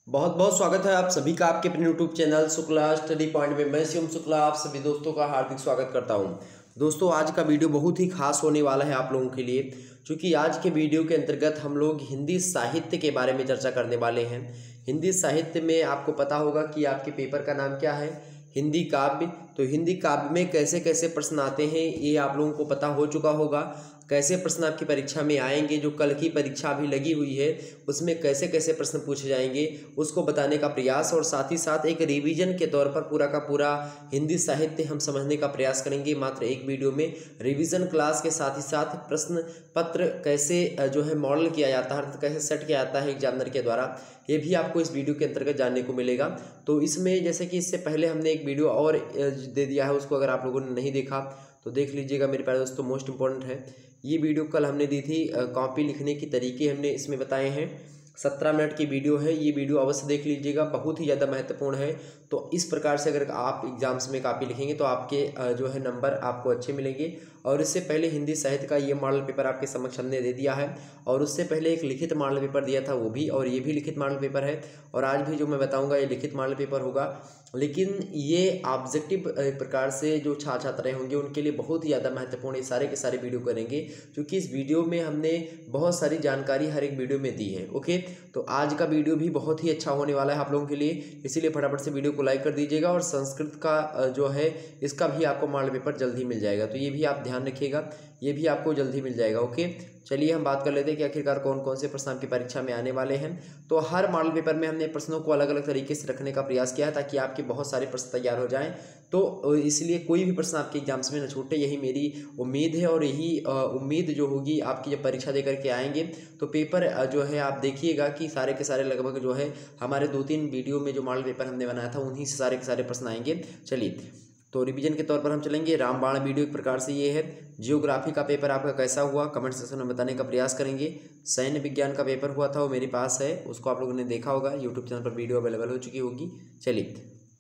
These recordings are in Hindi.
बहुत बहुत स्वागत है आप सभी का आपके अपने YouTube channel Shukla study point में। मैं शिवम शुक्ला आप सभी दोस्तों का हार्दिक स्वागत करता हूं। दोस्तों आज का वीडियो बहुत ही खास होने वाला है आप लोगों के लिए, क्योंकि आज के वीडियो के अंतर्गत हम लोग हिंदी साहित्य के बारे में चर्चा करने वाले हैं। हिंदी साहित्य में आपको पता होगा कि आपके पेपर का नाम क्या है, हिंदी काव्य। तो हिंदी काव्य में कैसे कैसे प्रश्न आते हैं ये आप लोगों को पता हो चुका होगा। कैसे प्रश्न आपकी परीक्षा में आएंगे, जो कल की परीक्षा भी लगी हुई है उसमें कैसे कैसे प्रश्न पूछे जाएंगे उसको बताने का प्रयास, और साथ ही साथ एक रिवीजन के तौर पर पूरा का पूरा हिंदी साहित्य हम समझने का प्रयास करेंगे मात्र एक वीडियो में। रिवीजन क्लास के साथ ही साथ प्रश्न पत्र कैसे जो है मॉडल किया जाता है, कैसे सेट किया जाता है एग्जामिनर के द्वारा, ये भी आपको इस वीडियो के अंतर्गत जानने को मिलेगा। तो इसमें जैसे कि इससे पहले हमने एक वीडियो और दे दिया है, उसको अगर आप लोगों ने नहीं देखा तो देख लीजिएगा मेरे प्यारे दोस्तों। मोस्ट इंपॉर्टेंट है ये वीडियो, कल हमने दी थी कॉपी लिखने की तरीके हमने इसमें बताए हैं। 17 मिनट की वीडियो है, ये वीडियो अवश्य देख लीजिएगा, बहुत ही ज़्यादा महत्वपूर्ण है। तो इस प्रकार से अगर आप एग्जाम्स में कॉपी लिखेंगे तो आपके जो है नंबर आपको अच्छे मिलेंगे। और इससे पहले हिंदी साहित्य का ये मॉडल पेपर आपके समक्ष हमने दे दिया है, और उससे पहले एक लिखित मॉडल पेपर दिया था वो भी, और ये भी लिखित मॉडल पेपर है। और आज भी जो मैं बताऊंगा ये लिखित मॉडल पेपर होगा, लेकिन ये ऑब्जेक्टिव प्रकार से जो छात्र छात्राएं होंगे उनके लिए बहुत ही ज़्यादा महत्वपूर्ण ये सारे के सारे वीडियो करेंगे, क्योंकि इस वीडियो में हमने बहुत सारी जानकारी हर एक वीडियो में दी है। ओके, तो आज का वीडियो भी बहुत ही अच्छा होने वाला है आप लोगों के लिए, इसीलिए फटाफट से वीडियो को लाइक कर दीजिएगा। और संस्कृत का जो है इसका भी आपको मॉडल पेपर जल्द ही मिल जाएगा, तो ये भी आप ध्यान रखिएगा, ये भी आपको जल्द ही मिल जाएगा। ओके, चलिए हम बात कर लेते हैं कि आखिरकार कौन कौन से प्रश्न आपकी परीक्षा में आने वाले हैं। तो हर मॉडल पेपर में हमने प्रश्नों को अलग अलग तरीके से रखने का प्रयास किया है ताकि आपके बहुत सारे प्रश्न तैयार हो जाएं। तो इसलिए कोई भी प्रश्न आपके एग्जाम्स में न छूटे, यही मेरी उम्मीद है। और यही उम्मीद जो होगी आपकी जब परीक्षा देकर के आएंगे तो पेपर जो है आप देखिएगा कि सारे के सारे लगभग जो है हमारे 2-3 वीडियो में जो मॉडल पेपर हमने बनाया था उन्हीं से सारे के सारे प्रश्न आएंगे। चलिए, तो रिवीजन के तौर पर हम चलेंगे। रामबाण वीडियो एक प्रकार से ये है। जियोग्राफी का पेपर आपका कैसा हुआ कमेंट सेक्शन में बताने का प्रयास करेंगे। सैन्य विज्ञान का पेपर हुआ था वो मेरे पास है, उसको आप लोगों ने देखा होगा, यूट्यूब चैनल पर वीडियो अवेलेबल हो चुकी होगी। चलिए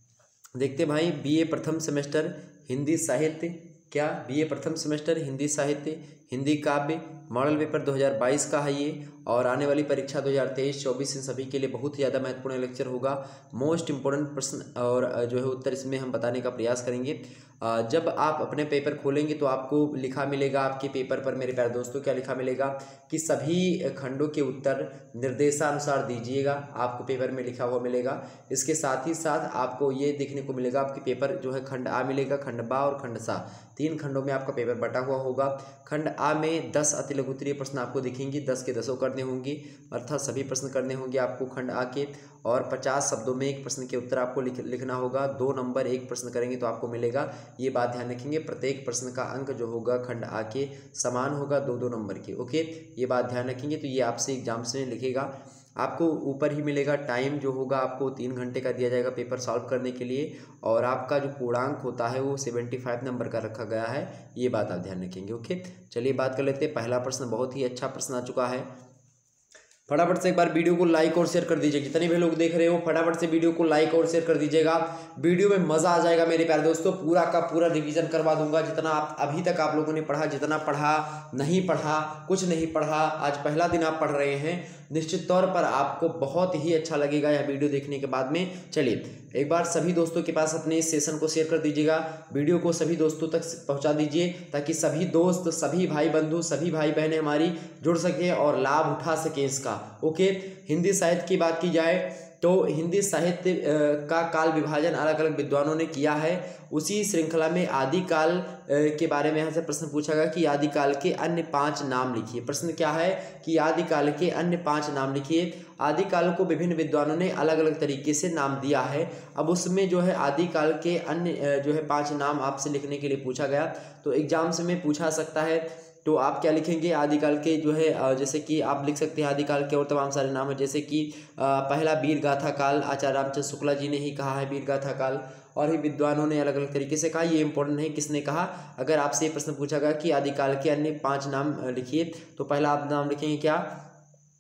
देखते भाई, बीए प्रथम सेमेस्टर हिंदी साहित्य, क्या बीए प्रथम सेमेस्टर हिंदी साहित्य हिंदी काव्य मॉडल पेपर 2022 का है ये, और आने वाली परीक्षा 2023-24 इन सभी के लिए बहुत ही ज़्यादा महत्वपूर्ण लेक्चर होगा। मोस्ट इंपॉर्टेंट प्रश्न और जो है उत्तर इसमें हम बताने का प्रयास करेंगे। जब आप अपने पेपर खोलेंगे तो आपको लिखा मिलेगा आपके पेपर पर मेरे प्यारे दोस्तों, क्या लिखा मिलेगा कि सभी खंडों के उत्तर निर्देशानुसार दीजिएगा, आपको पेपर में लिखा हुआ मिलेगा। इसके साथ ही साथ आपको ये देखने को मिलेगा आपके पेपर जो है खंड आ मिलेगा, खंड बा और खंड सा, 3 खंडों में आपका पेपर बटा हुआ होगा। खंड आ में 10 अति लघु उत्तरीय प्रश्न आपको दिखेंगे, 10 के 10 करने होंगे, अर्थात सभी प्रश्न करने होंगे आपको खंड आ के, और 50 शब्दों में एक प्रश्न के उत्तर आपको लिखना होगा। 2 नंबर एक प्रश्न करेंगे तो आपको मिलेगा, ये बात ध्यान रखेंगे। प्रत्येक प्रश्न का अंक जो होगा खंड आ के समान होगा, 2-2 नंबर के। ओके, ये बात ध्यान रखेंगे। तो ये आपसे एग्जाम्स में लिखेगा, आपको ऊपर ही मिलेगा। टाइम जो होगा आपको 3 घंटे का दिया जाएगा पेपर सॉल्व करने के लिए, और आपका जो पूर्णांक होता है वो 75 नंबर का रखा गया है, ये बात आप ध्यान रखेंगे। ओके, चलिए बात कर लेते हैं। पहला प्रश्न बहुत ही अच्छा प्रश्न आ चुका है, फटाफट से एक बार वीडियो को लाइक और शेयर कर दीजिए। जितने भी लोग देख रहे हो फटाफट से वीडियो को लाइक और शेयर कर दीजिएगा, वीडियो में मजा आ जाएगा मेरे प्यारे दोस्तों। पूरा का पूरा रिवीजन करवा दूंगा, जितना आप अभी तक आप लोगों ने पढ़ा, जितना पढ़ा नहीं पढ़ा, कुछ नहीं पढ़ा, आज पहला दिन आप पढ़ रहे हैं, निश्चित तौर पर आपको बहुत ही अच्छा लगेगा यह वीडियो देखने के बाद में। चलिए एक बार सभी दोस्तों के पास अपने इस सेशन को शेयर कर दीजिएगा, वीडियो को सभी दोस्तों तक पहुंचा दीजिए, ताकि सभी दोस्त, सभी भाई बंधु, सभी भाई बहनें हमारी जुड़ सके और लाभ उठा सके इसका। ओके, हिंदी साहित्य की बात की जाए तो हिंदी साहित्य का काल विभाजन अलग अलग विद्वानों ने किया है। उसी श्रृंखला में आदिकाल के बारे में यहाँ से प्रश्न पूछा गया कि आदिकाल के अन्य 5 नाम लिखिए। प्रश्न क्या है कि आदिकाल के अन्य 5 नाम लिखिए। आदिकाल को विभिन्न विद्वानों ने अलग अलग तरीके से नाम दिया है। अब उसमें जो है आदिकाल के अन्य जो है 5 नाम आपसे लिखने के लिए पूछा गया, तो एग्जाम्स में पूछा सकता है। तो आप क्या लिखेंगे, आदिकाल के जो है जैसे कि आप लिख सकते हैं आदिकाल के और तमाम सारे नाम है, जैसे कि पहला वीर गाथा काल, आचार्य रामचंद्र शुक्ला जी ने ही कहा है वीर गाथा काल, और ही विद्वानों ने अलग अलग तरीके से कहा। ये इंपॉर्टेंट है किसने कहा। अगर आपसे ये प्रश्न पूछा गया कि आदिकाल के अन्य 5 नाम लिखिए, तो पहला आप नाम लिखेंगे क्या,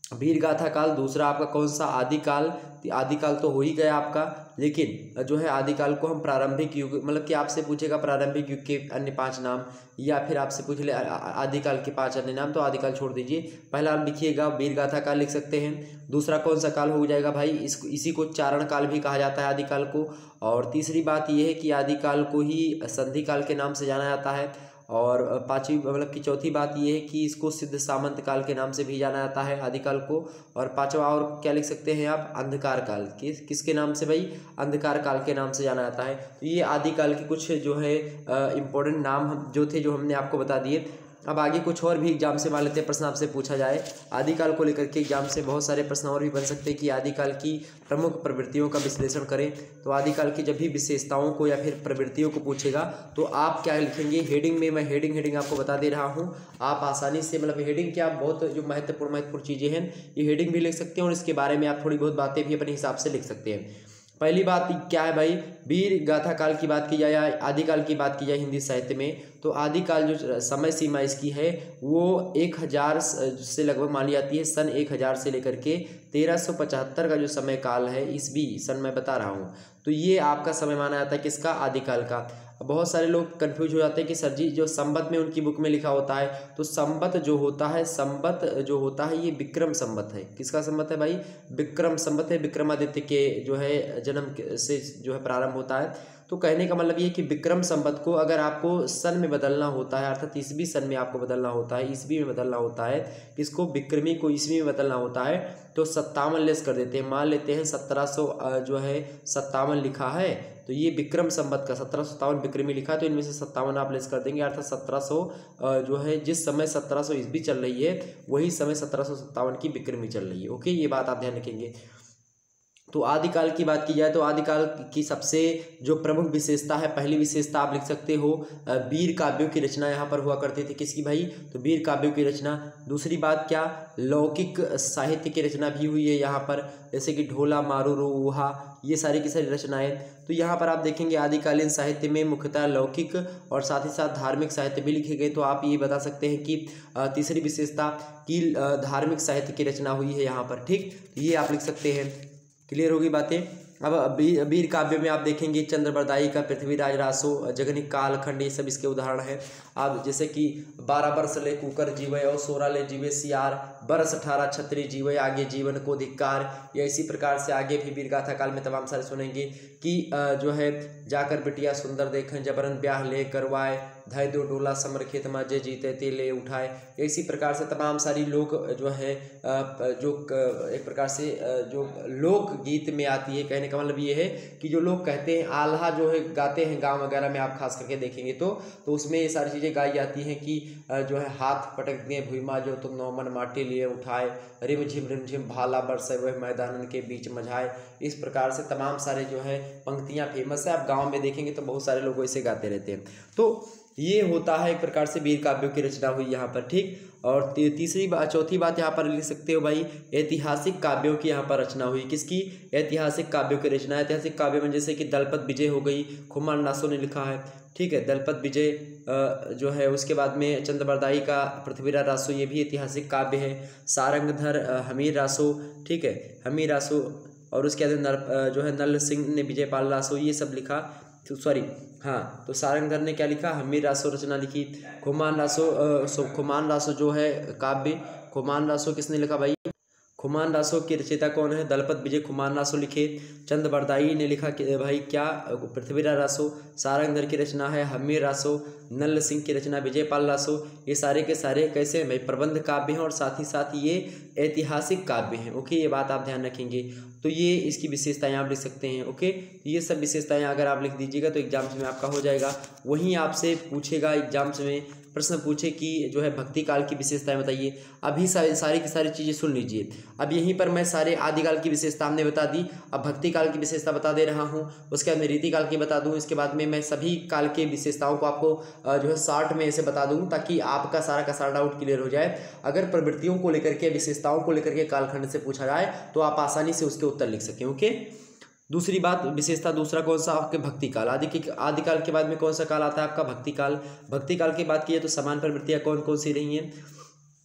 वीरगाथा काल। दूसरा आपका कौन सा, आदिकाल। आदिकाल तो हो ही गया आपका, लेकिन जो है आदिकाल को हम प्रारंभिक युग, मतलब कि आपसे पूछेगा प्रारंभिक युग के अन्य 5 नाम, या फिर आपसे पूछ ले आदिकाल के 5 अन्य नाम, तो आदिकाल छोड़ दीजिए। पहला आप लिखिएगा वीरगाथा काल लिख सकते हैं। दूसरा कौन सा काल हो जाएगा भाई, इसी को चारण काल भी कहा जाता है आदिकाल को। और तीसरी बात यह है कि आदिकाल को ही संधि काल के नाम से जाना जाता है। और पांचवी मतलब कि चौथी बात यह है कि इसको सिद्ध सामंत काल के नाम से भी जाना जाता है आदिकाल को। और पांचवा और क्या लिख सकते हैं आप, अंधकार काल। किसके नाम से भाई, अंधकार काल के नाम से जाना जाता है। तो ये आदिकाल के कुछ जो है इम्पोर्टेंट नाम जो थे, जो हमने आपको बता दिए। अब आगे कुछ और भी एग्जाम से मान लेते हैं प्रश्न आपसे पूछा जाए आदिकाल को लेकर के। एग्जाम से बहुत सारे प्रश्न और भी बन सकते हैं कि आदिकाल की प्रमुख प्रवृत्तियों का विश्लेषण करें। तो आदिकाल की जब भी विशेषताओं को या फिर प्रवृत्तियों को पूछेगा तो आप क्या लिखेंगे, हेडिंग में मैं हेडिंग आपको बता दे रहा हूँ। आप आसानी से, मतलब हेडिंग क्या, बहुत जो महत्वपूर्ण चीज़ें हैं ये हेडिंग भी लिख सकते हैं, और इसके बारे में आप थोड़ी बहुत बातें भी अपने हिसाब से लिख सकते हैं। पहली बात क्या है भाई, वीर गाथा काल की बात की जाए या आदिकाल की बात की जाए हिंदी साहित्य में, तो आदिकाल जो समय सीमा इसकी है वो 1000 से लगभग मानी जाती है। सन 1000 से लेकर के 1375 का जो समय काल है, ईस्वी सन मैं बता रहा हूँ, तो ये आपका समय माना जाता है किसका, आदिकाल का। बहुत सारे लोग कंफ्यूज हो जाते हैं कि सर जी जो संवत में उनकी बुक में लिखा होता है, तो संवत जो होता है ये विक्रम संवत है। किसका संवत है भाई, विक्रम संवत है। विक्रमादित्य के जो है जन्म से जो है प्रारंभ होता है। तो कहने का मतलब ये है कि विक्रम संवत को अगर आपको सन में बदलना होता है, अर्थात ईस्वी सन में आपको बदलना होता है, ईस्वी में बदलना होता है, किसको, विक्रमी को ईस्वी में बदलना होता है, तो 57 लेस कर देते हैं। मान लेते हैं 1700 जो है 57 लिखा है, तो ये विक्रम संवत का 1757 विक्रमी लिखा है, तो इनमें से 57 आप लेस कर देंगे, अर्थात 1700 जो है जिस समय 1700 ईस्वी चल रही है वही समय 1757 की विक्रमी चल रही है। ओके, ये बात आप ध्यान रखेंगे। तो आदिकाल की बात की जाए तो आदिकाल की सबसे जो प्रमुख विशेषता है, पहली विशेषता आप लिख सकते हो वीर काव्यों की रचना यहाँ पर हुआ करती थी। किसकी भाई, तो वीर काव्यों की रचना। दूसरी बात क्या, लौकिक साहित्य की रचना भी हुई है यहाँ पर, जैसे कि ढोला मारू रोहा, ये सारी की सारी रचनाएं। तो यहाँ पर आप देखेंगे आदिकालीन साहित्य में मुख्यतः लौकिक और साथ ही साथ धार्मिक साहित्य भी लिखे गए। तो आप ये बता सकते हैं कि तीसरी विशेषता की धार्मिक साहित्य की रचना हुई है यहाँ पर। ठीक, ये आप लिख सकते हैं। क्लियर होगी बातें। अब वीर काव्य में आप देखेंगे चंद्रबरदाई का पृथ्वीराज रासो, जगनिक कालखंड, ये सब इसके उदाहरण हैं। आप जैसे कि 12 बरस ले कुकर जीवे और 16 ले जीवे सियार, बरस 18 छत्री जीवे आगे जीवन को धिक्कार, या इसी प्रकार से आगे भी वीर गाथा काल में तमाम सारे सुनेंगे कि जो है जाकर बिटिया सुंदर देखें जबरन ब्याह ले करवाए, धय दो डोला समर खेत माजे जीते ते ले उठाए। इसी प्रकार से तमाम सारी लोक जो है जो एक प्रकार से जो लोक गीत में आती है। कहने का मतलब ये है कि जो लोग कहते हैं आल्हा जो है गाते हैं गांव वगैरह में, आप खास करके देखेंगे तो उसमें ये सारी चीज़ें गाई जाती हैं कि जो है हाथ पटक दिए भुइमा जो तुम नौमन माटी लिए उठाए, रिम झिम भाला बरसे वह मैदानन के बीच मझाए। इस प्रकार से तमाम सारे जो है पंक्तियाँ फेमस है, आप गाँव में देखेंगे तो बहुत सारे लोग ऐसे गाते रहते हैं। तो ये होता है एक प्रकार से वीर काव्यों की रचना हुई यहाँ पर। ठीक, और चौथी बात यहाँ पर लिख सकते हो भाई, ऐतिहासिक काव्यों की यहाँ पर रचना हुई। किसकी, ऐतिहासिक काव्यों की रचना। ऐतिहासिक काव्य में जैसे कि दलपत विजय हो गई, खुमान नासो ने लिखा है। ठीक है, दलपत विजय जो है, उसके बाद में चंद्रबरदाई का पृथ्वीराज रासो, ये भी ऐतिहासिक काव्य है। सारंगधर हमीर रासो, ठीक है, हमीर रासो, और उसके बाद जो है नल सिंह ने विजयपाल रासो, ये सब लिखा। तो सॉरी हाँ, तो सारंगधर ने क्या लिखा, हमीर रासो रचना लिखी। खुमान रासो जो है काव्य, खुमान रासो किसने लिखा भाई, खुमान रासो के रचयिता कौन है, दलपत विजय खुमान रासो लिखे। चंद्रबरदाई ने लिखा कि भाई क्या, पृथ्वीराज रासो। सारंगधर की रचना है हमीर रासो। नल सिंह की रचना विजयपाल रासो। ये सारे के सारे कैसे भाई प्रबंध काव्य हैं और साथ ही साथ ये ऐतिहासिक काव्य हैं। ओके, ये बात आप ध्यान रखेंगे। तो ये इसकी विशेषताएं आप लिख सकते हैं। ओके, ये सब विशेषताएं अगर आप लिख दीजिएगा तो एग्जाम्स में आपका हो जाएगा। वहीं आपसे पूछेगा एग्जाम्स में प्रश्न पूछे कि जो है भक्ति काल की विशेषताएं बताइए। अभी सारी की सारी चीज़ें सुन लीजिए। अब यहीं पर मैं सारे आदिकाल की विशेषता हमने बता दी, अब भक्ति काल की विशेषता बता दे रहा हूँ। उसके बाद में रीति काल की बता दूँ, इसके बाद में मैं सभी काल के विशेषताओं को आपको जो है शॉर्ट में ऐसे बता दूँ ताकि आपका सारा का सारा डाउट क्लियर हो जाए। अगर प्रवृत्तियों को लेकर के, विशेषताओं को लेकर के कालखंड से पूछा जाए तो आप आसानी से उसके उत्तर लिख सकें। ओके, दूसरी बात, विशेषता दूसरा कौन सा, आपके भक्ति काल। आदिकाल के बाद में कौन सा काल आता है आपका, भक्ति काल। भक्ति काल की बात की है तो समान प्रवृत्तियाँ कौन कौन सी रही हैं।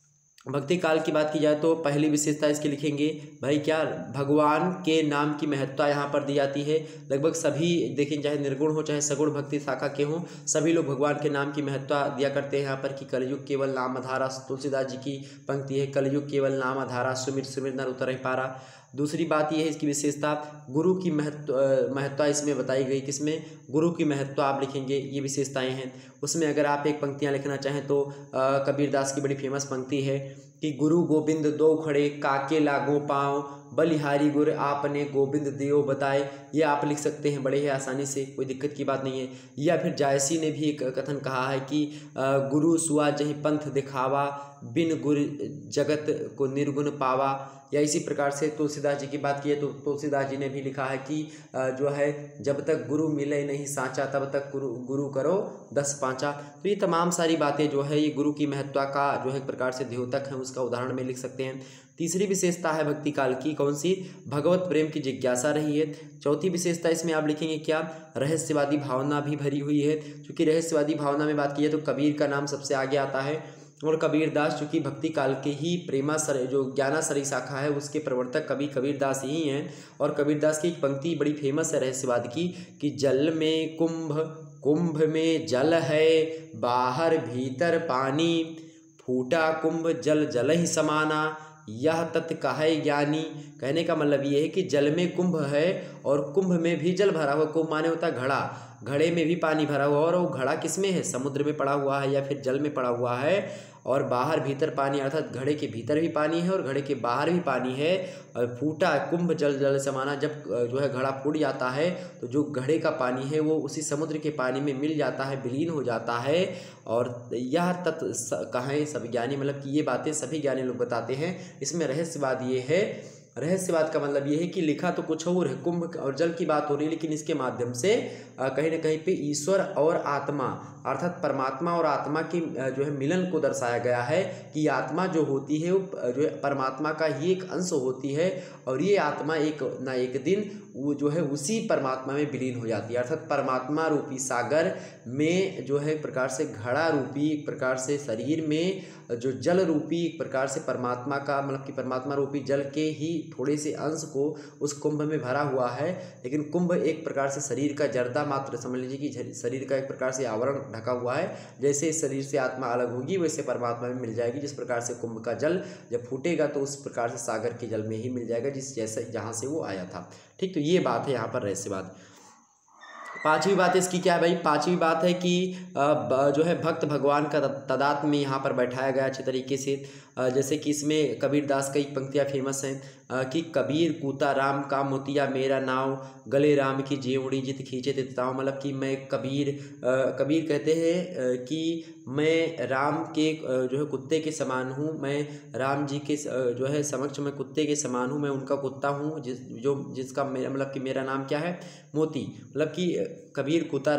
भक्ति काल की बात की जाए तो पहली विशेषता इसकी लिखेंगे भाई क्या, भगवान के नाम की महत्ता यहाँ पर दी जाती है। लगभग सभी देखें, चाहे निर्गुण हो चाहे सगुण भक्ति शाखा के हों, सभी लोग भगवान के नाम की महत्ता दिया करते हैं यहाँ पर कि कलयुग केवल नाम आधारा। तुलसीदास जी की पंक्ति है, कलयुग केवल नाम आधारा, सुमिर सुमिर नर उतर पारा। दूसरी बात यह है इसकी विशेषता, गुरु की महत्ता इसमें बताई गई। किसमें? गुरु की महत्ता आप लिखेंगे, ये विशेषताएं हैं। उसमें अगर आप एक पंक्तियां लिखना चाहें तो कबीरदास की बड़ी फेमस पंक्ति है कि गुरु गोविंद दो खड़े, काके लागो पाँव, बलिहारी गुर आपने गोविंद देव बताए। ये आप लिख सकते हैं बड़े ही आसानी से, कोई दिक्कत की बात नहीं है। या फिर जायसी ने भी एक कथन कहा है कि गुरु सुआ जहि पंथ दिखावा, बिन गुर जगत को निर्गुण पावा। या इसी प्रकार से तुलसीदास जी की बात की है तो तुलसीदास जी ने भी लिखा है कि जो है जब तक गुरु मिले नहीं सांचा, तब तक गुरु करो 10 पाँचा। तो ये तमाम सारी बातें जो है ये गुरु की महत्ता का जो है एक प्रकार से द्योतक है, उसका उदाहरण में लिख सकते हैं। तीसरी विशेषता है भक्ति काल की, कौन सी? भगवत प्रेम की जिज्ञासा रही है। चौथी विशेषता इसमें आप लिखेंगे क्या? रहस्यवादी भावना भी भरी हुई है। क्योंकि रहस्यवादी भावना में बात की है तो कबीर का नाम सबसे आगे आता है, और कबीरदास चूँकि भक्ति काल के ही प्रेमासर जो ज्ञानासरी शाखा है उसके प्रवर्तक कबीरदास ही हैं। और कबीरदास की एक पंक्ति बड़ी फेमस है रहस्यवाद की कि जल में कुंभ, कुंभ में जल है, बाहर भीतर पानी, फूटा कुंभ जल जल ही समाना, यह तत् कहे ज्ञानी। कहने का मतलब ये है कि जल में कुंभ है और कुंभ में भी जल भरा हुआ। कुंभ माने होता है घड़ा, घड़े में भी पानी भरा हुआ, और वो घड़ा किस में है? समुद्र में पड़ा हुआ है या फिर जल में पड़ा हुआ है। और बाहर भीतर पानी, अर्थात घड़े के भीतर भी पानी है और घड़े के बाहर भी पानी है। और फूटा कुंभ जल जल समाना, जब जो है घड़ा फूट जाता है तो जो घड़े का पानी है वो उसी समुद्र के पानी में मिल जाता है, विलीन हो जाता है। और यह तत् कहें सब ज्ञानी, मतलब कि ये बातें सभी ज्ञानी लोग बताते हैं। इसमें रहस्यवाद ये है, रहस्यवाद का मतलब ये है कि लिखा तो कुछ और है, कुंभ और जल की बात हो रही है, लेकिन इसके माध्यम से कहीं ना कहीं पे ईश्वर और आत्मा अर्थात परमात्मा और आत्मा की जो है मिलन को दर्शाया गया है कि आत्मा जो होती है वो जो है परमात्मा का ही एक अंश होती है, और ये आत्मा एक ना एक दिन वो जो है उसी परमात्मा में विलीन हो जाती है। अर्थात परमात्मा रूपी सागर में जो है एक प्रकार से घड़ा रूपी एक प्रकार से शरीर में जो जल रूपी एक प्रकार से परमात्मा का मतलब कि परमात्मा रूपी जल के ही थोड़े से अंश को उस कुंभ में भरा हुआ है। लेकिन कुंभ एक प्रकार से शरीर का जर्दा मात्र समझ लीजिए कि शरीर का एक प्रकार से आवरण ढका हुआ है। जैसे इस शरीर से आत्मा अलग होगी वैसे परमात्मा में मिल जाएगी। जिस प्रकार से कुंभ का जल जब फूटेगा तो उस प्रकार से सागर के जल में ही मिल जाएगा जिस जैसे जहाँ से वो आया था। ठीक, तो ये बात है यहाँ पर रहस्यवाद। पांचवी बात इसकी क्या है भाई? पांचवी बात है कि जो है भक्त भगवान का तदात्म में यहाँ पर बैठाया गया अच्छे तरीके से। जैसे कि इसमें कबीरदास कई पंक्तियाँ फेमस हैं कि कबीर कूता राम का मोतिया मेरा नाव, गले राम की जेवड़ी जित खींचे तिताव। मतलब कि मैं कबीर कहते हैं कि मैं राम के जो है कुत्ते के समान हूँ, मैं राम जी के जो है समक्ष मैं कुत्ते के समान हूँ, मैं उनका कुत्ता हूँ जिसका मेरा मतलब कि मेरा नाम क्या है? मोती। मतलब कि कबीर कुत्ता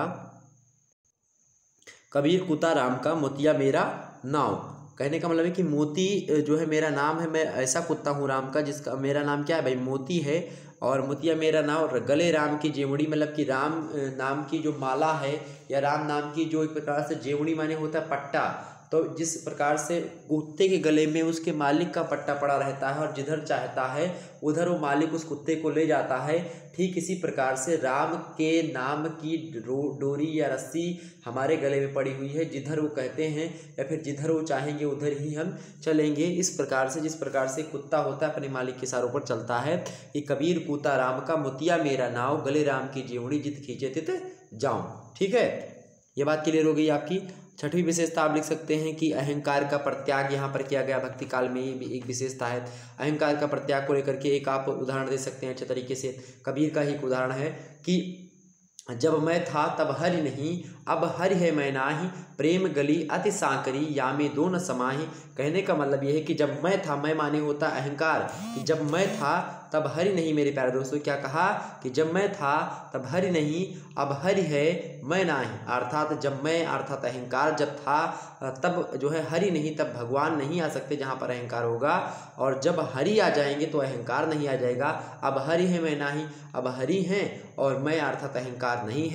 राम का मोतिया मेरा नाव। कहने का मतलब है कि मोती जो है मेरा नाम है, मैं ऐसा कुत्ता हूँ राम का जिसका मेरा नाम क्या है भाई? मोती है। और मोतिया मेरा नाम, गले राम की जेवड़ी मतलब कि राम नाम की जो माला है या राम नाम की जो एक प्रकार से जेवड़ी माने होता है पट्टा, तो जिस प्रकार से कुत्ते के गले में उसके मालिक का पट्टा पड़ा रहता है और जिधर चाहता है उधर वो मालिक उस कुत्ते को ले जाता है, ठीक इसी प्रकार से राम के नाम की डोरी या रस्सी हमारे गले में पड़ी हुई है। जिधर वो कहते हैं या फिर जिधर वो चाहेंगे उधर ही हम चलेंगे। इस प्रकार से जिस प्रकार से कुत्ता होता है अपने मालिक के इशारों पर चलता है, कि कबीर कूता राम का मोतिया मेरा नाव, गले राम की जेवड़ी जित खींचे तित जाऊं। ठीक है, ये बात क्लियर हो गई आपकी। छठवीं विशेषता आप लिख सकते हैं कि अहंकार का परित्याग यहाँ पर किया गया भक्ति काल में, ये भी एक विशेषता है। अहंकार का परित्याग को लेकर के एक आप उदाहरण दे सकते हैं अच्छे तरीके से। कबीर का ही एक उदाहरण है कि जब मैं था तब हरि नहीं, अब हरि है मैं नाही, प्रेम गली अति सांकरी, या में दो न समाही। कहने का मतलब यह है कि जब मैं था, मैं माने होता अहंकार, कि जब मैं था तब हरि नहीं। मेरे प्यारे दोस्तों क्या कहा कि जब मैं था तब हरि नहीं, अब हरि है मैं नाही। अर्थात जब मैं अर्थात अहंकार जब था तब जो है हरि नहीं, तब भगवान नहीं आ सकते जहाँ पर अहंकार होगा। और जब हरि आ जाएंगे तो अहंकार नहीं आ जाएगा। अब हरि है मैं नाही, अब हरि हैं और मैं अर्थात अहंकार नहीं है।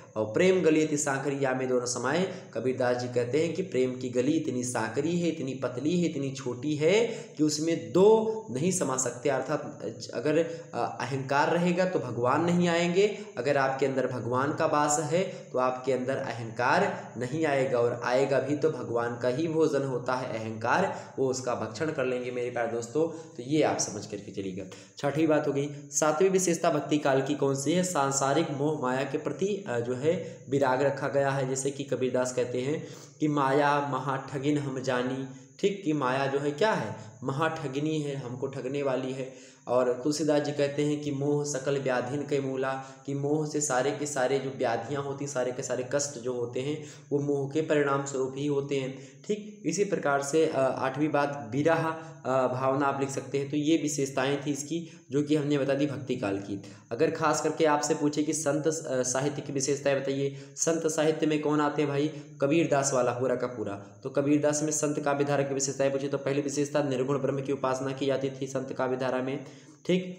और प्रेम गली अति सांकरी या में दोनों समाये। कबीरदास जी कहते हैं कि प्रेम की गली इतनी सांकरी है, इतनी पतली है, इतनी छोटी है कि उसमें दो नहीं समा सकते। अर्थात अगर अहंकार रहेगा तो भगवान नहीं आएंगे, अगर आपके अंदर भगवान का वास है तो आपके अंदर अहंकार नहीं आएगा, और आएगा भी तो भगवान का ही भोजन होता है अहंकार, वो उसका भक्षण कर लेंगे मेरे प्यारे दोस्तों। तो ये आप समझ करके चलिएगा। छठी बात हो गई। सातवीं विशेषता भक्ति काल की कौन सी है? सांसारिक मोह माया के प्रति जो है विराग रखा गया है। जैसे कि कबीरदास कहते हैं कि माया महाठगिन हम जानी, ठीक, कि माया जो है क्या है? महाठगिनी है, हमको ठगने वाली है। और तुलसीदास जी कहते हैं कि मोह सकल व्याधिन के मूला, कि मोह से सारे के सारे जो व्याधियाँ होती, सारे के सारे कष्ट जो होते हैं वो मोह के परिणाम स्वरूप ही होते हैं। ठीक इसी प्रकार से आठवीं बात विरह भावना आप लिख सकते हैं। तो ये विशेषताएं थी इसकी जो कि हमने बता दी भक्ति काल की। अगर खास करके आपसे पूछे कि संत साहित्य की विशेषताएं बताइए, संत साहित्य में कौन आते हैं भाई? कबीरदास वाला पूरा का पूरा। तो कबीरदास में संत काव्यधारा की विशेषताएं पूछे तो पहली विशेषता निर्गुण ब्रह्म की उपासना की जाती थी संत काव्यधारा में, ठीक।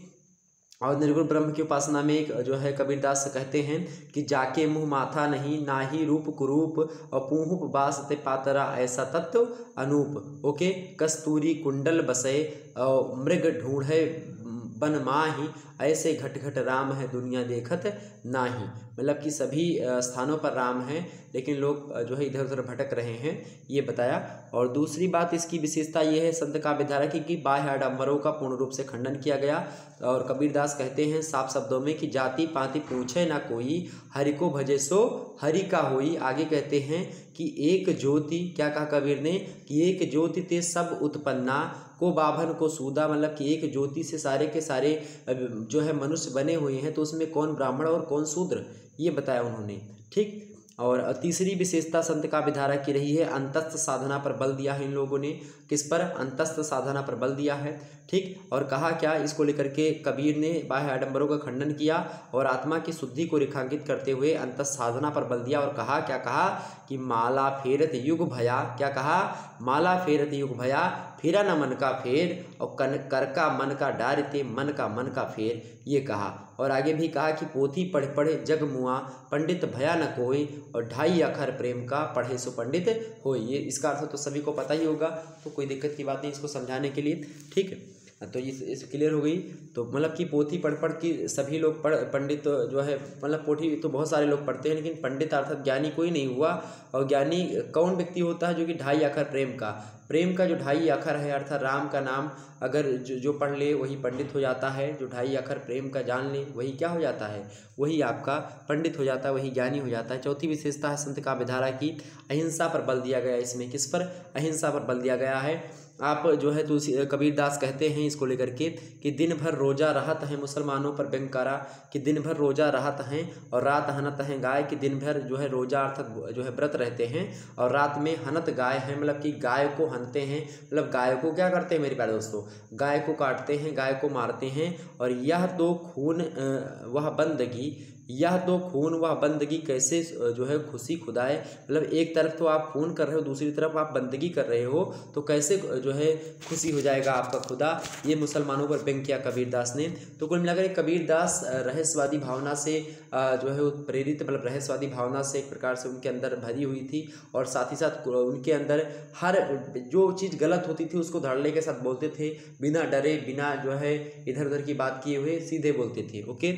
और निर्गुण ब्रह्म की उपासना में एक जो है कबीरदास कहते हैं कि जाके मुँह माथा नहीं, ना ही रूप कुरूप, और पूहुप बास ते पातरा ऐसा तत्व अनूप। ओके, कस्तूरी कुंडल बसे और मृग ढूंढे बन माही, ऐसे घट घट राम है दुनिया देखत नाही। मतलब कि सभी स्थानों पर राम हैं लेकिन लोग जो है इधर उधर भटक रहे हैं, ये बताया। और दूसरी बात इसकी विशेषता ये है संत काव्यधारा की कि बाह्य आडंबरों का पूर्ण रूप से खंडन किया गया। और कबीरदास कहते हैं साफ शब्दों में कि जाति पाति पूछे ना कोई, हरि को भजे सो हरि का होई। आगे कहते हैं कि एक ज्योति, क्या कहा कबीर ने? कि एक ज्योति ते सब उत्पन्ना, को बाभन को सूदा। मतलब कि एक ज्योति से सारे के सारे जो है मनुष्य बने हुए हैं, तो उसमें कौन ब्राह्मण और कौन शूद्र, ये बताया उन्होंने, ठीक। और तीसरी विशेषता संत काव्यधारा की रही है अंतस्थ साधना पर बल दिया है इन लोगों ने। किस पर? अंतस्थ साधना पर बल दिया है, ठीक। और कहा क्या इसको लेकर के? कबीर ने बाह्य आडंबरों का खंडन किया और आत्मा की शुद्धि को रेखांकित करते हुए अंतस्थ साधना पर बल दिया। और कहा क्या? कहा कि माला फेरत युग भया। क्या कहा? माला फेरत युग भया, फेरा न मन का फेर, और कर का मन का डारते, मन का फेर, ये कहा। और आगे भी कहा कि पोथी पढ़ पढ़े जग मुआ, पंडित भया न कोई, और 2.5 अक्षर प्रेम का पढ़े सो पंडित होय। ये इसका अर्थ तो सभी को पता ही होगा, तो कोई दिक्कत की बात नहीं इसको समझाने के लिए, ठीक है। तो इस क्लियर हो गई। तो मतलब कि पोथी पढ़ की सभी लोग पंडित जो है, मतलब पोथी तो बहुत सारे लोग पढ़ते हैं लेकिन पंडित अर्थात ज्ञानी कोई नहीं हुआ। और ज्ञानी कौन व्यक्ति होता है? जो कि 2.5 अक्षर प्रेम का जो 2.5 अक्षर है अर्थात राम का नाम अगर जो पढ़ ले वही पंडित हो जाता है। जो 2.5 अक्षर प्रेम का जान ले वही क्या हो जाता है? वही आपका पंडित हो जाता है, वही ज्ञानी हो जाता है। चौथी विशेषता है संत काव्यधारा की अहिंसा पर बल दिया गया। इसमें किस पर? अहिंसा पर बल दिया गया है। आप जो है कबीरदास कहते हैं इसको लेकर के कि दिन भर रोजा रहत हैं मुसलमानों पर व्यंकारा, कि दिन भर रोजा रहत हैं और रात हनत हैं गाय, कि दिन भर जो है रोजा अर्थात जो है व्रत रहते हैं और रात में हनत गाय हैं, मतलब कि गाय को हनते हैं। मतलब गाय को क्या करते हैं मेरे प्यारे दोस्तों? गाय को काटते हैं, गाय को मारते हैं। और यह तो खून वह बंदगी, यह तो खून वह बंदगी कैसे जो है खुशी खुदाए। मतलब एक तरफ तो आप खून कर रहे हो, दूसरी तरफ आप बंदगी कर रहे हो, तो कैसे जो है खुशी हो जाएगा आपका खुदा। ये मुसलमानों पर व्यंग किया कबीरदास ने। तो कुल मिलाकर कबीरदास रहस्यवादी भावना से जो है प्रेरित, मतलब रहस्यवादी भावना से एक प्रकार से उनके अंदर भरी हुई थी। और साथ ही साथ उनके अंदर हर जो चीज़ गलत होती थी उसको धड़ल्ले के साथ बोलते थे, बिना डरे, बिना जो है इधर उधर की बात किए हुए सीधे बोलते थे। ओके।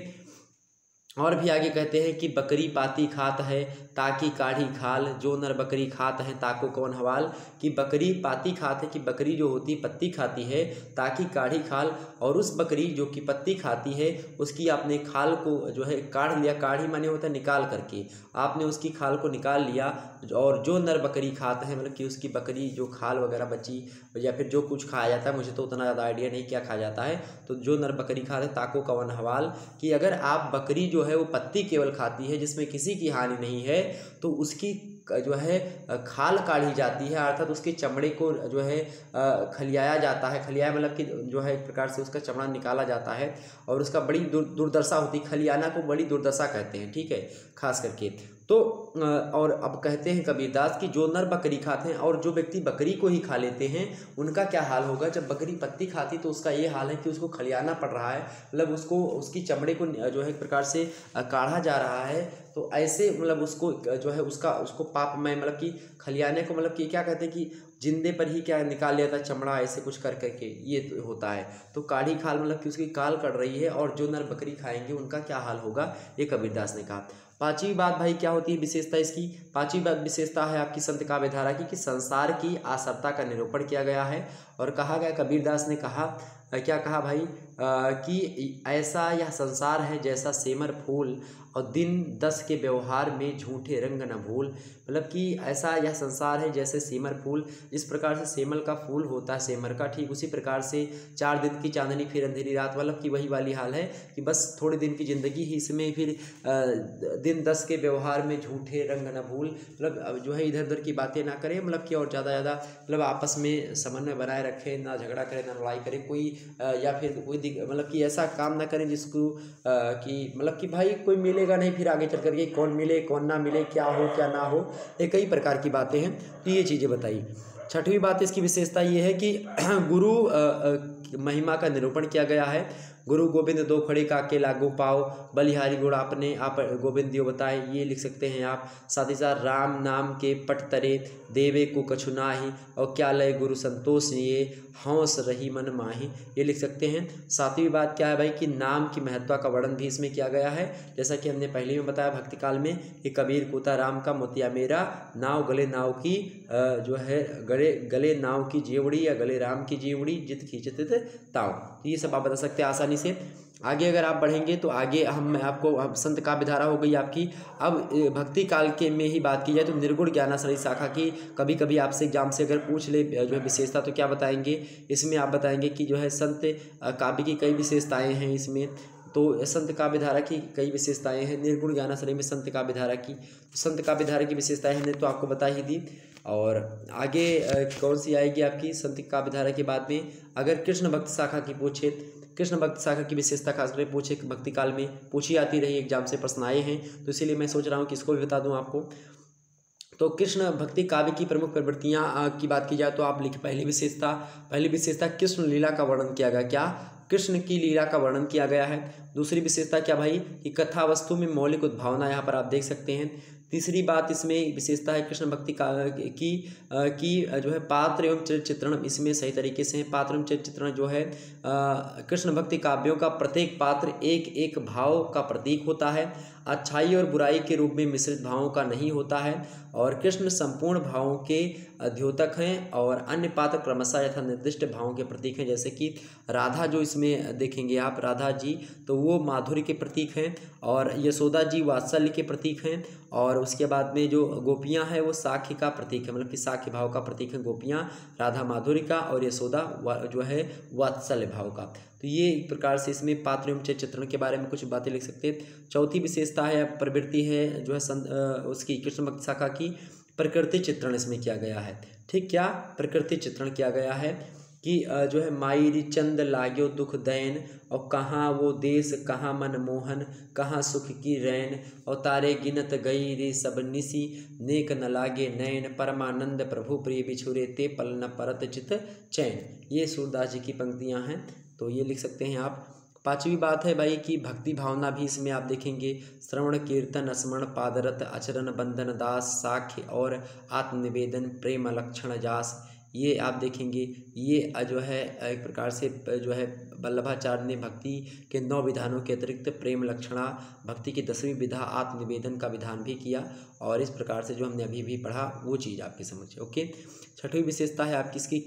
और भी आगे कहते हैं कि बकरी पाती खात है ताकि काढ़ी खाल, जो नर बकरी खात है ताको कौन हवाल। कि बकरी पाती खात है, कि बकरी जो होती पत्ती खाती है ताकि काढ़ी खाल, और उस बकरी जो कि पत्ती खाती है उसकी आपने खाल को जो है काढ़ लिया। काढ़ी माने होता है निकाल करके, आपने उसकी खाल को निकाल लिया। और जो नर बकरी खात है, मतलब कि उसकी बकरी जो खाल वगैरह बची या फिर जो कुछ खाया जाता है, मुझे तो उतना ज़्यादा आइडिया नहीं क्या खाया जाता है, तो जो नर बकरी खाते है ताको कवन हवाल। कि अगर आप बकरी जो है वो पत्ती केवल खाती है जिसमें किसी की हानि नहीं है, तो उसकी जो है खाल काढ़ी जाती है, अर्थात उसके चमड़े को जो है खलियाया जाता है। खलियाया मतलब कि जो है एक प्रकार से उसका चमड़ा निकाला जाता है और उसका बड़ी दुर्दशा होती है। खलियाना को बड़ी दुर्दशा कहते हैं, ठीक है, खास करके। तो और अब कहते हैं कबीरदास कि जो नर बकरी खाते हैं और जो व्यक्ति बकरी को ही खा लेते हैं उनका क्या हाल होगा। जब बकरी पत्ती खाती तो उसका ये हाल है कि उसको खलियाना पड़ रहा है, मतलब उसको उसकी चमड़े को जो है एक प्रकार से काढ़ा जा रहा है। तो ऐसे मतलब उसको जो है उसको पाप में मतलब कि खलियाने को मतलब कि क्या कहते हैं कि जिंदे पर ही क्या निकाल लिया था चमड़ा, ऐसे कुछ कर करके ये तो होता है। तो काढ़ी खाल मतलब कि उसकी काल कट रही है, और जो नर बकरी खाएंगे उनका क्या हाल होगा, ये कबीरदास ने कहा। पांचवी बात भाई क्या होती है विशेषता इसकी, पांचवी बात विशेषता है आपकी संत काव्यधारा की कि संसार की आसरता का निरूपण किया गया है। और कहा गया, कबीरदास ने कहा क्या कहा भाई कि ऐसा यह संसार है जैसा सेमर फूल, और दिन 10 के व्यवहार में झूठे रंग न भूल। मतलब कि ऐसा यह संसार है जैसे सेमर फूल, जिस प्रकार से सेमल का फूल होता है सेमर का, ठीक उसी प्रकार से 4 दिन की चांदनी फिर अंधेरी रात, मतलब कि वही वाली हाल है कि बस थोड़े दिन की ज़िंदगी ही, इसमें फिर दिन 10 के व्यवहार में झूठे रंग न भूल। मतलब जो है इधर उधर की बातें ना करें, मतलब कि और ज़्यादा मतलब आपस में समन्वय बनाए रखें, ना झगड़ा करें ना लड़ाई करें कोई, या फिर कोई मतलब कि ऐसा काम ना करें जिसको कि मतलब कि भाई कोई मिलेगा नहीं फिर आगे चल करके, कौन मिले कौन ना मिले, क्या हो क्या ना हो, ये कई प्रकार की बातें हैं। तो ये चीज़ें बताई। छठवीं बात इसकी विशेषता ये है कि गुरु महिमा का निरूपण किया गया है। गुरु गोविंद दो खड़े काके लागू पाओ, बलिहारी गुण आपने आप गोविंद दियो बताए, ये लिख सकते हैं आप। साथ ही साथ राम नाम के पट तरे देवे को कछु नाही, और क्या लय गुरु संतोष ये हौस रही मन माही, ये लिख सकते हैं। सातवीं बात क्या है भाई कि नाम की महत्व का वर्णन भी इसमें किया गया है, जैसा कि हमने पहले में बताया भक्ति काल में कि कबीर कूता राम का मोतिया मेरा, नाव गले नाव की जो है गले नाव की जेवड़ी या गले राम की जेवड़ी, जित खींचते ताव। तो ये सब आप बता सकते हैं आसानी से। आगे अगर आप बढ़ेंगे तो आगे हम आपको संत काव्यधारा हो गई आपकी। अब भक्ति काल के में ही बात की जाए तो निर्गुण ज्ञानाश्रयी शाखा की कभी कभी आपसे एग्जाम से अगर पूछ ले जो है विशेषता, तो क्या बताएंगे इसमें, आप बताएंगे कि जो है संत काव्य की कई विशेषताएं हैं इसमें। तो संत काव्यधारा की कई विशेषताएं हैं, निर्गुण ज्ञानाश्रयी में संत काव्यधारा की, संत काव्यधारा की विशेषताएं हमने तो आपको बता ही दी। और आगे कौन सी आएगी आपकी संत काव्यधारा के बाद में, अगर कृष्ण भक्त शाखा की पूछे, कृष्ण भक्त शाखा की विशेषता खासकर पूछे, भक्ति काल में पूछी आती रही, एग्जाम से प्रश्न आए हैं, तो इसीलिए मैं सोच रहा हूँ कि इसको भी बता दूँ आपको। तो कृष्ण भक्ति काव्य की प्रमुख प्रवृत्तियाँ की बात की जाए तो आप लिख, पहली विशेषता कृष्ण लीला का वर्णन किया गया, क्या कृष्ण की लीला का वर्णन किया गया है। दूसरी विशेषता क्या भाई कि कथा वस्तु में मौलिक उद्भावना, यहाँ पर आप देख सकते हैं। तीसरी बात इसमें विशेषता है कृष्ण भक्ति की जो है पात्र एवं चरित्र चित्रण इसमें सही तरीके से है। पात्र एवं चरित्र चित्रण जो है कृष्ण भक्ति काव्यों का प्रत्येक पात्र एक एक भाव का प्रतीक होता है, अच्छाई और बुराई के रूप में मिश्रित भावों का नहीं होता है, और कृष्ण संपूर्ण भावों के द्योतक हैं, और अन्य पात्र क्रमशः यथा निर्दिष्ट भावों के प्रतीक हैं। जैसे कि राधा जो इसमें देखेंगे आप, राधा जी तो वो माधुर्य के प्रतीक हैं, और यशोदा जी वात्सल्य के प्रतीक हैं, और उसके बाद में जो गोपियाँ हैं वो साख्य का प्रतीक है, मतलब कि साख्य भाव का प्रतीक है गोपियाँ, राधा माधुर्य का, और यशोदा जो है वात्सल्य भाव का। तो ये एक प्रकार से इसमें पात्र एवं चरित्र चित्रण के बारे में कुछ बातें लिख सकते हैं। चौथी विशेषता है प्रवृत्ति है जो है उसकी कृष्ण भक्त शाखा की प्रकृति चित्रण इसमें किया गया है। ठीक, क्या प्रकृति चित्रण किया गया है कि जो है माई चंद लाग्यो दुख दैन, और कहाँ वो देश कहाँ मन मोहन, कहाँ सुख की रैन, और तारे गिनत गई रे सब निसी, नेक न लागे नैन, परमानंद प्रभु प्रिय बिछुरे ते पल न परत चित चैन। ये सूरदास जी की पंक्तियाँ हैं, तो ये लिख सकते हैं आप। पांचवी बात है भाई कि भक्ति भावना भी इसमें आप देखेंगे, श्रवण कीर्तन स्मरण पादरत आचरण बंधन दास, साख्य और आत्मनिवेदन प्रेम लक्षण जास, ये आप देखेंगे। ये जो है एक प्रकार से जो है वल्लभाचार्य ने भक्ति के 9 विधानों के अतिरिक्त प्रेम लक्षणा भक्ति की 10वीं विधा आत्मनिवेदन का विधान भी किया, और इस प्रकार से जो हमने अभी भी पढ़ा वो चीज़ आपकी समझ। ओके, छठवीं विशेषता है आपकी इसकी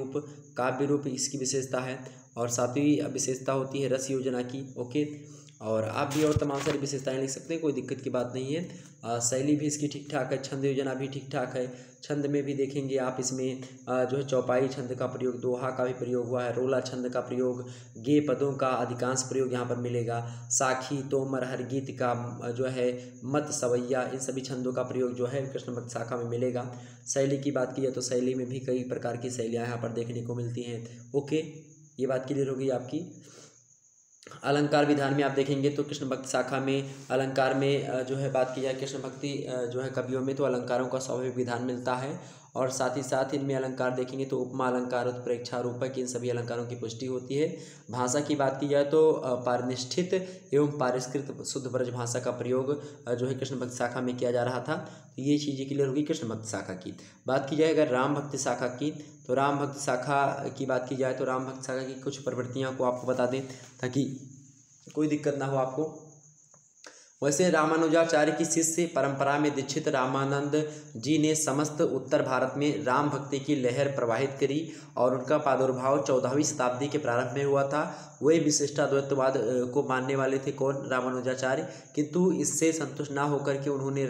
काव्य रूप इसकी विशेषता है, और 7वीं विशेषता होती है रस योजना की। ओके, और आप भी और तमाम सारी विशेषताएं लिख सकते हैं, कोई दिक्कत की बात नहीं है। शैली भी इसकी ठीक ठाक है, छंद योजना भी ठीक ठाक है। छंद में भी देखेंगे आप इसमें जो है चौपाई छंद का प्रयोग, दोहा का भी प्रयोग हुआ है, रोला छंद का प्रयोग, गे पदों का अधिकांश प्रयोग यहाँ पर मिलेगा, साखी तोमर हर गीत का जो है मत सवैया, इन सभी छंदों का प्रयोग जो है कृष्ण भक्त शाखा में मिलेगा। शैली की बात की जाए तो शैली में भी कई प्रकार की शैलियाँ यहाँ पर देखने को मिलती हैं। ओके, ये बात क्लियर होगी आपकी। अलंकार विधान में आप देखेंगे तो कृष्ण भक्ति शाखा में अलंकार में जो है बात की जाए कृष्ण भक्ति जो है कवियों में तो अलंकारों का स्वाभाविक विधान मिलता है। और साथ ही साथ इनमें अलंकार देखेंगे तो उपमा अलंकार, उत्प्रेक्षा, रूपक, इन सभी अलंकारों की पुष्टि होती है। भाषा की बात की जाए तो पारिनिष्ठित एवं पारिष्कृत शुद्ध ब्रज भाषा का प्रयोग जो है कृष्ण भक्ति शाखा में किया जा रहा था। तो ये चीज़ें क्लियर होगी कृष्ण भक्ति शाखा की। बात की जाए अगर राम भक्ति शाखा की, तो राम भक्ति शाखा की बात की जाए तो राम भक्ति शाखा की कुछ प्रवृत्तियाँ को आपको बता दें ताकि कोई दिक्कत ना हो आपको। वैसे रामानुजाचार्य की शिष्य परंपरा में दीक्षित रामानंद जी ने समस्त उत्तर भारत में राम भक्ति की लहर प्रवाहित करी और उनका प्रादुर्भाव 14वीं शताब्दी के प्रारंभ में हुआ था। वे विशिष्टाद्वैतवाद को मानने वाले थे कौन? रामानुजाचार्य। किंतु इससे संतुष्ट ना होकर के उन्होंने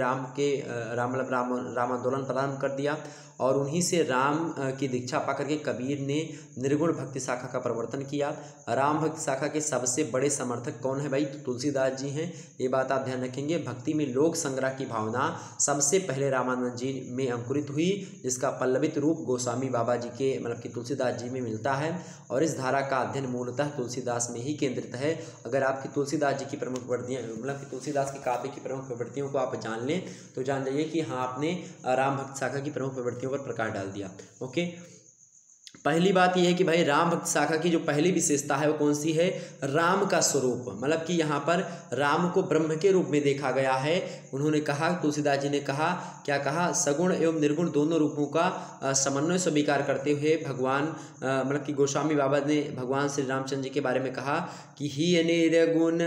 राम आंदोलन प्रारंभ कर दिया और उन्हीं से राम की दीक्षा पाकर के कबीर ने निर्गुण भक्ति शाखा का प्रवर्तन किया। राम भक्ति शाखा के सबसे बड़े समर्थक कौन है भाई? तो तुलसीदास जी हैं। ये बात आप ध्यान रखेंगे। भक्ति में लोक संग्रह की भावना सबसे पहले रामानंद जी में अंकुरित हुई, जिसका पल्लवित रूप गोस्वामी बाबा जी के मतलब कि तुलसीदास जी में मिलता है। और इस धारा का अध्ययन मूलतः तुलसीदास में ही केंद्रित है। अगर आपकी तुलसीदास जी की प्रमुख प्रवृत्तियाँ मतलब कि तुलसीदास के काव्य की प्रमुख प्रवृत्तियों को आप जान लें तो जान जाइए कि हाँ, आपने राम भक्त शाखा की प्रमुख प्रवृत्तियों पर प्रकाश डाल दिया। ओके, पहली बात यह है कि भाई राम भक्त शाखा की जो पहली विशेषता है वो कौन सी है? राम का स्वरूप, मतलब कि यहाँ पर राम को ब्रह्म के रूप में देखा गया है। उन्होंने कहा, तुलसीदास जी ने कहा, क्या कहा? सगुण एवं निर्गुण दोनों रूपों का समन्वय स्वीकार करते हुए भगवान मतलब कि गोस्वामी बाबा ने भगवान श्री रामचंद्र जी के बारे में कहा कि ही निर्गुण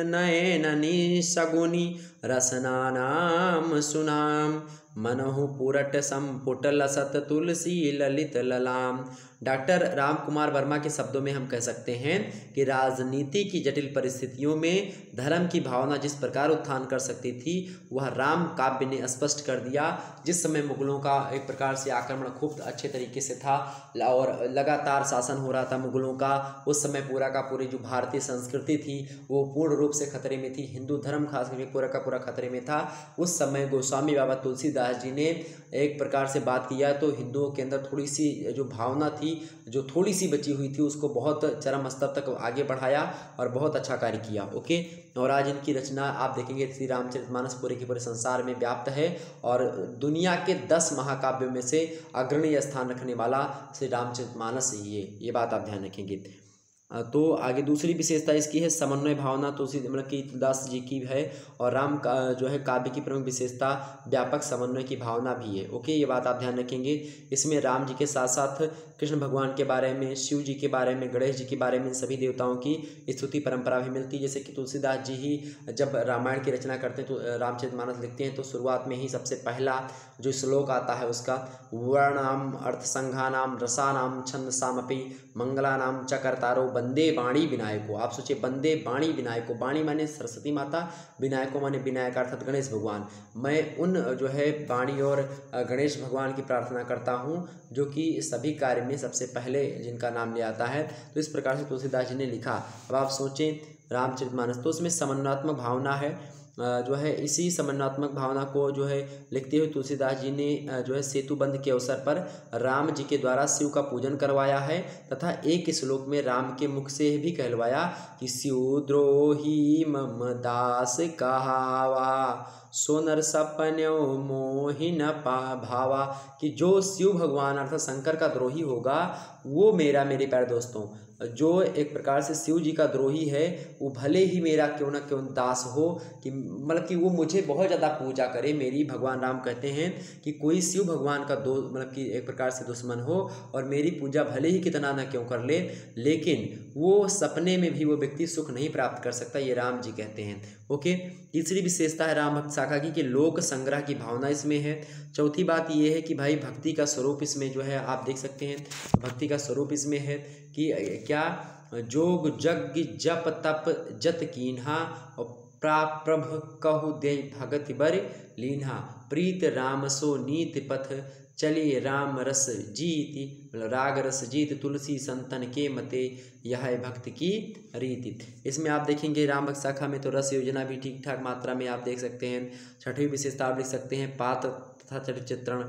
नयननि सगुनी रसना नाम सुनाम मनहु पुरट संपुट लसत तुलसी ललित ललाम। डॉक्टर राम कुमार वर्मा के शब्दों में हम कह सकते हैं कि राजनीति की जटिल परिस्थितियों में धर्म की भावना जिस प्रकार उत्थान कर सकती थी वह राम काव्य ने स्पष्ट कर दिया। जिस समय मुगलों का एक प्रकार से आक्रमण खूब अच्छे तरीके से था और लगातार शासन हो रहा था मुगलों का, उस समय पूरा का पूरी जो भारतीय संस्कृति थी वो पूर्ण रूप से खतरे में थी। हिंदू धर्म खास करके पूरा का पूरा खतरे में था। उस समय गोस्वामी बाबा तुलसीदास जी ने एक प्रकार से बात किया तो हिंदुओं के अंदर थोड़ी सी जो भावना थी, जो थोड़ी सी बची हुई थी, उसको बहुत चरम स्तर तक आगे बढ़ाया और बहुत अच्छा कार्य किया। ओके, और आज इनकी रचना आप देखेंगे श्री रामचरितमानस पूरे के पूरे संसार में व्याप्त है और दुनिया के 10 महाकाव्यों में से अग्रणी स्थान रखने वाला श्री रामचरितमानस ही है। ये बात आप ध्यान रखेंगे। तो आगे दूसरी विशेषता इसकी है समन्वय भावना, तुलसी मतलब कि तुलसीदास जी की है। और राम का जो है काव्य की प्रमुख विशेषता व्यापक समन्वय की भावना भी है। ओके, ये बात आप ध्यान रखेंगे। इसमें राम जी के साथ साथ कृष्ण भगवान के बारे में, शिव जी के बारे में, गणेश जी के बारे में, सभी देवताओं की स्तुति परंपरा भी मिलती है। जैसे कि तुलसीदास जी ही जब रामायण की रचना करते हैं तो रामचरितमानस लिखते हैं तो शुरुआत में ही सबसे पहला जो श्लोक आता है उसका वर्णाम अर्थसंघानाम रसानाम छंदसामपि मंगलानाम च कर्तारो वंदे वाणी विनायको। आप सोचिए, वंदे वाणी विनायको, वाणी माने सरस्वती माता, विनायको माने विनायक अर्थात गणेश भगवान। मैं उन जो है वाणी और गणेश भगवान की प्रार्थना करता हूँ जो कि सभी कार्य में सबसे पहले जिनका नाम ले आता है। तो इस प्रकार से तुलसीदास जी ने लिखा। अब आप सोचें रामचरितमानस तो उसमें समन्वयात्मक भावना है जो है। इसी समन्वयात्मक भावना को जो है लिखते हुए तुलसीदास जी ने जो है सेतुबंध के अवसर पर राम जी के द्वारा शिव का पूजन करवाया है तथा एक श्लोक में राम के मुख से भी कहलवाया कि शिव द्रोही मम दास कहावा सोनर सपन्यो मोहि न भावा। कि जो शिव भगवान अर्थात शंकर का द्रोही होगा वो मेरा, मेरे प्यारे दोस्तों, जो एक प्रकार से शिव जी का द्रोही है वो भले ही मेरा क्यों ना क्यों दास हो, कि मतलब कि वो मुझे बहुत ज़्यादा पूजा करे मेरी। भगवान राम कहते हैं कि कोई शिव भगवान का मतलब कि एक प्रकार से दुश्मन हो और मेरी पूजा भले ही कितना ना क्यों कर ले, लेकिन वो सपने में भी वो व्यक्ति सुख नहीं प्राप्त कर सकता, ये राम जी कहते हैं। ओके, तीसरी विशेषता है राम भक्त शाखा की कि लोक संग्रह की भावना इसमें है। चौथी बात ये है कि भाई भक्ति का स्वरूप इसमें जो है आप देख सकते हैं, भक्ति का स्वरूप इसमें है कि क्या जोग जग जप तप जत कीन्हा और प्रभ कहु दे भगत बर लीन्हा प्रीत राम सो नीत पथ चलिए राम रस जीति राग रस जीत तुलसी संतन के मते यह है भक्त की रीति। इसमें आप देखेंगे राम भक्त शाखा में तो रस योजना भी ठीक ठाक मात्रा में आप देख सकते हैं। छठवीं विशेषता आप लिख सकते हैं पात्र तथा चरित्र चित्रण।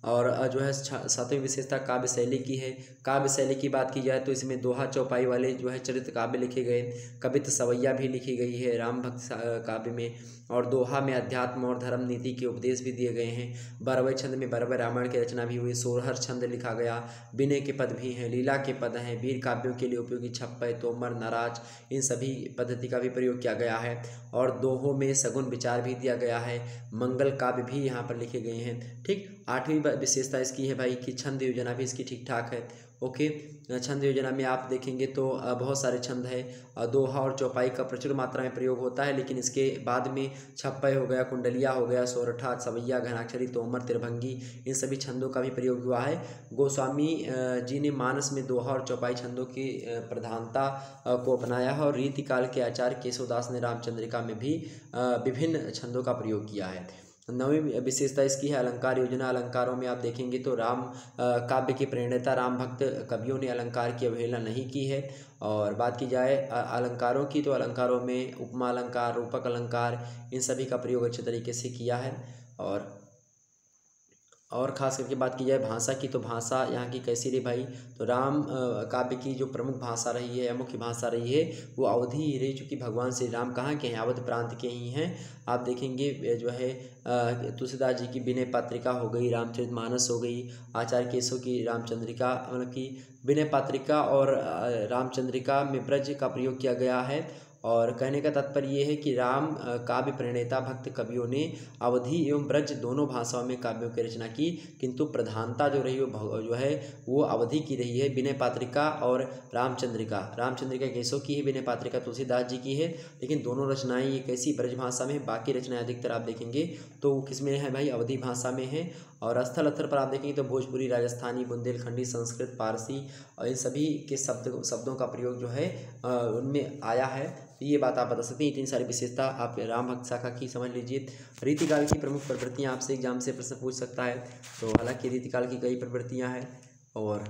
और जो है सातवीं विशेषता काव्य शैली की है। काव्य शैली की बात की जाए तो इसमें दोहा चौपाई वाले जो है चरित्र काव्य लिखे गए, कवित्त सवैया भी लिखी गई है राम भक्त काव्य में, और दोहा में अध्यात्म और धर्म नीति के उपदेश भी दिए गए हैं। 12वें छंद में 12वें रामायण की रचना भी हुई, 16 छंद लिखा गया, विनय के पद भी हैं, लीला के पद हैं, वीर काव्यों के लिए उपयोगी छप्पय, तोमर, नाराज, इन सभी पद्धति का भी प्रयोग किया गया है। और दोहों में सगुन विचार भी दिया गया है, मंगल काव्य भी यहाँ पर लिखे गए हैं। ठीक, 8वीं विशेषता इसकी है भाई कि छंद योजना भी इसकी ठीक ठाक है। ओके, छंद योजना में आप देखेंगे तो बहुत सारे छंद है, दोहा और चौपाई का प्रचुर मात्रा में प्रयोग होता है, लेकिन इसके बाद में छप्पय हो गया, कुंडलिया हो गया, सोरठा, सवैया, घनाक्षरी, तोमर, त्रिभंगी, इन सभी छंदों का भी प्रयोग हुआ है। गोस्वामी जी ने मानस में दोहा और चौपाई छंदों की प्रधानता को अपनाया है, और रीतिकाल के आचार्य केशवदास ने रामचंद्रिका में भी विभिन्न छंदों का प्रयोग किया है। 9वीं विशेषता इसकी है अलंकार योजना। अलंकारों में आप देखेंगे तो राम काव्य के प्रणेता राम भक्त कवियों ने अलंकार की अवहेलना नहीं की है। और बात की जाए अलंकारों की, तो अलंकारों में उपमा अलंकार, रूपक अलंकार, इन सभी का प्रयोग अच्छे तरीके से किया है। और ख़ास करके बात की जाए भाषा की, तो भाषा यहाँ की कैसी रही भाई, तो राम काव्य की जो प्रमुख भाषा रही है या मुख्य भाषा रही है वो अवधी ही रही, चूँकि भगवान श्री राम कहाँ के हैं, अवध प्रांत के ही हैं। आप देखेंगे जो है तुलसीदास जी की विनय पात्रिका हो गई, रामचरितमानस हो गई, आचार्य केशव की रामचंद्रिका, मतलब कि विनय पात्रिका और रामचंद्रिका में ब्रज का प्रयोग किया गया है। और कहने का तात्पर्य ये है कि राम काव्य प्रणेता भक्त कवियों ने अवधी एवं ब्रज दोनों भाषाओं में काव्यों की रचना की, किंतु प्रधानता जो रही जो है वो अवधी की रही है। विनय पात्रिका और रामचंद्रिका केशव की है, विनय पात्रिका तुलसीदास जी की है, लेकिन दोनों रचनाएं ये कैसी ब्रज भाषा में, बाकी रचनाएं अधिकतर आप देखेंगे तो किस में है भाई, अवधी भाषा में है। और स्थल अत्थर पर आप देखेंगे तो भोजपुरी, राजस्थानी, बुंदेलखंडी, संस्कृत, पारसी और इन सभी के शब्दों का प्रयोग जो है उनमें आया है। तो ये बात आप बता सकते हैं। इतनी सारी विशेषता आप राम भक्त शाखा की समझ लीजिए। रीतिकाल की प्रमुख प्रवृत्तियाँ आपसे एग्जाम से प्रश्न पूछ सकता है, तो हालांकि रीतिकाल की कई प्रवृत्तियाँ हैं। और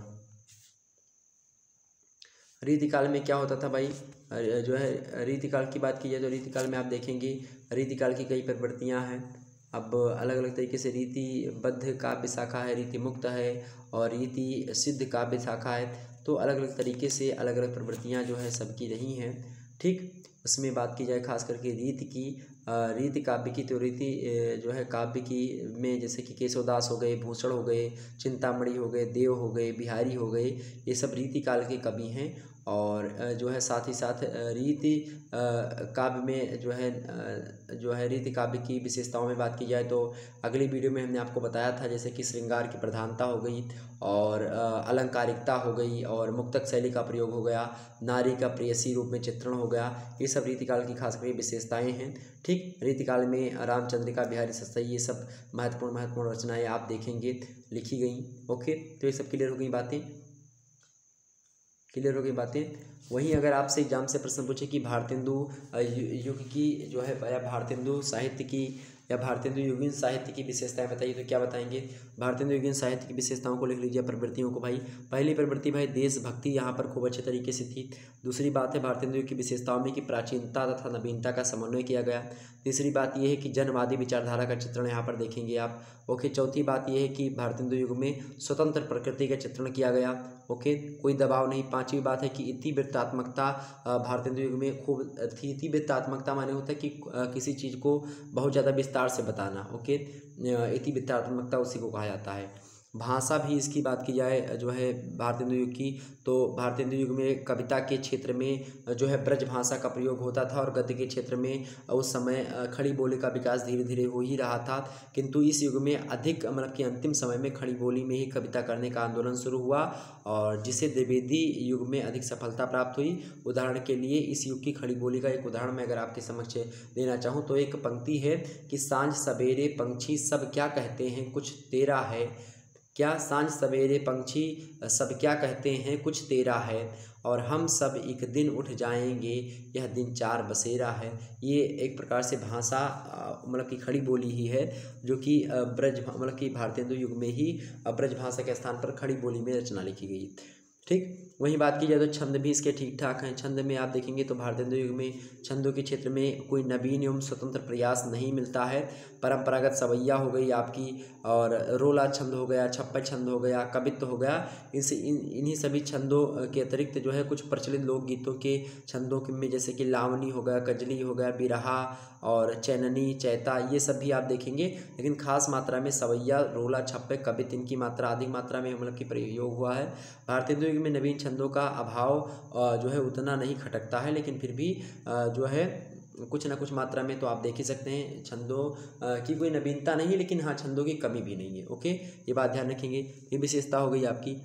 रीतिकाल में क्या होता था भाई, जो है रीतिकाल की बात की जाए तो रीतिकाल में आप देखेंगे रीतिकाल की कई प्रवृत्तियाँ हैं। अब अलग अलग तरीके से रीतिबद्ध काव्य शाखा है, रीति मुक्त है और रीति सिद्ध काव्य शाखा है। तो अलग अलग तरीके से अलग अलग प्रवृत्तियाँ जो है सबकी रही हैं। ठीक, उसमें बात की जाए खास करके रीति काव्य की, तो रीति जो है काव्य की में जैसे कि केशवदास हो गए, भूषण हो गए, चिंतामणि हो गए, देव हो गए, बिहारी हो गए, ये सब रीतिकाल के कवि हैं। और जो है साथ ही साथ रीति काव्य में जो है रीति काव्य की विशेषताओं में बात की जाए तो अगली वीडियो में हमने आपको बताया था, जैसे कि श्रृंगार की प्रधानता हो गई और अलंकारिकता हो गई और मुक्तक शैली का प्रयोग हो गया, नारी का प्रेयसी रूप में चित्रण हो गया, ये सब रीतिकाल की खास करके विशेषताएं हैं। ठीक, रीतिकाल में रामचंद्रिका, बिहारी सतसई, ये सब महत्वपूर्ण रचनाएं आप देखेंगे लिखी गई। ओके, तो ये सब क्लियर हो गई बातें। वहीं अगर आपसे एग्जाम से प्रश्न पूछे कि भारतेंदु युग की जो है या भारतेंदु साहित्य की या भारतेंदु युगीन साहित्य की विशेषताएं बताइए, तो क्या बताएंगे। भारतेंदु युगीन साहित्य की विशेषताओं को लिख लीजिए, प्रवृत्तियों को भाई। पहली प्रवृत्ति भाई देशभक्ति यहाँ पर खूब अच्छे तरीके से थी। दूसरी बात है भारतेंदु युग की विशेषताओं में कि प्राचीनता तथा नवीनता का समन्वय किया गया। तीसरी बात यह है कि जनवादी विचारधारा का चित्रण यहाँ पर देखेंगे आप। ओके, चौथी बात यह है कि भारतेंदु युग में स्वतंत्र प्रकृति का चित्रण किया गया। ओके, कोई दबाव नहीं। पांचवी बात है कि इतिवृत्तात्मकता भारतेंदु युग में खूब थी। इतिवृत्तात्मकता माने होता है कि किसी चीज़ को बहुत ज़्यादा विस्तार से बताना। ओके, इतिवृत्तात्मकता उसी को कहा जाता है। भाषा भी इसकी बात की जाए जो है भारतेंदु युग की, तो भारतेंदु युग में कविता के क्षेत्र में जो है ब्रज भाषा का प्रयोग होता था और गद्य के क्षेत्र में उस समय खड़ी बोली का विकास धीरे धीरे हो ही रहा था। किंतु इस युग में अधिक मतलब कि अंतिम समय में खड़ी बोली में ही कविता करने का आंदोलन शुरू हुआ और जिसे द्विवेदी युग में अधिक सफलता प्राप्त हुई। उदाहरण के लिए इस युग की खड़ी बोली का एक उदाहरण मैं अगर आपके समक्ष देना चाहूँ तो एक पंक्ति है कि सांझ सवेरे पंछी सब क्या कहते हैं कुछ तेरा है। क्या सांझ सवेरे पंछी सब क्या कहते हैं कुछ तेरा है, और हम सब एक दिन उठ जाएंगे यह दिन चार बसेरा है। ये एक प्रकार से भाषा मतलब कि खड़ी बोली ही है जो कि ब्रज मतलब कि भारतेंदु युग में ही ब्रज भाषा के स्थान पर खड़ी बोली में रचना लिखी गई। ठीक। वहीं बात की जाए तो छंद भी इसके ठीक ठाक हैं। छंद में आप देखेंगे तो भारतेंदु युग में छंदों के क्षेत्र में कोई नवीन एवं स्वतंत्र प्रयास नहीं मिलता है। परंपरागत सवैया हो गई आपकी, और रोला छंद हो गया, छप्पा छंद हो गया, कवित्व हो गया, इन्हीं सभी छंदों के अतिरिक्त जो है कुछ प्रचलित लोकगीतों के छंदों में जैसे कि लावनी हो गया, कजली हो गया, बिरहा और चैननी, चैता, ये सब भी आप देखेंगे। लेकिन खास मात्रा में सवैया, रोला, छप्पे, कवित्व इनकी मात्रा अधिक मात्रा में मतलब कि प्रयोग हुआ है। भारतेंदु युग में नवीन छंदों का अभाव जो है उतना नहीं खटकता है, लेकिन फिर भी जो है कुछ ना कुछ मात्रा में तो आप देख ही सकते हैं छंदों की कोई नवीनता नहीं, लेकिन हाँ छंदों की कमी भी नहीं है। ओके, ये बात ध्यान रखेंगे। ये विशेषता हो गई आपकी।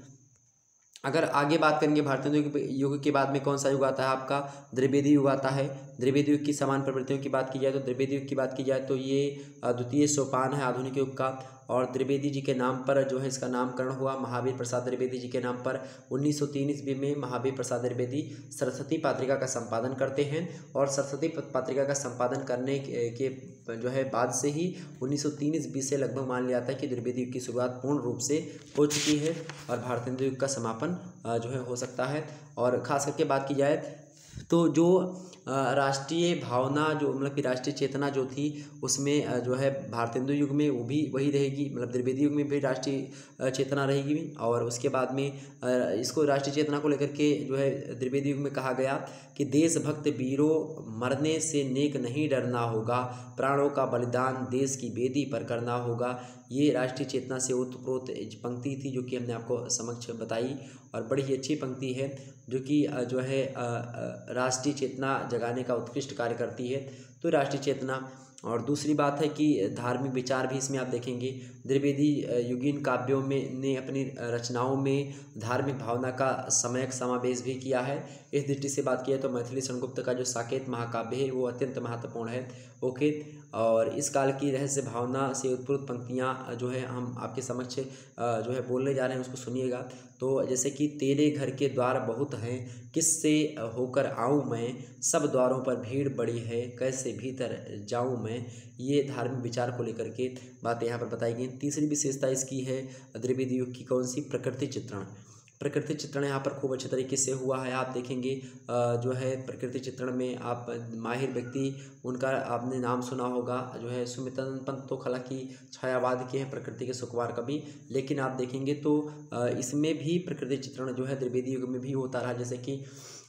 अगर आगे बात करेंगे भारतेंदु युग के बाद में कौन सा युग आता है आपका, द्विवेदी युग आता है। द्विवेदी युग की समान प्रवृत्तियों की बात की जाए तो द्विवेदी युग की बात की जाए तो ये द्वितीय सोपान है आधुनिक युग का, और द्विवेदी जी के नाम पर जो है इसका नामकरण हुआ महावीर प्रसाद द्विवेदी जी के नाम पर। 1903 ईस्वी में महावीर प्रसाद द्विवेदी सरस्वती पत्रिका का संपादन करते हैं, और सरस्वती पत्रिका का संपादन करने के जो है बाद से ही 1903 ईस्वी से लगभग मान लिया जाता है कि द्विवेदी युग की शुरुआत पूर्ण रूप से हो चुकी है, और भारतेंदु युग का समापन जो है हो सकता है। और ख़ास करके बात की जाए तो जो राष्ट्रीय भावना जो मतलब कि राष्ट्रीय चेतना जो थी उसमें जो है भारतेंदु युग में वो भी वही रहेगी, मतलब द्विवेदी युग में भी राष्ट्रीय चेतना रहेगी। और उसके बाद में इसको राष्ट्रीय चेतना को लेकर के जो है द्विवेदी युग में कहा गया कि देशभक्त वीरों, मरने से नेक नहीं डरना होगा, प्राणों का बलिदान देश की वेदी पर करना होगा। ये राष्ट्रीय चेतना से ओतप्रोत पंक्ति थी जो कि हमने आपको समक्ष बताई, और बड़ी ही अच्छी पंक्ति है जो कि जो है राष्ट्रीय चेतना जगाने का उत्कृष्ट कार्य करती है। तो राष्ट्रीय चेतना, और दूसरी बात है कि धार्मिक विचार भी इसमें आप देखेंगे। द्विवेदी युगीन काव्यों में ने अपनी रचनाओं में धार्मिक भावना का सम्यक समावेश भी किया है। इस दृष्टि से बात की है तो मैथिली शरणगुप्त का जो साकेत महाकाव्य है वो अत्यंत महत्वपूर्ण है। ओके, और इस काल की रहस्य भावना से उत्प्रोत पंक्तियाँ जो है हम आपके समक्ष जो है बोलने जा रहे हैं उसको सुनिएगा। तो जैसे कि तेरे घर के द्वार बहुत हैं, किससे होकर आऊँ मैं, सब द्वारों पर भीड़ बड़ी है, कैसे भीतर जाऊँ मैं। ये धार्मिक विचार को लेकर के बातें यहाँ पर बताई गई। तीसरी विशेषता इसकी है द्विवेदी युग की कौन सी, प्रकृति चित्रण। प्रकृति चित्रण यहाँ पर खूब अच्छे तरीके से हुआ है। आप देखेंगे जो है प्रकृति चित्रण में आप माहिर व्यक्ति उनका आपने नाम सुना होगा जो है सुमितन पंत, तो हालांकि छायावाद के हैं, प्रकृति के सुकुमार कवि, लेकिन आप देखेंगे तो इसमें भी प्रकृति चित्रण जो है द्विवेदी युग में भी होता रहा। जैसे कि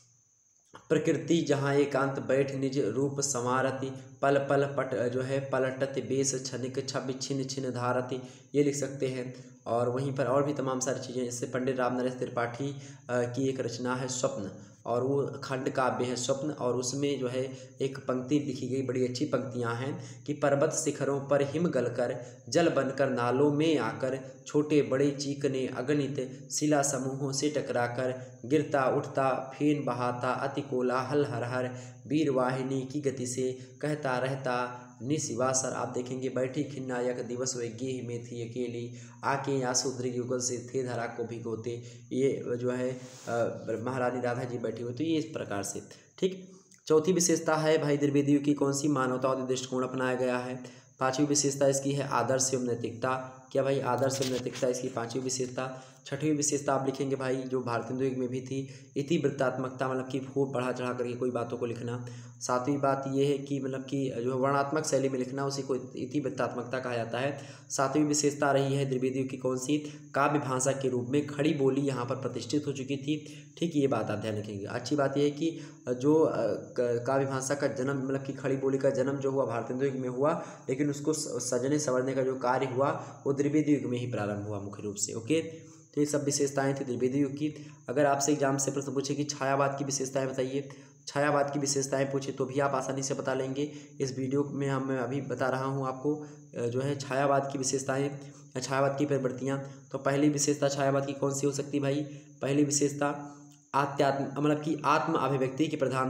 प्रकृति जहाँ एकांत बैठ निज रूप संवारति, पल पल पट जो है पलटत बेस क्षणिक छवि छिन छिन धारति, ये लिख सकते हैं। और वहीं पर और भी तमाम सारी चीज़ें, जैसे पंडित राम नरेश त्रिपाठी की एक रचना है स्वप्न, और वो खंड काव्य है स्वप्न, और उसमें जो है एक पंक्ति लिखी गई, बड़ी अच्छी पंक्तियां हैं कि पर्वत शिखरों पर हिम गलकर, जल बनकर नालों में आकर, छोटे बड़े चीकने अगणित शिला समूहों से टकराकर, गिरता उठता फेन बहाता अति कोलाहल हर हर, वीर वाहिनी की गति से कहता रहता निशिवासर। आप देखेंगे बैठी खिन्नायक दिवस वे गेह में थी अकेली, आके आंसू युगल से थे धरा को भिगोते। ये जो है महारानी राधा जी बैठी हुई, तो ये इस प्रकार से। ठीक, चौथी विशेषता है भाई द्विवेदी युग की कौन सी, मानवतावादी दृष्टिकोण अपनाया गया है। पांचवी विशेषता इसकी है आदर्श एवं नैतिकता। क्या भाई, आदर्श एवं नैतिकता इसकी पांचवी विशेषता। छठवीं विशेषता आप लिखेंगे भाई जो भारतेंदु युग में भी थी, इतिवृत्तात्मकता, मतलब कि खूब बढ़ा चढ़ा करके कोई बातों को लिखना। सातवीं बात यह है कि मतलब कि जो वर्णात्मक शैली में लिखना, उसी को इतिवृत्तात्मकता कहा जाता है। सातवीं विशेषता रही है द्विवेदी युग की कौन सी, काव्य भाषा के रूप में खड़ी बोली यहाँ पर प्रतिष्ठित हो चुकी थी। ठीक, ये बात आप ध्यान रखेंगे। अच्छी बात यह है कि जो काव्य भाषा का जन्म, मतलब कि खड़ी बोली का जन्म जो हुआ भारतेंदु युग में हुआ, लेकिन उसको सजने संवरने का जो कार्य हुआ वो द्विवेदी युग में ही प्रारंभ हुआ मुख्य रूप से। ओके, तो ये सब विशेषताएं थी द्विवेदी युग की। अगर आपसे एग्जाम से प्रश्न पूछे कि छायावाद की विशेषताएं बताइए, छायावाद की विशेषताएं पूछे तो भी आप आसानी से बता लेंगे। इस वीडियो में हम अभी बता रहा हूं आपको जो है छायावाद की विशेषताएं, छायावाद की प्रवृत्तियां। तो पहली विशेषता छायावाद की कौन सी हो सकती है भाई, पहली विशेषता आत्म मतलब कि आत्म अभिव्यक्ति की प्रधानता,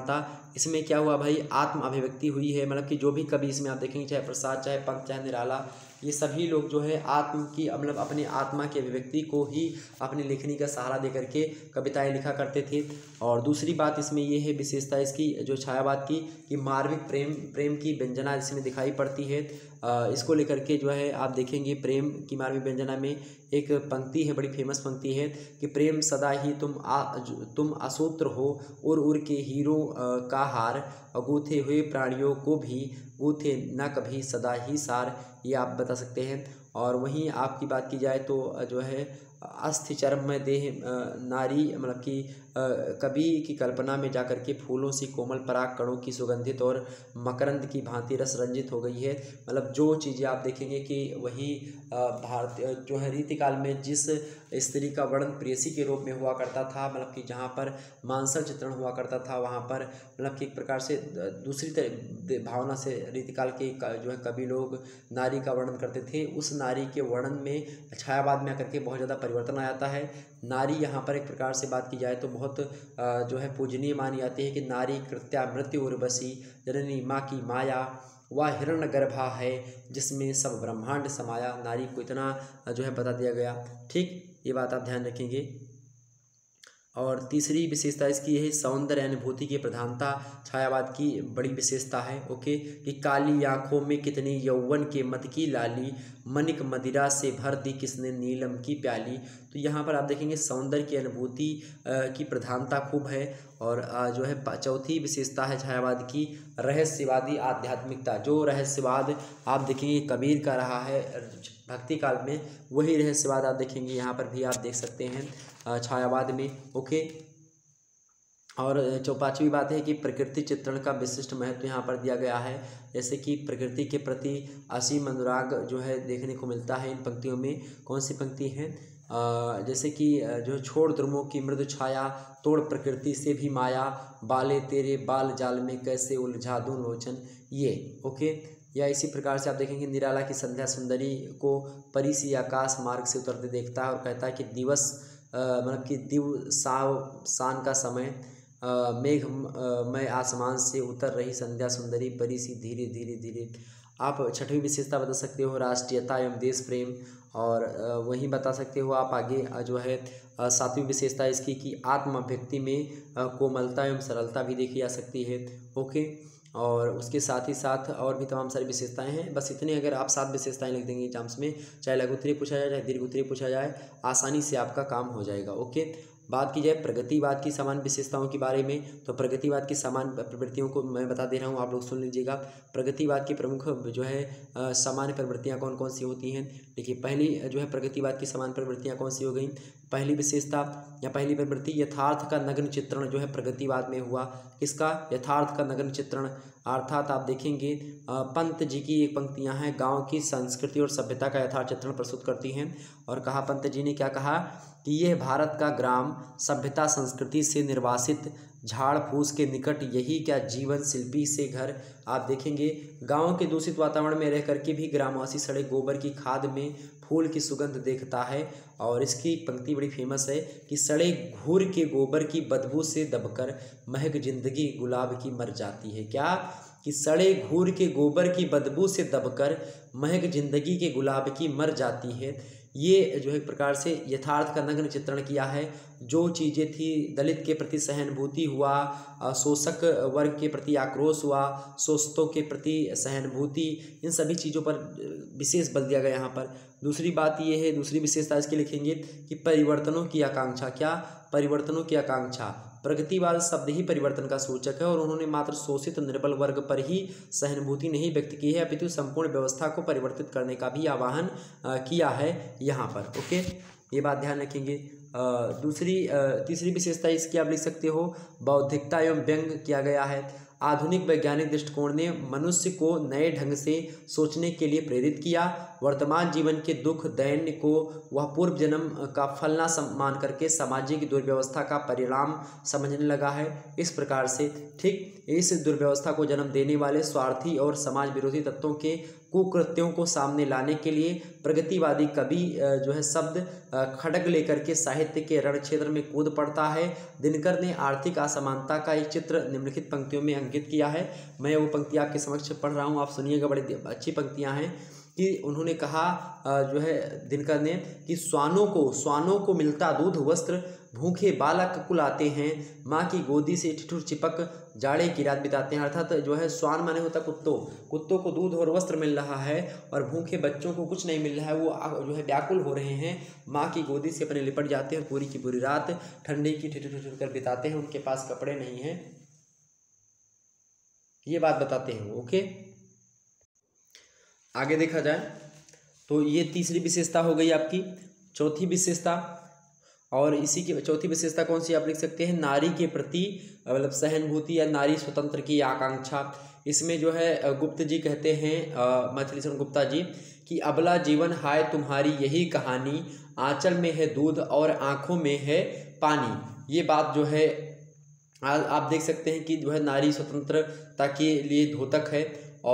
इसमें क्या हुआ भाई, आत्म अभिव्यक्ति हुई है। मतलब कि जो भी कवि इसमें आप देखेंगे, चाहे प्रसाद, चाहे पंत, चाहे निराला, ये सभी लोग जो है आत्म की मतलब अपने आत्मा की अभिव्यक्ति को ही अपनी लेखनी का सहारा दे करके कविताएं लिखा करते थे। और दूसरी बात इसमें ये है, विशेषता इसकी जो छायावाद की, कि मार्मिक प्रेम की व्यंजना इसमें दिखाई पड़ती है। इसको लेकर के जो है आप देखेंगे, प्रेम की मार्मिक व्यंजना में एक पंक्ति है, बड़ी फेमस पंक्ति है कि प्रेम सदा ही तुम असूत्र हो, उड़ के हीरो का हार, गूथे हुए प्राणियों को भी गूथे न कभी सदा ही सार, ये आप बता सकते हैं। और वहीं आपकी बात की जाए तो जो है अस्थि चर्म में देह नारी, मतलब कि कवि की कल्पना में जाकर के फूलों से कोमल पराग कणों की सुगंधित और मकरंद की भांति रस रंजित हो गई है। मतलब जो चीज़ें आप देखेंगे कि वही भारतीय जो है रीतिकाल में जिस स्त्री का वर्णन प्रेयसी के रूप में हुआ करता था, मतलब कि जहाँ पर मानसर चित्रण हुआ करता था, वहाँ पर मतलब कि एक प्रकार से दूसरी भावना से रीतिकाल के जो है कवि लोग नारी का वर्णन करते थे। उस नारी के वर्णन में छायावाद में आकर के बहुत ज़्यादा परिवर्तन आ जाता है। नारी यहाँ पर एक प्रकार से बात की जाए तो बहुत जो है पूजनीय मानी जाती है कि नारी कृत्या मृत्यु उर्वशी जननी माँ की माया, वह हिरण्य गर्भा है जिसमें सब ब्रह्मांड समाया। नारी को इतना जो है बता दिया गया। ठीक, ये बात आप ध्यान रखेंगे। और तीसरी विशेषता इसकी यही सौंदर्य अनुभूति की प्रधानता छायावाद की बड़ी विशेषता है। ओके, कि काली आँखों में कितनी यौवन के मत की लाली, मनिक मदिरा से भर दी किसने नीलम की प्याली। तो यहाँ पर आप देखेंगे सौंदर्य की अनुभूति की प्रधानता खूब है। और जो है चौथी विशेषता है छायावाद की रहस्यवादी आध्यात्मिकता। जो रहस्यवाद आप देखेंगे कबीर का रहा है भक्ति काल में, वही रहस्यवाद आप देखेंगे यहाँ पर भी आप देख सकते हैं छायावाद में। ओके, और पांचवी बात है कि प्रकृति चित्रण का विशिष्ट महत्व यहाँ पर दिया गया है। जैसे कि प्रकृति के प्रति असीम अनुराग जो है देखने को मिलता है इन पंक्तियों में। कौन सी पंक्ति है, जैसे कि जो छोड़ ध्रुवों की मृदु छाया, तोड़ प्रकृति से भी माया, बाले तेरे बाल जाल में कैसे उलझा दूं लोचन, ये। ओके, या इसी प्रकार से आप देखेंगे निराला की संध्या सुंदरी को परी सी आकाश मार्ग से उतरते देखता है और कहता है कि दिवस मतलब कि शान का समय, मेघ मैं आसमान से उतर रही संध्या सुंदरी परी सी धीरे धीरे धीरे। आप छठवीं विशेषता बता सकते हो राष्ट्रीयता एवं देश प्रेम। और वहीं बता सकते हो आप आगे जो है सातवीं विशेषता इसकी कि आत्म अभिव्यक्ति में कोमलता एवं सरलता भी देखी जा सकती है। ओके, और उसके साथ ही साथ और भी तमाम सारी विशेषताएं हैं। बस इतने अगर आप 7 विशेषताएं लिख देंगे एग्जाम्स में, चाहे लघु उत्तरीय पूछा जाए चाहे दीर्घ उत्तरीय पूछा जाए, आसानी से आपका काम हो जाएगा। ओके, बात की जाए प्रगतिवाद की समान विशेषताओं के बारे में, तो प्रगतिवाद की समान प्रवृत्तियों को मैं बता दे रहा हूँ, आप लोग सुन लीजिएगा। प्रगतिवाद की प्रमुख जो है सामान्य प्रवृत्तियाँ कौन कौन सी होती हैं। देखिए, पहली जो है प्रगतिवाद की समान प्रवृत्तियाँ कौन सी हो गई। पहली विशेषता या पहली प्रवृत्ति, यथार्थ का नग्न चित्रण जो है प्रगतिवाद में हुआ। किसका, यथार्थ का नग्न चित्रण। अर्थात आप देखेंगे पंत जी की एक पंक्तियाँ हैं, गांव की संस्कृति और सभ्यता का यथार्थ चित्रण प्रस्तुत करती हैं। और कहा पंत जी ने क्या कहा कि यह भारत का ग्राम सभ्यता संस्कृति से निर्वासित झाड़ फूस के निकट, यही क्या जीवन शिल्पी से घर। आप देखेंगे गांव के दूषित वातावरण में रह करके भी ग्रामवासी सड़े गोबर की खाद में फूल की सुगंध देखता है। और इसकी पंक्ति बड़ी फेमस है कि सड़े घूर के गोबर की बदबू से दबकर महक जिंदगी गुलाब की मर जाती है। क्या, कि सड़े घूर के गोबर की बदबू से दबकर महक जिंदगी के गुलाब की मर जाती है। ये जो एक प्रकार से यथार्थ का नग्न चित्रण किया है। जो चीज़ें थी, दलित के प्रति सहानुभूति हुआ, शोषक वर्ग के प्रति आक्रोश हुआ, शोषितों के प्रति सहानुभूति, इन सभी चीज़ों पर विशेष बल दिया गया यहाँ पर। दूसरी बात ये है, दूसरी विशेषता इसकी लिखेंगे कि परिवर्तनों की आकांक्षा। क्या, परिवर्तनों की आकांक्षा। प्रगतिवाद शब्द ही परिवर्तन का सूचक है और उन्होंने मात्र शोषित निर्बल वर्ग पर ही सहानुभूति नहीं व्यक्त की है, अपितु संपूर्ण व्यवस्था को परिवर्तित करने का भी आह्वान किया है यहाँ पर। ओके, ये बात ध्यान रखेंगे। तीसरी विशेषता इसकी आप लिख सकते हो बौद्धिकता एवं व्यंग किया गया है। आधुनिक वैज्ञानिक दृष्टिकोण ने मनुष्य को नए ढंग से सोचने के लिए प्रेरित किया। वर्तमान जीवन के दुख दैन्य को वह पूर्व जन्म का फल न मान करके सामाजिक दुर्व्यवस्था का परिणाम समझने लगा है। इस प्रकार से ठीक इस दुर्व्यवस्था को जन्म देने वाले स्वार्थी और समाज विरोधी तत्वों के कुकृत्यों को सामने लाने के लिए प्रगतिवादी कवि जो है शब्द खड्ग लेकर के साहित्य के रण क्षेत्र में कूद पड़ता है। दिनकर ने आर्थिक असमानता का एक चित्र निम्नलिखित पंक्तियों में अंकित किया है। मैं वो पंक्ति आपके समक्ष पढ़ रहा हूँ, आप सुनिएगा, बड़ी अच्छी पंक्तियाँ हैं। कि उन्होंने कहा जो है दिनकर ने कि श्वानों को मिलता दूध वस्त्र, भूखे बालक कुल आते हैं, माँ की गोदी से ठिठुर चिपक जाड़े की रात बिताते हैं। अर्थात जो है श्वान माने होता कुत्तों को दूध और वस्त्र मिल रहा है और भूखे बच्चों को कुछ नहीं मिल रहा है, वो जो है व्याकुल हो रहे हैं, माँ की गोदी से अपने लिपट जाते हैं, पूरी की पूरी रात ठंडी की ठिठुर कर बिताते हैं, उनके पास कपड़े नहीं हैं, ये बात बताते हैं। ओके, आगे देखा जाए तो ये तीसरी विशेषता हो गई आपकी। चौथी विशेषता, और इसी की चौथी विशेषता कौन सी आप लिख सकते हैं, नारी के प्रति मतलब सहानुभूति या नारी स्वतंत्र की आकांक्षा। इसमें जो है गुप्त जी कहते हैं, मैथिलीशरण गुप्ता जी, कि अबला जीवन हाय तुम्हारी यही कहानी, आंचल में है दूध और आँखों में है पानी। ये बात जो है आप देख सकते हैं कि जो है नारी स्वतंत्रता के लिए द्योतक है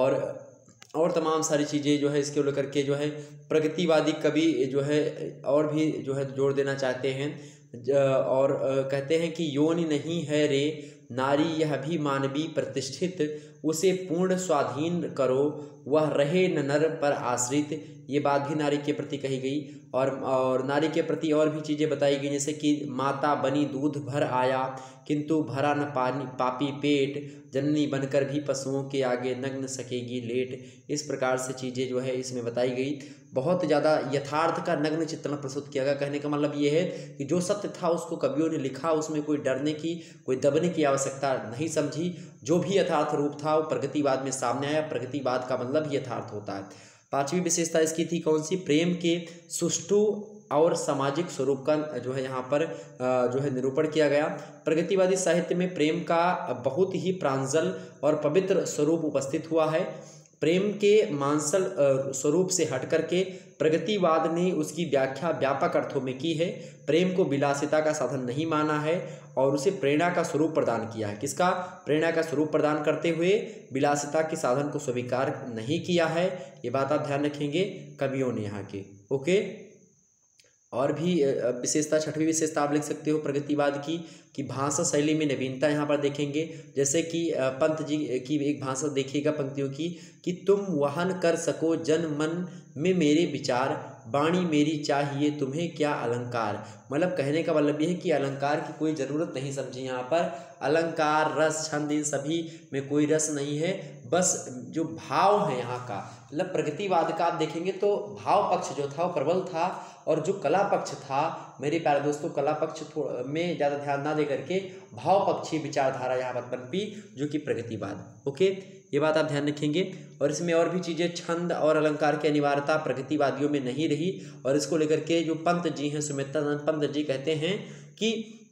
और तमाम सारी चीज़ें जो है इसके लेकर के जो है प्रगतिवादी कवि जो है और भी जो है जोड़ देना चाहते हैं और कहते हैं कि योनि नहीं है रे नारी यह भी मानवी प्रतिष्ठित, उसे पूर्ण स्वाधीन करो वह रहे न नर पर आश्रित। ये बात भी नारी के प्रति कही गई और नारी के प्रति और भी चीज़ें बताई गई, जैसे कि माता बनी दूध भर आया किंतु भरा न पापी पेट, जननी बनकर भी पशुओं के आगे नग्न सकेगी लेट। इस प्रकार से चीज़ें जो है इसमें बताई गई। बहुत ज़्यादा यथार्थ का नग्न चित्रण प्रस्तुत किया गया। कहने का मतलब ये है कि जो सत्य था उसको कवियों ने लिखा, उसमें कोई डरने की कोई दबने की आवश्यकता नहीं समझी। जो भी यथार्थ रूप था वो प्रगतिवाद में सामने आया। प्रगतिवाद का मतलब ही यथार्थ होता है। पांचवी विशेषता इसकी थी कौन सी, प्रेम के सुष्ठु और सामाजिक स्वरूप का जो है यहाँ पर जो है निरूपण किया गया। प्रगतिवादी साहित्य में प्रेम का बहुत ही प्रांजल और पवित्र स्वरूप उपस्थित हुआ है। प्रेम के मांसल स्वरूप से हट करके प्रगतिवाद ने उसकी व्याख्या व्यापक अर्थों में की है। प्रेम को विलासिता का साधन नहीं माना है और उसे प्रेरणा का स्वरूप प्रदान किया है। किसका, प्रेरणा का स्वरूप प्रदान करते हुए विलासिता के साधन को स्वीकार नहीं किया है। ये बात आप ध्यान रखेंगे कवियों ने यहाँ के। ओके, और भी विशेषता, छठवीं विशेषता आप लिख सकते हो प्रगतिवाद की कि भाषा शैली में नवीनता यहाँ पर देखेंगे। जैसे कि पंत जी की एक भाषा देखिएगा पंक्तियों की कि तुम वहन कर सको जन मन में मेरे विचार, वाणी मेरी चाहिए तुम्हें क्या अलंकार। मतलब कहने का मतलब ये है कि अलंकार की कोई ज़रूरत नहीं समझी यहाँ पर। अलंकार, रस, छंद, इन सभी में कोई रस नहीं है, बस जो भाव है यहाँ का। मतलब प्रगतिवाद का आप देखेंगे तो भाव पक्ष जो था वो प्रबल था और जो कला पक्ष था मेरे प्यारे दोस्तों, कला पक्ष में ज़्यादा ध्यान ना दे करके भाव पक्षी विचारधारा यहाँ पर पनपी, जो कि प्रगतिवाद। ओके, ये बात आप ध्यान रखेंगे। और इसमें और भी चीज़ें, छंद और अलंकार की अनिवार्यता प्रगतिवादियों में नहीं रही और इसको लेकर के जो पंत जी हैं, सुमित्रानंद पंत जी कहते हैं कि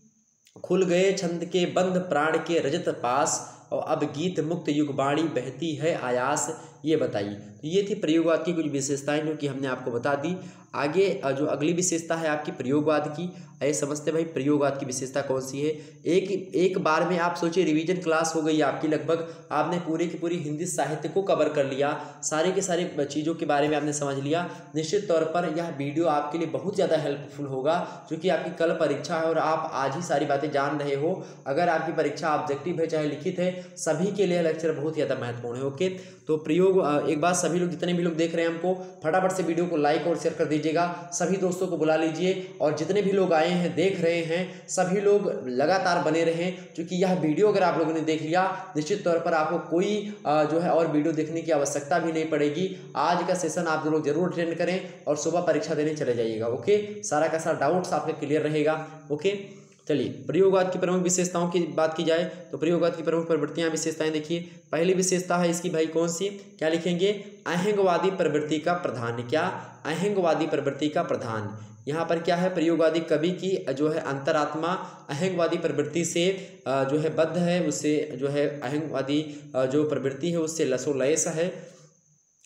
खुल गए छंद के बंध प्राण के रजत पास और अब गीत मुक्त युगवाणी बहती है आयास। ये बताइए, तो ये थी प्रयोगवाद की कुछ विशेषताएं जो कि हमने आपको बता दी। आगे जो अगली विशेषता है आपकी प्रयोगवाद की, आइए समझते भाई प्रयोगवाद की विशेषता कौन सी है। एक बार में आप सोचिए रिवीजन क्लास हो गई आपकी, लगभग आपने पूरी की पूरी हिंदी साहित्य को कवर कर लिया, सारे के सारे चीज़ों के बारे में आपने समझ लिया। निश्चित तौर पर यह वीडियो आपके लिए बहुत ज़्यादा हेल्पफुल होगा, क्योंकि आपकी कल परीक्षा है और आप आज ही सारी बातें जान रहे हो। अगर आपकी परीक्षा ऑब्जेक्टिव है चाहे लिखित है, सभी के लिए लेक्चर बहुत ज़्यादा महत्वपूर्ण है। ओके, तो प्रयोग एक बात सभी लोग, जितने भी लोग देख रहे हैं हमको, फटाफट से वीडियो को लाइक और शेयर कर दीजिएगा। सभी दोस्तों को बुला लीजिए और जितने भी लोग आए हैं देख रहे हैं, सभी लोग लगातार बने रहें, क्योंकि यह वीडियो अगर आप लोगों ने देख लिया निश्चित तौर पर आपको कोई जो है और वीडियो देखने की आवश्यकता भी नहीं पड़ेगी। आज का सेशन आप लोग जरूर अटेंड करें और सुबह परीक्षा देने चले जाइएगा। ओके, सारा का सारा डाउट्स आपके क्लियर रहेगा। ओके, चलिए प्रयोगवाद की प्रमुख विशेषताओं की बात की जाए तो प्रयोगवाद की प्रमुख प्रवृत्तियां विशेषताएं देखिए। पहली विशेषता है इसकी भाई कौन सी, क्या लिखेंगे, अहंगवादी प्रवृत्ति का प्रधान। क्या, अहंगवादी प्रवृत्ति का प्रधान। यहाँ पर क्या है, प्रयोगवादी कवि की जो है अंतरात्मा अहंगवादी प्रवृत्ति से जो है बद्ध है, उससे जो है अहंगवादी जो प्रवृत्ति है उससे लसोलयस है।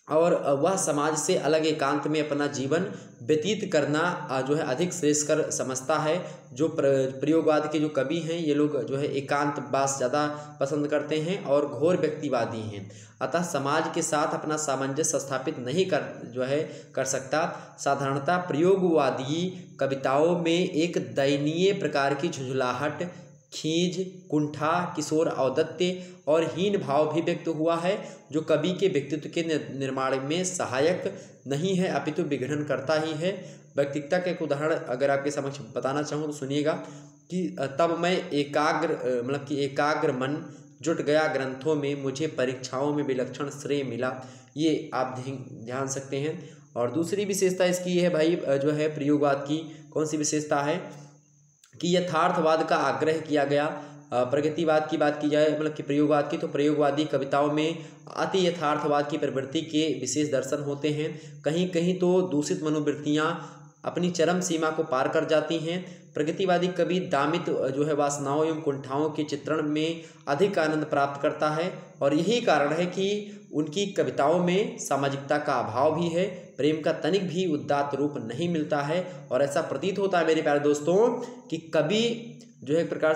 और वह समाज से अलग एकांत में अपना जीवन व्यतीत करना जो है अधिक श्रेयस्कर समझता है। जो प्रयोगवाद के जो कवि हैं ये लोग जो है एकांतवास ज़्यादा पसंद करते हैं और घोर व्यक्तिवादी हैं, अतः समाज के साथ अपना सामंजस्य स्थापित नहीं कर सकता। साधारणतः प्रयोगवादी कविताओं में एक दयनीय प्रकार की झुंझलाहट, खींच, कुंठा, किशोर औदत्य और हीन भाव भी व्यक्त हुआ है, जो कवि के व्यक्तित्व के निर्माण में सहायक नहीं है अपितु विघटन करता ही है। व्यक्तित्व का एक उदाहरण अगर आपके समक्ष बताना चाहूँ तो सुनिएगा कि तब मैं एकाग्र मन जुट गया ग्रंथों में, मुझे परीक्षाओं में विलक्षण श्रेय मिला। ये आप ध्यान सकते हैं। और दूसरी विशेषता इसकी ये है भाई जो है प्रयोगवाद की कौन सी विशेषता है कि यथार्थवाद का आग्रह किया गया। प्रगतिवाद की बात की जाए कि प्रयोगवाद की, तो प्रयोगवादी कविताओं में अति यथार्थवाद की प्रवृत्ति के विशेष दर्शन होते हैं। कहीं कहीं तो दूषित मनोवृत्तियाँ अपनी चरम सीमा को पार कर जाती हैं। प्रगतिवादी कवि दामित जो है वासनाओं एवं कुंठाओं के चित्रण में अधिक आनंद प्राप्त करता है और यही कारण है कि उनकी कविताओं में सामाजिकता का अभाव भी है, प्रेम का तनिक भी उदात्त रूप नहीं मिलता है। और ऐसा प्रतीत होता है मेरे प्यारे दोस्तों कि कवि जो है एक प्रकार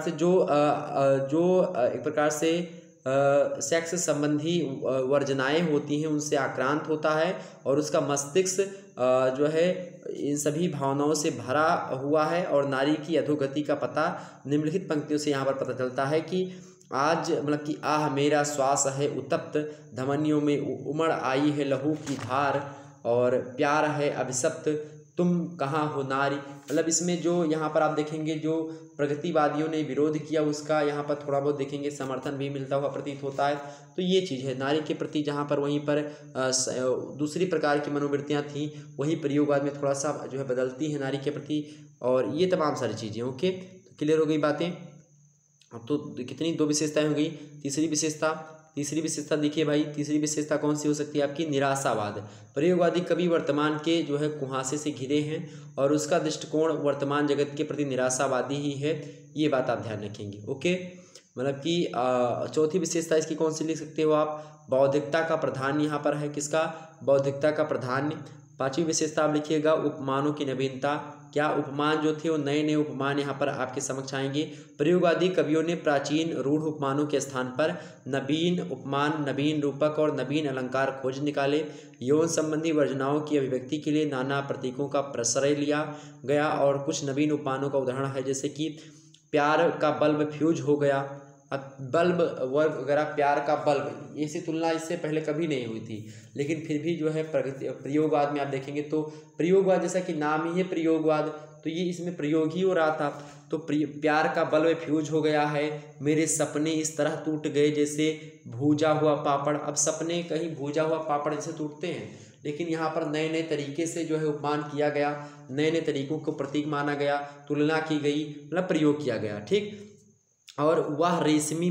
से सेक्स संबंधी वर्जनाएं होती हैं उनसे आक्रांत होता है और उसका मस्तिष्क जो है इन सभी भावनाओं से भरा हुआ है। और नारी की अधोगति का पता निम्नलिखित पंक्तियों से यहाँ पर पता चलता है कि आज कि आह मेरा श्वास है उत्तप्त, धमनियों में उमड़ आई है लहू की धार, और प्यार है अभिशप्त, तुम कहाँ हो नारी। इसमें जो यहाँ पर आप देखेंगे जो प्रगतिवादियों ने विरोध किया उसका यहाँ पर थोड़ा बहुत देखेंगे समर्थन भी मिलता हुआ प्रतीत होता है। तो ये चीज़ है नारी के प्रति, जहाँ पर वहीं पर दूसरी प्रकार की मनोवृत्तियाँ थीं वही प्रयोगवाद में थोड़ा सा जो है बदलती हैं नारी के प्रति। और ये तमाम सारी चीज़ें ओके तो क्लियर हो गई बातें। अब तो कितनी दो विशेषताएं हो गई। तीसरी विशेषता देखिए भाई, तीसरी विशेषता कौन सी हो सकती है आपकी, निराशावाद। प्रयोगवादी कवि वर्तमान के जो है कुहासे से घिरे हैं और उसका दृष्टिकोण वर्तमान जगत के प्रति निराशावादी ही है, ये बात आप ध्यान रखेंगे ओके। चौथी विशेषता इसकी कौन सी लिख सकते हो आप, बौद्धिकता का प्राधान्य यहाँ पर है, किसका, बौद्धिकता का प्राधान्य। पांचवी विशेषता आप लिखिएगा उपमानों की नवीनता। क्या उपमान जो थे वो नए नए उपमान यहाँ पर आपके समक्ष आएंगे। प्रयोगवादी कवियों ने प्राचीन रूढ़ उपमानों के स्थान पर नवीन उपमान, नवीन रूपक और नवीन अलंकार खोज निकाले। यौन संबंधी वर्जनाओं की अभिव्यक्ति के लिए नाना प्रतीकों का प्रश्रय लिया गया और कुछ नवीन उपमानों का उदाहरण है जैसे कि प्यार का बल्ब फ्यूज हो गया। अब बल्ब वर्ग वगैरह, प्यार का बल्ब, ऐसी तुलना इससे पहले कभी नहीं हुई थी, लेकिन फिर भी जो है प्रयोगवाद में आप देखेंगे तो प्रयोगवाद जैसा कि नाम ही है प्रयोगवाद, तो ये इसमें प्रयोग ही हो रहा था। तो प्यार का बल्ब फ्यूज हो गया है, मेरे सपने इस तरह टूट गए जैसे भूजा हुआ पापड़। अब सपने कहीं भूजा हुआ पापड़ जैसे टूटते हैं, लेकिन यहाँ पर नए नए तरीके से जो है उपमान किया गया, नए नए तरीकों को प्रतीक माना गया, तुलना की गई, प्रयोग किया गया ठीक। और वह रेशमी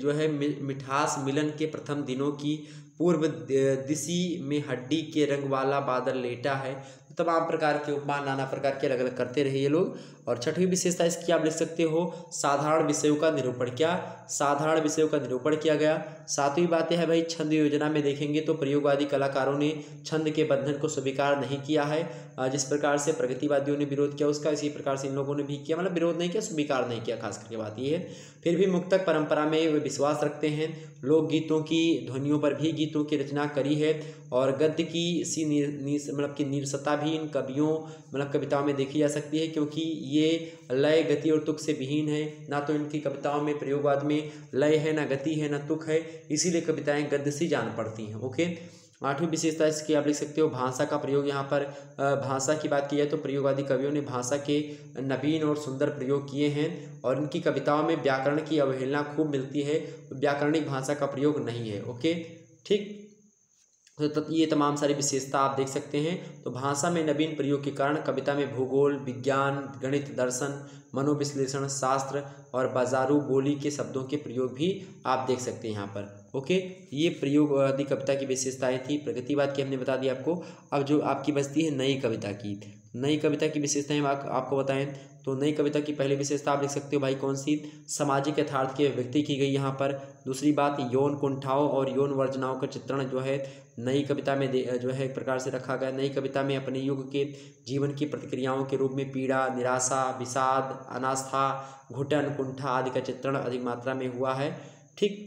मिठास मिलन के प्रथम दिनों की पूर्व दिशा में हड्डी के रंग वाला बादल लेटा है। तमाम प्रकार के उपमान नाना प्रकार के अलग अलग करते रहे ये लोग। और छठवीं विशेषता इसकी आप लिख सकते हो साधारण विषयों का निरूपण। क्या, साधारण विषयों का निरूपण किया गया। सातवीं बातें है भाई छंद योजना में देखेंगे तो प्रयोगवादी कलाकारों ने छंद के बंधन को स्वीकार नहीं किया है। जिस प्रकार से प्रगतिवादियों ने विरोध किया उसका, इसी प्रकार से इन लोगों ने भी किया, विरोध नहीं किया, स्वीकार नहीं किया। खास करके बात ये है फिर भी मुक्तक परंपरा में वे विश्वास रखते हैं। लोकगीतों की ध्वनियों पर भी गीतों की रचना करी है और गद्य की सी की नीरसता भी इन कवियों कविताओं में देखी जा सकती है, क्योंकि ये लय गति और तुक से विहीन है। ना तो इनकी कविताओं में प्रयोगवाद में लय है, ना गति है, ना तुक है, इसीलिए कविताएं गद्य सी जान पड़ती हैं ओके। आठवीं विशेषता इसकी आप लिख सकते हो भाषा का प्रयोग। यहाँ पर भाषा की बात की जाए तो प्रयोगवादी कवियों ने भाषा के नवीन और सुंदर प्रयोग किए हैं और इनकी कविताओं में व्याकरण की अवहेलना खूब मिलती है, व्याकरणिक भाषा का प्रयोग नहीं है ओके ठीक। तो ये तमाम सारी विशेषता आप देख सकते हैं। तो भाषा में नवीन प्रयोग के कारण कविता में भूगोल, विज्ञान, गणित, दर्शन, मनोविश्लेषण, शास्त्र और बाजारू बोली के शब्दों के प्रयोग भी आप देख सकते हैं यहाँ पर ओके। ये प्रयोगवादी कविता की विशेषताएं थी। प्रगतिवाद की हमने बता दी आपको। अब जो आपकी बचती है नई कविता की, नई कविता की विशेषताएं आपको बताएं तो नई कविता की पहली विशेषता आप लिख सकते हो भाई कौन सी, सामाजिक यथार्थ की अभिव्यक्ति की गई यहाँ पर। दूसरी बात यौन कुंठाओं और यौन वर्जनाओं का चित्रण जो है नई कविता में जो है एक प्रकार से रखा गया। नई कविता में अपने युग के जीवन की प्रतिक्रियाओं के रूप में पीड़ा, निराशा, विषाद, अनास्था, घुटन, कुंठा आदि का चित्रण अधिक मात्रा में हुआ है। ठीक।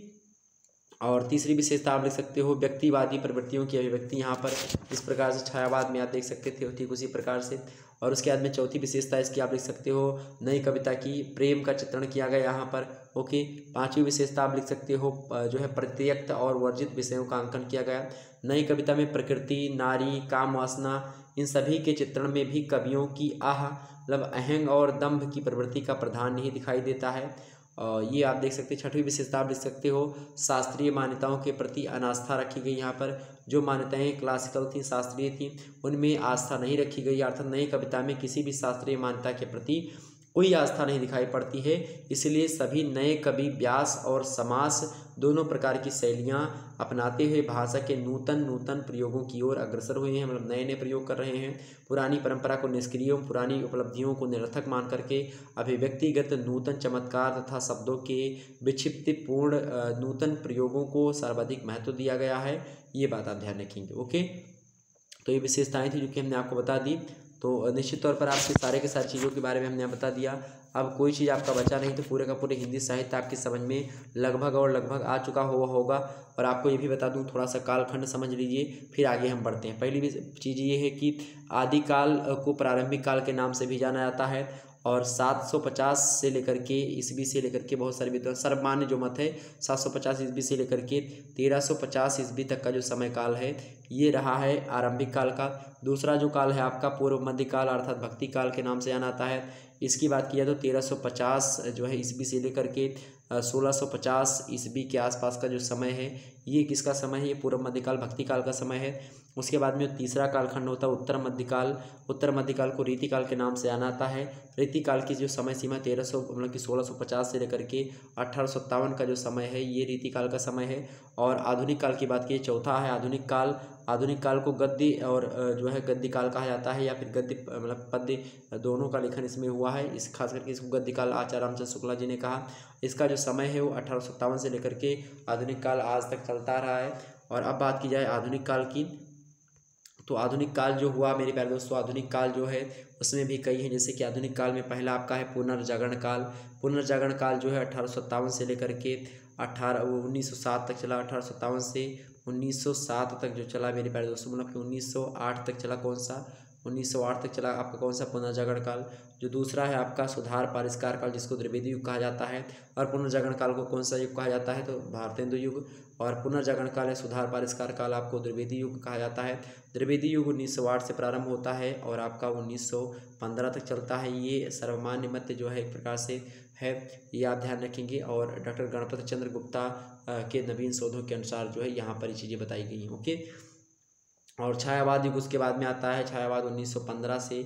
और तीसरी विशेषता आप लिख सकते हो व्यक्तिवादी प्रवृत्तियों की अभिव्यक्ति, यहाँ पर इस प्रकार से छायावाद में आप देख सकते थे, ठीक उसी प्रकार से। और उसके बाद में चौथी विशेषता इसकी आप लिख सकते हो नई कविता की प्रेम का चित्रण किया गया यहाँ पर। ओके। पांचवी विशेषता आप लिख सकते हो जो है प्रत्यक्त और वर्जित विषयों का अंकन किया गया। नई कविता में प्रकृति, नारी, काम वासना इन सभी के चित्रण में भी कवियों की मतलब अहंग और दंभ की प्रवृत्ति का प्रधान नहीं दिखाई देता है। ये आप देख सकते हैं। छठवीं विशेषता आप लिख सकते हो शास्त्रीय मान्यताओं के प्रति अनास्था रखी गई। यहाँ पर जो मान्यताएं क्लासिकल थी, शास्त्रीय थी, उनमें आस्था नहीं रखी गई, अर्थात नई कविता में किसी भी शास्त्रीय मान्यता के प्रति कोई आस्था नहीं दिखाई पड़ती है। इसलिए सभी नए कवि व्यास और समास दोनों प्रकार की शैलियाँ अपनाते हुए भाषा के नूतन प्रयोगों की ओर अग्रसर हुए हैं, मतलब नए नए प्रयोग कर रहे हैं। पुरानी परंपरा को निष्क्रिय, पुरानी उपलब्धियों को निरर्थक मान करके अभिव्यक्तिगत नूतन चमत्कार तथा शब्दों के विक्षिप्तिपूर्ण नूतन प्रयोगों को सर्वाधिक महत्व दिया गया है। ये बात आप ध्यान रखेंगे। ओके। तो ये विशेषताएं थी जो कि हमने आपको बता दी। तो निश्चित तौर पर आपकी सारे के सारी चीज़ों के बारे में हमने बता दिया। अब कोई चीज़ आपका बचा नहीं तो पूरे का पूरे हिंदी साहित्य आपकी समझ में लगभग आ चुका होगा। और आपको ये भी बता दूं, थोड़ा सा कालखंड समझ लीजिए, फिर आगे हम बढ़ते हैं। पहली भी चीज़ ये है कि आदिकाल को प्रारंभिक काल के नाम से भी जाना जाता है। और 750 से लेकर के ईस्वी से लेकर के बहुत सारे विद्वान सर्वमान्य जो मत है 750 ईस्वी से लेकर के 1350 ईस्वी तक का जो समय काल है ये रहा है आरंभिक काल का। दूसरा जो काल है आपका पूर्व मध्यकाल अर्थात भक्ति काल के नाम से जाना आता है। इसकी बात किया तो 1350 जो है ईस्वी से लेकर के 1650 ईस्वी के आसपास का जो समय है ये किसका समय है, ये पूर्व मध्यकाल भक्ति काल का समय है। उसके बाद में तीसरा कालखंड होता है उत्तर मध्यकाल। उत्तर मध्यकाल को रीतिकाल के नाम से जाना आता है। रीतिकाल की जो समय सीमा 1650 से लेकर के 1857 का जो समय है ये रीतिकाल का समय है। और आधुनिक काल की बात की चौथा है आधुनिक काल। आधुनिक काल को गद्य और जो है गद्य काल कहा जाता है, या फिर गद्य मतलब पद्य दोनों का लेखन इसमें हुआ है। इस खास करके इसको गद्य काल आचार्य रामचंद्र शुक्ला जी ने कहा। इसका जो समय है वो 1857 से लेकर के आधुनिक काल आज तक चलता रहा है। और अब बात की जाए आधुनिक काल की, तो आधुनिक काल जो हुआ मेरे प्यारे दोस्तों, आधुनिक काल जो है उसमें भी कई हैं। जैसे कि आधुनिक काल में पहला आपका है पुनर्जागरण काल। पुनर्जागरण काल जो है 1857 से लेकर के 1907 तक चला। 1857 से 1907 तक जो चला मेरे प्यारे दोस्तों, मतलब कि 1908 तक चला। कौन सा 1908 तक चला आपका कौन सा पुनर्जागरण काल। जो दूसरा है आपका सुधार पारिष्कार काल जिसको द्विवेदी युग कहा जाता है। और पुनर्जागरण काल को कौन सा युग कहा जाता है, तो भारतेंदु युग। और पुनर्जागरण काल है सुधार पारिष्कार काल आपको द्विवेदी युग कहा जाता है। द्विवेदी युग 1908 से प्रारंभ होता है और आपका 1915 तक चलता है। ये सर्वमान्य मत जो है एक प्रकार से है, ये आप ध्यान रखेंगे। और डॉक्टर गणपति चंद्र गुप्ता के नवीन शोधों के अनुसार जो है यहाँ पर ये चीज़ें बताई गई हैं। ओके। और छायावाद युग उसके बाद में आता है। छायावाद 1915 से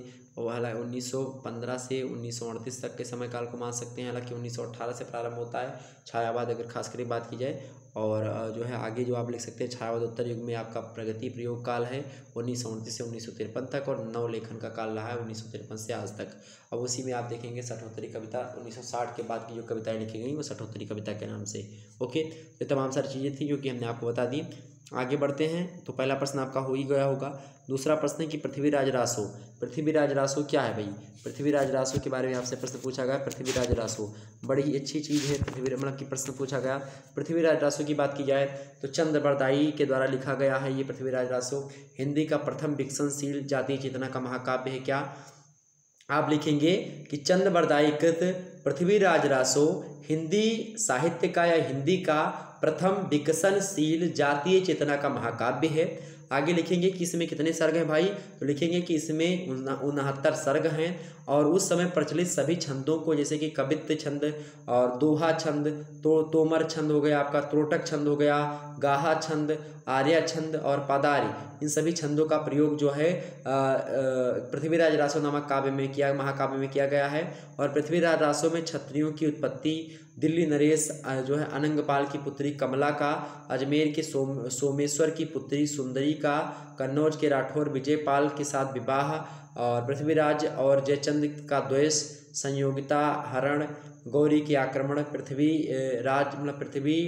1938 तक के समय काल को मान सकते हैं। हालांकि 1918 से प्रारंभ होता है छायावाद अगर खास कर बात की जाए। और जो है आगे जो आप लिख सकते हैं छायावाद उत्तर युग में आपका प्रगति प्रयोग काल है 1929 से 1953 तक। और नवलेखन का काल रहा है 1953 से आज तक। अब उसी में आप देखेंगे सठोत्तरी कविता 1960 के बाद की जो कविताएं लिखी गई वो सठोत्तरी कविता के नाम से। ओके। तो तमाम सारी चीज़ें थी जो कि हमने आपको बता दी। आगे बढ़ते हैं। तो पहला प्रश्न आपका हो ही गया होगा। दूसरा प्रश्न है कि पृथ्वीराज रासो। पृथ्वीराज रासो क्या है भाई? पृथ्वीराज रासो के बारे में आपसे प्रश्न पूछा गया। पृथ्वीराज रासो बड़ी ही अच्छी चीज़ है। मतलब कि प्रश्न पूछा गया। पृथ्वीराज रासो की बात की जाए तो चंद्रबरदाई के द्वारा लिखा गया है ये पृथ्वीराज रासो। हिंदी का प्रथम विकसनशील जातीय चेतना का महाकाव्य है। क्या आप लिखेंगे कि चंद्रबरदाई कृत पृथ्वीराज रासो हिंदी साहित्य का या हिंदी का प्रथम विकसनशील जातीय चेतना का महाकाव्य है। आगे लिखेंगे कि इसमें कितने सर्ग हैं भाई, तो लिखेंगे कि इसमें 69 सर्ग हैं। और उस समय प्रचलित सभी छंदों को जैसे कि कवित्त छंद और दोहा छंद, तोमर छंद हो गया आपका, त्रोटक छंद हो गया, गाहा छंद, आर्या छंद और पादारी, इन सभी छंदों का प्रयोग जो है पृथ्वीराज रासो नामक महाकाव्य में किया गया है। और पृथ्वीराज रासो में क्षत्रियों की उत्पत्ति, दिल्ली नरेश जो है अनंगपाल की पुत्री कमला का, अजमेर के सोमेश्वर की पुत्री सुंदरी का, कन्नौज के राठौर विजयपाल के साथ विवाह, और पृथ्वीराज और जयचंद का द्वेष, संयोगिता, हरण, गौरी के आक्रमण, पृथ्वी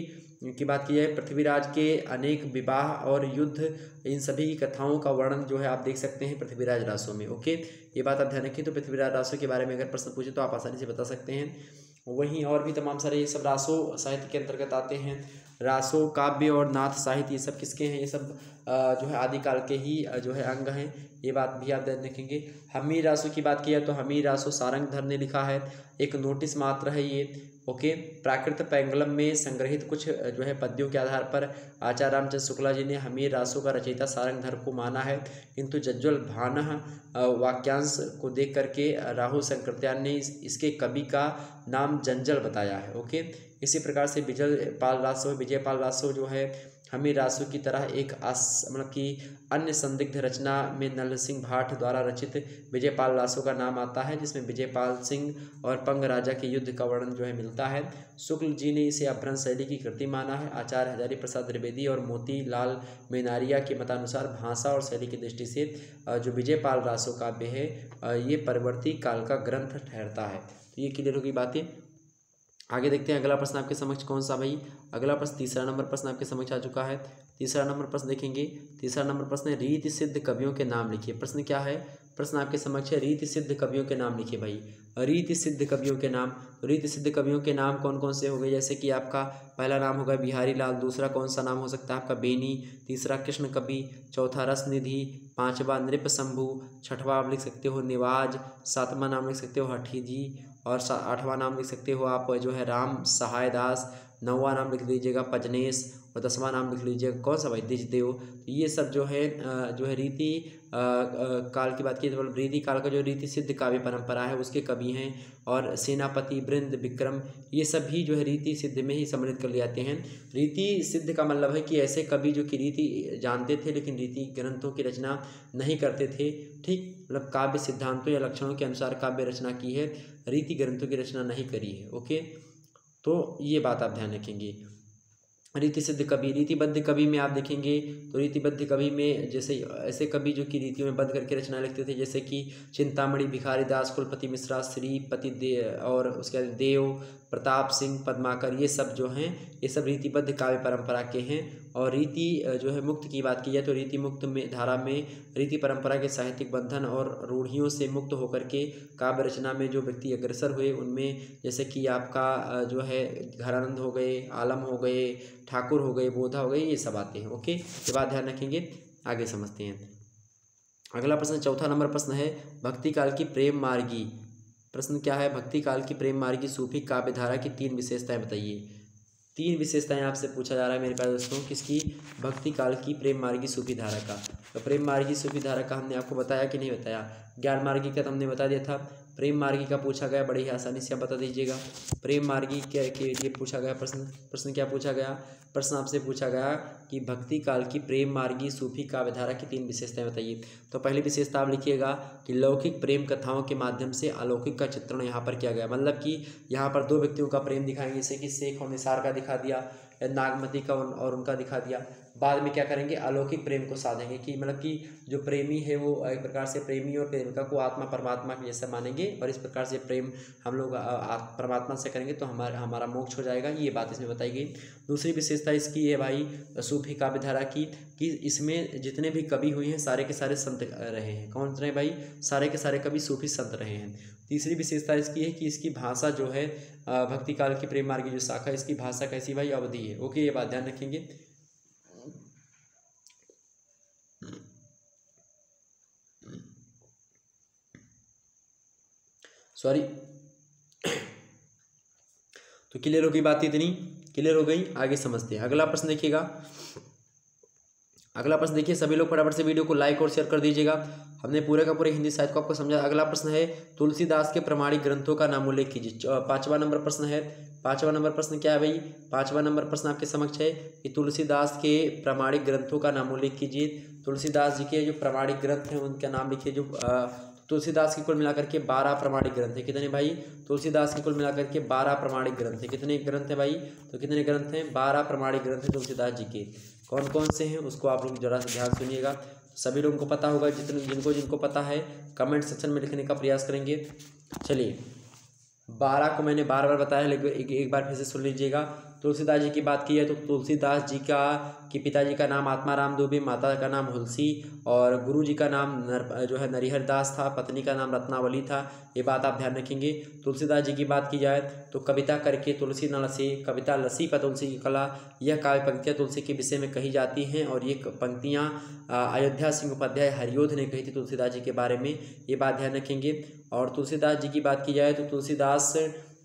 की बात की जाए, पृथ्वीराज के अनेक विवाह और युद्ध, इन सभी की कथाओं का वर्णन जो है आप देख सकते हैं पृथ्वीराज रासों में। ओके, ये बात आप ध्यान रखें। तो पृथ्वीराज रासों के बारे में अगर प्रश्न पूछे तो आप आसानी से बता सकते हैं। वहीं और भी तमाम सारे ये सब रासो साहित्य के अंतर्गत आते हैं। रासो, काव्य और नाथ साहित्य, ये सब किसके हैं? ये सब जो है आदिकाल के ही जो है अंग हैं। ये बात भी आप ध्यान रखेंगे। हमीर रासो की बात की जाए तो हमीर रासो सारंगधर ने लिखा है, एक नोटिस मात्र है ये। ओके, प्राकृत पैंगलम में संग्रहित कुछ जो है पद्यों के आधार पर आचार्य रामचंद्र शुक्ला जी ने हमीर रासो का रचयिता सारंगधर को माना है, किंतु जज्वल भानः वाक्यांश को देख करके राहुल शंकरत्यान ने इसके कवि का नाम जंजल बताया है। ओके, इसी प्रकार से विजयपाल रासो जो है हमीर रासो की तरह एक मतलब कि अन्य संदिग्ध रचना में नल सिंह भाट द्वारा रचित विजयपाल रासो का नाम आता है, जिसमें विजयपाल सिंह और पंग राजा के युद्ध का वर्णन जो है मिलता है। शुक्ल जी ने इसे अपभ्रंश शैली की कृति माना है। आचार्य हजारी प्रसाद द्विवेदी और मोती लाल मेनारिया के मतानुसार भाषा और शैली की दृष्टि से जो विजयपाल रासो काव्य है ये परवर्ती काल का ग्रंथ ठहरता है। तो ये क्लियर होगी बातें। आगे देखते हैं अगला प्रश्न आपके समक्ष कौन सा भाई। अगला प्रश्न तीसरा नंबर प्रश्न आपके समक्ष आ चुका है। तीसरा नंबर प्रश्न देखेंगे। तीसरा नंबर प्रश्न है रीति सिद्ध कवियों के नाम लिखिए। प्रश्न क्या है? प्रश्न आपके समक्ष है रीति सिद्ध कवियों के नाम लिखिए भाई। रीति सिद्ध कवियों के नाम, तो रीति सिद्ध कवियों के नाम कौन कौन से हो गए? जैसे कि आपका पहला नाम होगा बिहारी लाल, दूसरा कौन सा नाम हो सकता है आपका? बेनी, तीसरा कृष्ण कवि, चौथा रस निधि, पांचवा नृप शंभु, छठवां आप लिख सकते हो निवाज, सातवां नाम लिख सकते हो हठी जी, और आठवां नाम लिख सकते हो आप जो है राम सहाय दास, नौवां नाम लिख लीजिएगा पजनेश, और 10वां नाम लिख लीजिएगा कौन सा भाई? द्विजदेव। तो ये सब जो है रीति काल की बात की तो रीति काल का जो रीति सिद्ध काव्य परंपरा है उसके कवि हैं। और सेनापति, वृंद, विक्रम, ये सभी जो है रीति सिद्ध में ही सम्मिलित कर लिए जाते हैं। रीति सिद्ध का मतलब है कि ऐसे कवि जो कि रीति जानते थे लेकिन रीति ग्रंथों की रचना नहीं करते थे। ठीक, मतलब काव्य सिद्धांतों या लक्षणों के अनुसार काव्य रचना की है, रीति ग्रंथों की रचना नहीं करी है। ओके, तो ये बात आप ध्यान रखेंगे। रीति सिद्ध कवि, रीतिबद्ध कवि में आप देखेंगे तो रीतिबद्ध कवि में जैसे ऐसे कवि जो कि रीतियों में बद्ध करके रचना लिखते थे, जैसे कि चिंतामणि, भिखारी दास, कुलपति मिश्रा, श्रीपति और उसके बाद देव, प्रताप सिंह, पद्माकर, ये सब जो हैं ये सब रीतिबद्ध काव्य परंपरा के हैं। और रीति जो है मुक्त की बात की जाए तो रीति मुक्त में धारा में रीति परंपरा के साहित्यिक बंधन और रूढ़ियों से मुक्त होकर के काव्य रचना में जो व्यक्ति अग्रसर हुए उनमें जैसे कि आपका जो है घरानंद हो गए, आलम हो गए, ठाकुर हो गए, बोधा हो गए, ये सब आते हैं। ओके, ये बात ध्यान रखेंगे। आगे समझते हैं। अगला प्रश्न चौथा नंबर प्रश्न है भक्ति काल की प्रेम मार्गी। प्रश्न क्या है? भक्ति काल की प्रेम मार्गी सूफी काव्य धारा की 3 विशेषताएं बताइए। 3 विशेषताएं आपसे पूछा जा रहा है मेरे प्यारे दोस्तों, किसकी? भक्ति काल की प्रेम मार्गी सूफी धारा का। तो प्रेम मार्गी सूफी धारा का हमने आपको बताया कि नहीं बताया? ज्ञान मार्गी का तो हमने बता दिया था। प्रेम मार्गी का पूछा गया, बड़ी ही आसानी से आप बता दीजिएगा। प्रेम मार्गी के लिए पूछा गया प्रश्न क्या पूछा गया? प्रश्न आपसे पूछा गया कि भक्ति काल की प्रेम मार्गी सूफी काव्य धारा की 3 विशेषताएं बताइए। तो पहली विशेषता आप लिखिएगा कि लौकिक प्रेम कथाओं के माध्यम से अलौकिक का चित्रण यहाँ पर किया गया। मतलब कि यहाँ पर 2 व्यक्तियों का प्रेम दिखाएंगे, जैसे कि शेख और निसार का दिखा दिया, नागमती का और उनका दिखा दिया। बाद में क्या करेंगे? अलौकिक प्रेम को साधेंगे कि मतलब कि जो प्रेमी है वो एक प्रकार से प्रेमी और प्रेमिका को आत्मा परमात्मा के जैसा मानेंगे, और इस प्रकार से प्रेम हम लोग परमात्मा से करेंगे तो हमारा मोक्ष हो जाएगा। ये बात इसमें बताई गई। दूसरी विशेषता इसकी है भाई सूफी काव्य धारा की कि इसमें जितने भी कवि हुए हैं सारे के सारे संत रहे हैं। कौन रहे भाई? सारे के सारे कवि सूफी संत रहे हैं। तीसरी विशेषता इसकी है कि इसकी भाषा जो है भक्ति काल की प्रेम मार्गी जो शाखा है इसकी भाषा कैसी भाई? अवधी है। ओके, ये बात ध्यान रखेंगे। सॉरी, तो क्लियर हो गई बात? इतनी क्लियर हो गई। आगे समझते हैं। अगला प्रश्न देखिएगा। अगला प्रश्न देखिए, सभी लोग फटाफट से वीडियो को लाइक और शेयर कर दीजिएगा। हमने पूरे का पूरे हिंदी साहित्य को आपको समझा। अगला प्रश्न है तुलसीदास के प्रमाणिक ग्रंथों का नाम उल्लेख कीजिए। 5वां नंबर प्रश्न है। 5वां नंबर प्रश्न क्या है भाई? 5वां नंबर प्रश्न आपके समक्ष है कि तुलसीदास के प्रमाणिक ग्रंथों का नाम उल्लेख कीजिए। तुलसीदास जी के जो प्रमाणिक ग्रंथ हैं उनका नाम लिखिए। जो तुलसीदास के कुल मिलाकर के 12 प्रमाणिक ग्रंथ हैं। कितने भाई? तुलसीदास के कुल मिलाकर के 12 प्रमाणिक ग्रंथ हैं। कितने ग्रंथ हैं भाई? तो कितने ग्रंथ हैं? 12 प्रमाणिक ग्रंथ हैं तुलसीदास जी के। कौन कौन से हैं उसको आप लोग जरा सा ध्यान सुनिएगा। सभी लोगों को पता होगा, जिनको पता है कमेंट सेक्शन में लिखने का प्रयास करेंगे। चलिए, 12 को मैंने बार बार बताया लेकिन एक बार फिर से सुन लीजिएगा। तुलसीदास जी की बात की जाए तो तुलसीदास जी के पिताजी का नाम आत्माराम दुबे, माता का नाम हुलसी और गुरु जी का नाम जो है नरिहर दास था, पत्नी का नाम रत्नावली था। ये बात आप ध्यान रखेंगे। तुलसीदास जी की बात की जाए तो कविता करके तुलसी न लसी, कविता लसी पर तुलसी की कला, यह काव्य पंक्तियाँ तुलसी के विषय में कही जाती हैं और ये पंक्तियाँ अयोध्या सिंह उपाध्याय हरियोध ने कही थी तुलसीदास जी के बारे में, ये बात ध्यान रखेंगे। और तुलसीदास जी की बात की जाए तो तुलसीदास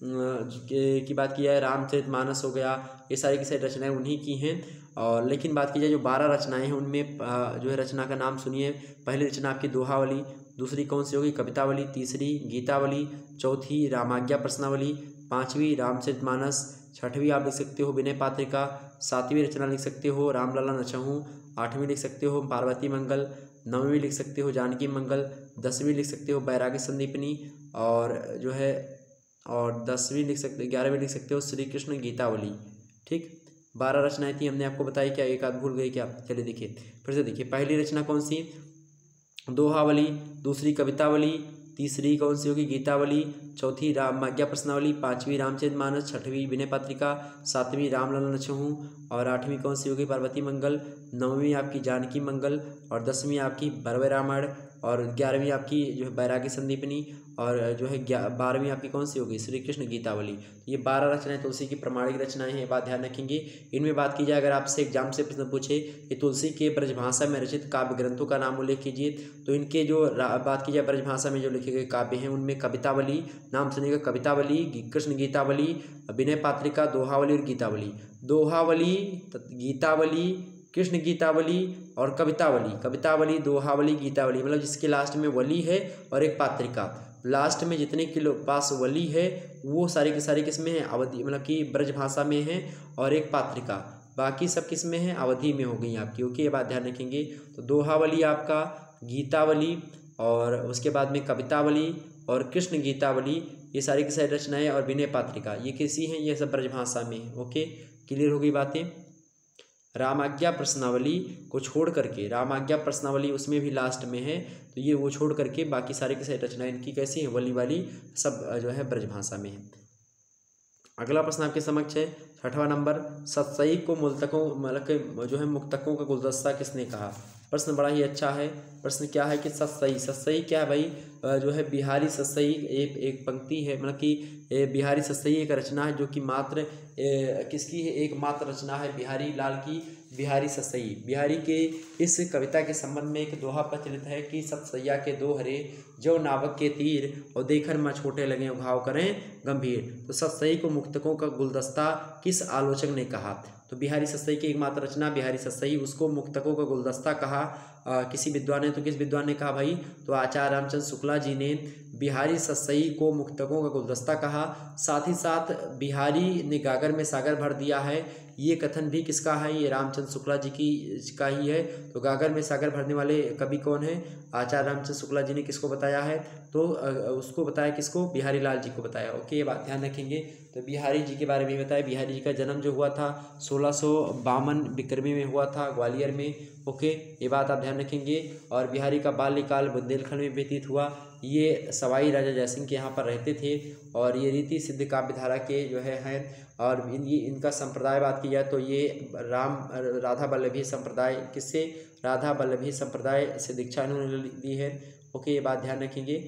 की बात की जाए रामचरितमानस हो गया, ये सारी की सारी रचनाएं उन्हीं की हैं। और लेकिन बात की जाए जो 12 रचनाएं हैं उनमें जो है रचना का नाम सुनिए। पहली रचना आपकी दोहावली, दूसरी कौन सी होगी कवितावली, तीसरी गीतावली, चौथी रामाज्ञा प्रश्नावली, पाँचवीं रामचरितमानस, छठवीं आप लिख सकते हो विनय पात्रिका, सातवीं रचना लिख सकते हो रामलला नचहूँ, आठवीं लिख सकते हो पार्वती मंगल, नौवीं लिख सकते हो जानकी मंगल, 10वीं लिख सकते हो बैरागी संदीपनी और जो है और 11वीं लिख सकते हो श्री कृष्ण गीतावली। ठीक, 12 रचनाएं थी, हमने आपको बताई क्या, एक आध भूल गई क्या? चलिए देखिए फिर से देखिए। पहली रचना कौन सी दोहावली, दूसरी कवितावली, तीसरी कौन सी होगी गीतावली, चौथी रामाज्ञा प्रश्नावली, पाँचवीं रामचरितमानस, छठवीं विनय पत्रिका, सातवीं रामलला नचहूँ और आठवीं कौन सी होगी पार्वती मंगल, नौवीं आपकी जानकी मंगल और 10वीं आपकी भरवे रामायण और 11वीं आपकी जो है बैरागी संदीपनी और जो है 12वीं आपकी कौन सी होगी श्री कृष्ण गीतावली। ये 12 रचनाएं तुलसी की प्रमाणिक रचनाएं हैं, ये बात ध्यान रखेंगे। इनमें बात की जाए अगर आपसे एग्जाम से प्रश्न पूछे कि तुलसी के ब्रजभाषा में रचित काव्य ग्रंथों का नाम उल्लेख कीजिए, तो इनके जो बात की जाए ब्रजभाषा में जो लिखे गए काव्य हैं उनमें कवितावली नाम सुनिएगा, कवितावली, कृष्ण गीतावली, विनय पात्रिका, दोहावली और गीतावली। दोहावली, गीतावली, कृष्ण गीतावली और कवितावली, दोहावली, गीतावली, मतलब जिसके लास्ट में वली है और एक पात्रिका, लास्ट में जितने के पास वली है वो सारी की सारी किस में है अवधि, मतलब कि ब्रजभाषा में है और एक पात्रिका, बाकी सब किस में है अवधि में हो गई आपकी। ओके, ये बात ध्यान रखेंगे। तो दोहावली आपका, गीतावली और उसके बाद में कवितावली और कृष्ण गीतावली, ये सारी की सारी रचनाएं और विनय पात्रिका ये किसी हैं, ये सब ब्रजभाषा में है। ओके, क्लियर हो गई बातें। रामाज्ञा प्रश्नावली को छोड़ करके, रामाज्ञा प्रश्नावली उसमें भी लास्ट में है, तो ये वो छोड़ करके बाकी सारे की सारी रचनाएं इनकी कैसी है वली वाली सब जो है ब्रजभाषा में है। अगला प्रश्न आपके समक्ष है 6वां नंबर, सतसई को मुल्तकों मतलब जो है मुक्तकों का गुलदस्ता किसने कहा। प्रश्न बड़ा ही अच्छा है। प्रश्न क्या है कि सतसई क्या है भाई, जो है बिहारी सतसई एक पंक्ति है, मतलब कि बिहारी सतसई एक रचना है जो कि मात्र किसकी है, एकमात्र रचना है बिहारी लाल की, बिहारी सतसई। बिहारी के इस कविता के संबंध में एक दोहा प्रचलित है कि सतसैया के दो हरे जो नावक के तीर और देखर में छोटे लगे घाव करें गंभीर। तो सतसई को मुक्तकों का गुलदस्ता किस आलोचक ने कहा। तो बिहारी सतसई की एकमात्र रचना बिहारी सतसई, उसको मुक्तकों का गुलदस्ता कहा किसी विद्वान ने। तो किस विद्वान ने कहा भाई, तो आचार्य रामचंद्र शुक्ला जी ने बिहारी सतसई को मुक्तकों का गुलदस्ता कहा। साथ ही साथ बिहारी ने गागर में सागर भर दिया है, ये कथन भी किसका है, ये रामचंद्र शुक्ला जी की का ही है। तो गागर में सागर भरने वाले कवि कौन है, आचार्य रामचंद्र शुक्ला जी ने किसको बताया है, तो उसको बताया किसको, बिहारी लाल जी को बताया। ओके, ये बात ध्यान रखेंगे। तो बिहारी जी के बारे में बताया, बिहारी जी का जन्म जो हुआ था 1652 विक्रमी में हुआ था ग्वालियर में। ओके, ये बात आप ध्यान रखेंगे। और बिहारी का बाल्यकाल बुंदेलखंड में व्यतीत हुआ। ये सवाई राजा जयसिंह के यहाँ पर रहते थे और ये रीति सिद्ध काव्य धारा के जो है हैं। और इनका संप्रदाय बात की जाए तो ये राधा वल्लभी संप्रदाय, किससे, राधा वल्लभी संप्रदाय से दीक्षा इन्होंने दी है। ओके, ये बात ध्यान रखेंगे।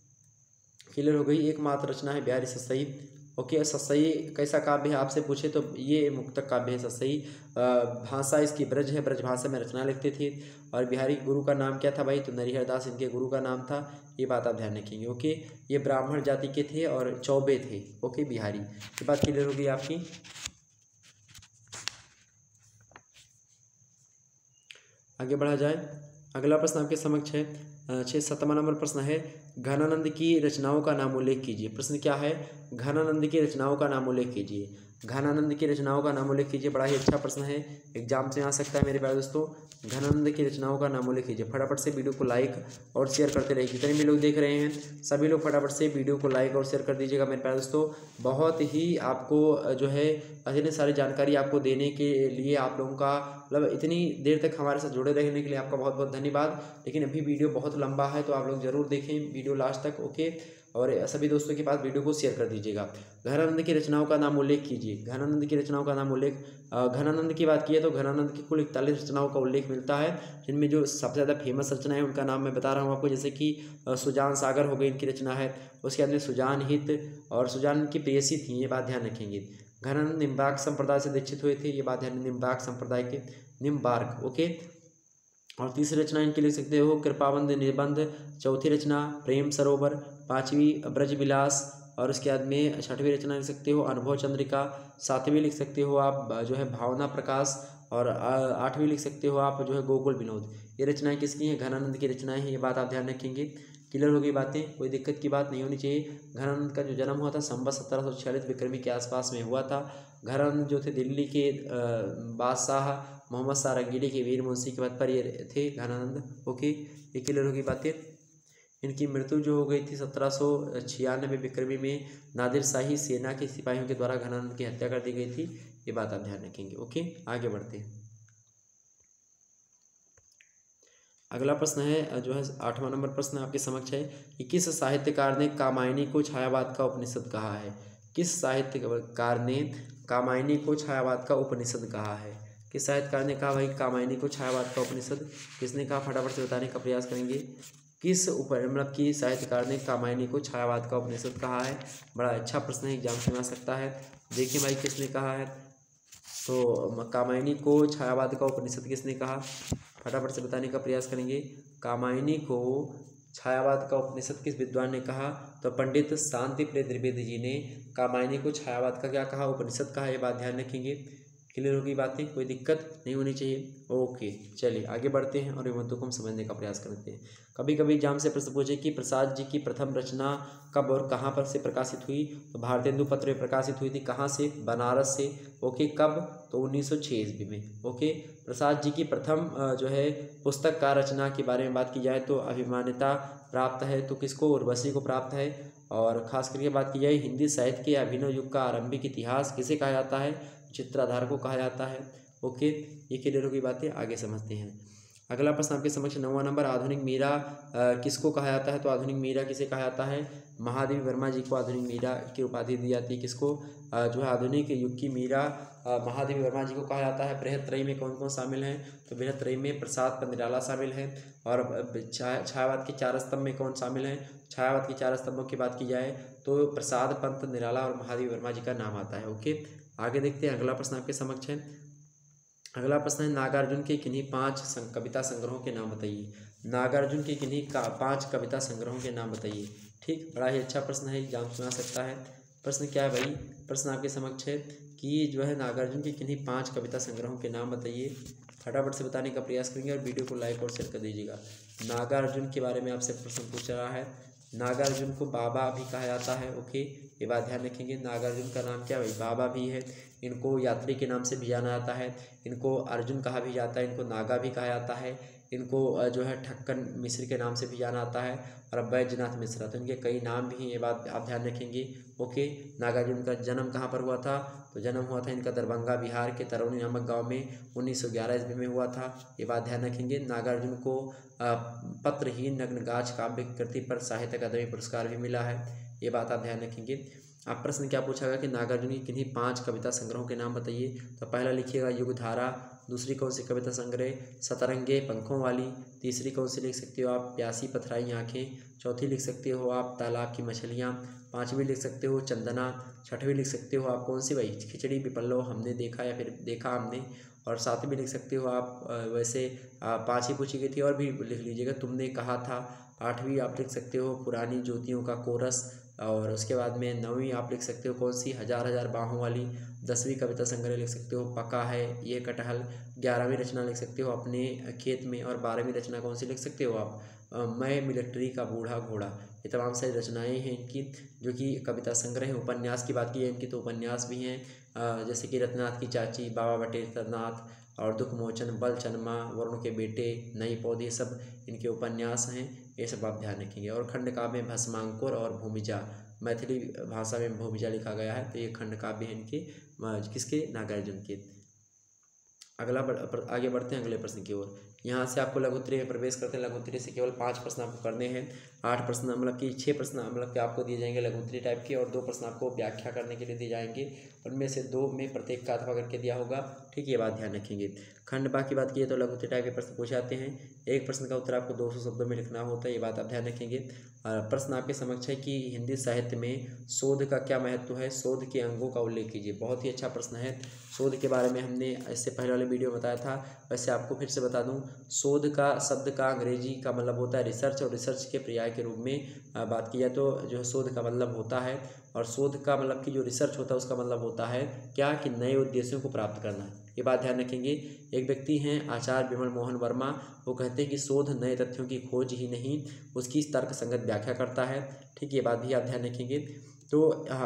क्लियर हो गई। एकमात्र रचना है बिहारी सतसई। ओके, सतसई कैसा काव्य है आपसे पूछे तो ये मुक्तक काव्य है सतसई। भाषा इसकी ब्रज है, ब्रज भाषा में रचना लिखते थे। और बिहारी गुरु का नाम क्या था भाई, तो नरिहर दास इनके गुरु का नाम था। ये बात आप ध्यान रखेंगे। ओके, ये ब्राह्मण जाति के थे और चौबे थे। ओके, बिहारी, ये बात क्लियर होगी आपकी। आगे बढ़ा जाए। अगला प्रश्न आपके समक्ष है 7वां नंबर प्रश्न है, घनानंद की रचनाओं का नाम उल्लेख कीजिए। प्रश्न क्या है, घनानंद की रचनाओं का नाम उल्लेख कीजिए। घनानंद की रचनाओं का नाम उल्लेख कीजिए, बड़ा ही अच्छा प्रश्न है, एग्जाम से आ सकता है मेरे प्यारे दोस्तों। घनानंद की रचनाओं का नाम उल्लेख कीजिए। फटाफट से वीडियो को लाइक और शेयर करते रहिए। जितने भी लोग देख रहे हैं सभी लोग फटाफट से वीडियो को लाइक और शेयर कर दीजिएगा मेरे प्यारे दोस्तों। बहुत ही आपको जो है इतनी सारी जानकारी आपको देने के लिए आप लोगों का मतलब इतनी देर तक हमारे साथ जुड़े रहने के लिए आपका बहुत बहुत धन्यवाद। लेकिन अभी वीडियो बहुत लंबा है तो आप लोग ज़रूर देखें वीडियो लास्ट तक। ओके, और सभी दोस्तों के पास वीडियो को शेयर कर दीजिएगा। घनानंद की रचनाओं का नाम उल्लेख कीजिए। घनानंद की रचनाओं का नाम उल्लेख, घनानंद की बात की तो घनानंद की कुल 41 रचनाओं का उल्लेख मिलता है, जिनमें जो सबसे ज़्यादा फेमस रचना है उनका नाम मैं बता रहा हूँ आपको, जैसे कि सुजान सागर हो गई इनकी रचना है। उसके बाद में सुजान हित और सुजान की प्रेयसी थी, ये बात ध्यान रखेंगे। घनानंद निम्बार्क संप्रदाय से दीक्षित हुए थे, ये बात ध्यान, निम्बार्क संप्रदाय के, निम्बार्क, ओके। और तीसरी रचना इनकी लिख सकते हो कृपाबंध निबंध, चौथी रचना प्रेम सरोवर, पांचवी ब्रज विलास, और उसके बाद में छठवीं रचना लिख सकते हो अनुभव चंद्रिका, सातवीं लिख सकते हो आप जो है भावना प्रकाश, और आठवीं लिख सकते हो आप जो है गोकुल विनोद। ये रचनाएं किसकी हैं? घनानंद की रचनाएं हैं, ये बात आप ध्यान रखेंगे। क्लियर हो गई बातें, कोई दिक्कत की बात नहीं होनी चाहिए। घनानंद का जो जन्म हुआ था संवत 1746 विक्रमी के आसपास में हुआ था। घनानंद जो थे दिल्ली के बादशाह मोहम्मद शाह रंगीली के वीर मुंशी के पद पर ये थे घनानंद, ओके। ये क्लियर होगी बातें। इनकी मृत्यु जो हो गई थी 1796 विक्रमी में नादिर शाही सेना के सिपाहियों के द्वारा घनानंद की हत्या कर दी गई थी, ये बात आप ध्यान रखेंगे, ओके। आगे बढ़ते हैं। अगला प्रश्न है जो है 8वां नंबर प्रश्न आपके समक्ष है कि किस साहित्यकार ने कामायनी को छायावाद का उपनिषद कहा है? किस साहित्यकार ने कामायनी को छायावाद का उपनिषद कहा है? किस साहित्यकार ने कहा भाई कामायनी को छायावाद का उपनिषद? किसने कहा? फटाफट से बताने का प्रयास करेंगे। किस मतलब की साहित्यकार ने कामायनी को छायावाद का उपनिषद कहा है? बड़ा अच्छा प्रश्न है, एग्जाम में आ सकता है। देखिए भाई किसने कहा है, तो कामायनी को छायावाद का उपनिषद किसने कहा? फटाफट से बताने का प्रयास करेंगे। कामायनी को छायावाद का उपनिषद किस विद्वान ने कहा? तो पंडित शांति प्रिय द्विवेदी जी ने कामायनी को छायावाद का क्या कहा? उपनिषद कहा, ये बात ध्यान रखेंगे। क्लियर होगी बातें, कोई दिक्कत नहीं होनी चाहिए, ओके। चलिए आगे बढ़ते हैं और मुद्दों को हम समझने का प्रयास करते हैं। कभी कभी एग्जाम से प्रश्न पूछे कि प्रसाद जी की प्रथम रचना कब और कहाँ पर से प्रकाशित हुई? तो भारतेंदु पत्र में प्रकाशित हुई थी। कहाँ से? बनारस से, ओके। कब? तो 1906 ईस्वी में, ओके। प्रसाद जी की प्रथम जो है पुस्तक का रचना के बारे में बात की जाए तो अभिमान्यता प्राप्त है, तो किसको? उर्वशी को प्राप्त है। और खास करके बात की जाए हिंदी साहित्य के अभिनव युग का आरंभिक इतिहास किसे कहा जाता है? चित्राधार को कहा जाता है, ओके। ये क्लियर होगी बातें, आगे समझते हैं। अगला प्रश्न आपके समक्ष 9वां नंबर, आधुनिक मीरा किसको कहा जाता है? तो आधुनिक मीरा किसे कहा जाता है? महादेवी वर्मा जी को आधुनिक मीरा की उपाधि दी जाती है। किसको? जो है आधुनिक युग की मीरा महादेवी वर्मा जी को कहा जाता है। बृहत्त्रयी में कौन कौन शामिल हैं? तो बृहत्त्रयी में प्रसाद पंत निराला शामिल हैं। और छायावाद के 4 स्तंभ में कौन शामिल हैं? छायावाद के 4 स्तंभों की बात की जाए तो प्रसाद पंत निराला और महादेवी वर्मा जी का नाम आता है, ओके। आगे देखते हैं, अगला प्रश्न आपके समक्ष है। अगला प्रश्न है नागार्जुन के किन्हीं 5 कविता संग्रहों के नाम बताइए। नागार्जुन के किन्हीं 5 कविता संग्रहों के नाम बताइए। ठीक, बड़ा ही अच्छा प्रश्न है, एग्जाम में आ सकता है। प्रश्न क्या है भाई? प्रश्न आपके समक्ष है कि जो है नागार्जुन के किन्हीं 5 कविता संग्रहों के नाम बताइए। फटाफट से बताने का प्रयास करेंगे और वीडियो को लाइक और शेयर कर दीजिएगा। नागार्जुन के बारे में आपसे प्रश्न पूछ रहा है। नागार्जुन को बाबा भी कहा जाता है, ओके। ये बात ध्यान रखेंगे। नागार्जुन का नाम क्या है भाई? बाबा भी है। इनको यात्री के नाम से भी जाना जाता है। इनको अर्जुन कहा भी जाता है। इनको नागा भी कहा जाता है। इनको जो है ठक्कन मिश्र के नाम से भी जाना जाता है और बैजनाथ मिश्रा, तो इनके कई नाम भी हैं, ये बात आप ध्यान रखेंगे, ओके। नागार्जुन का जन्म कहाँ पर हुआ था? तो जन्म हुआ था इनका दरभंगा बिहार के तरौनी नामक गांव में 1911 ईस्वी में हुआ था, ये बात ध्यान रखेंगे। नागार्जुन को पत्रहीन नग्नगाछ काव्य कृति पर साहित्य अकादमी पुरस्कार भी मिला है, ये बात आप ध्यान रखेंगे। आप प्रश्न क्या पूछा गया कि नागार्जुन की किन्हीं 5 कविता संग्रहों के नाम बताइए। तो पहला लिखिएगा युगधारा, दूसरी कौन सी कविता संग्रह? सतरंगे पंखों वाली। तीसरी कौन सी लिख सकते हो आप? प्यासी पथराई आँखें। चौथी लिख सकते हो आप तालाब की मछलियाँ। पाँचवीं लिख सकते हो चंदना। छठवीं लिख सकते हो आप कौन सी भाई? खिचड़ी विपल्लो हमने देखा या फिर देखा हमने। और सातवीं लिख सकते हो आप वैसे 5 ही पूछी गई थी और भी लिख लीजिएगा, तुमने कहा था। आठवीं आप लिख सकते हो पुरानी ज्योतियों का कोरस। और उसके बाद में 9वीं आप लिख सकते हो कौन सी? हजार हजार बाहों वाली। 10वीं कविता संग्रह लिख सकते हो पका है ये कटहल। 11वीं रचना लिख सकते हो अपने खेत में। और 12वीं रचना कौन सी लिख सकते हो आप? मैं मिलिट्री का बूढ़ा घोड़ा। ये तमाम सारी रचनाएं हैं इनकी, जो कि कविता संग्रह है। उपन्यास की बात की है इनकी तो उपन्यास भी हैं, जैसे कि रत्नाथ की चाची, बाबा बटेरनाथ और दुख मोचन, बल चनमा, वरुण के बेटे, नई पौधे, सब इनके उपन्यास हैं, ये सब आप ध्यान रखेंगे। और खंड काव्य में भस्मांकुर और भूमिजा, मैथिली भाषा में भूमिजा लिखा गया है, तो ये खंड काव्य हैं इनके, किसके? नागार्जुन के। आगे बढ़ते हैं अगले प्रश्न की ओर। यहाँ से आपको लघुत्तरीय में प्रवेश करते हैं। लघुत्तरीय से केवल 5 प्रश्न आपको करने हैं। 8 प्रश्न मतलब कि 6 प्रश्न मतलब कि आपको दिए जाएंगे लघुत्तरीय टाइप के, और 2 प्रश्न आपको व्याख्या करने के लिए दिए जाएंगे। उनमें से 2 में प्रत्येक का अथवा करके दिया होगा। ठीक, ये बात ध्यान रखेंगे। खंड बा की बात की तो लघुत्तरीय टाइप के प्रश्न पूछे जाते हैं। एक प्रश्न का उत्तर आपको 200 शब्दों में लिखना होता है, ये बात आप ध्यान रखेंगे। प्रश्न आपके समक्ष है कि हिंदी साहित्य में शोध का क्या महत्व है, शोध के अंगों का उल्लेख कीजिए। बहुत ही अच्छा प्रश्न है। शोध के बारे में हमने इससे पहले वाले वीडियो में बताया था, वैसे आपको फिर से बता दूं। शोध का शब्द का अंग्रेजी का मतलब होता है रिसर्च, और रिसर्च के पर्याय के रूप में बात की जाए तो जो शोध का मतलब होता है, और शोध का मतलब कि जो रिसर्च होता है उसका मतलब होता है क्या, कि नए उद्देश्यों को प्राप्त करना है। ये बात ध्यान रखेंगे। एक व्यक्ति हैं आचार्य विमल मोहन वर्मा, वो कहते हैं कि शोध नए तथ्यों की खोज ही नहीं, उसकी तर्क संगत व्याख्या करता है। ठीक, ये बात भी आप ध्यान रखेंगे। तो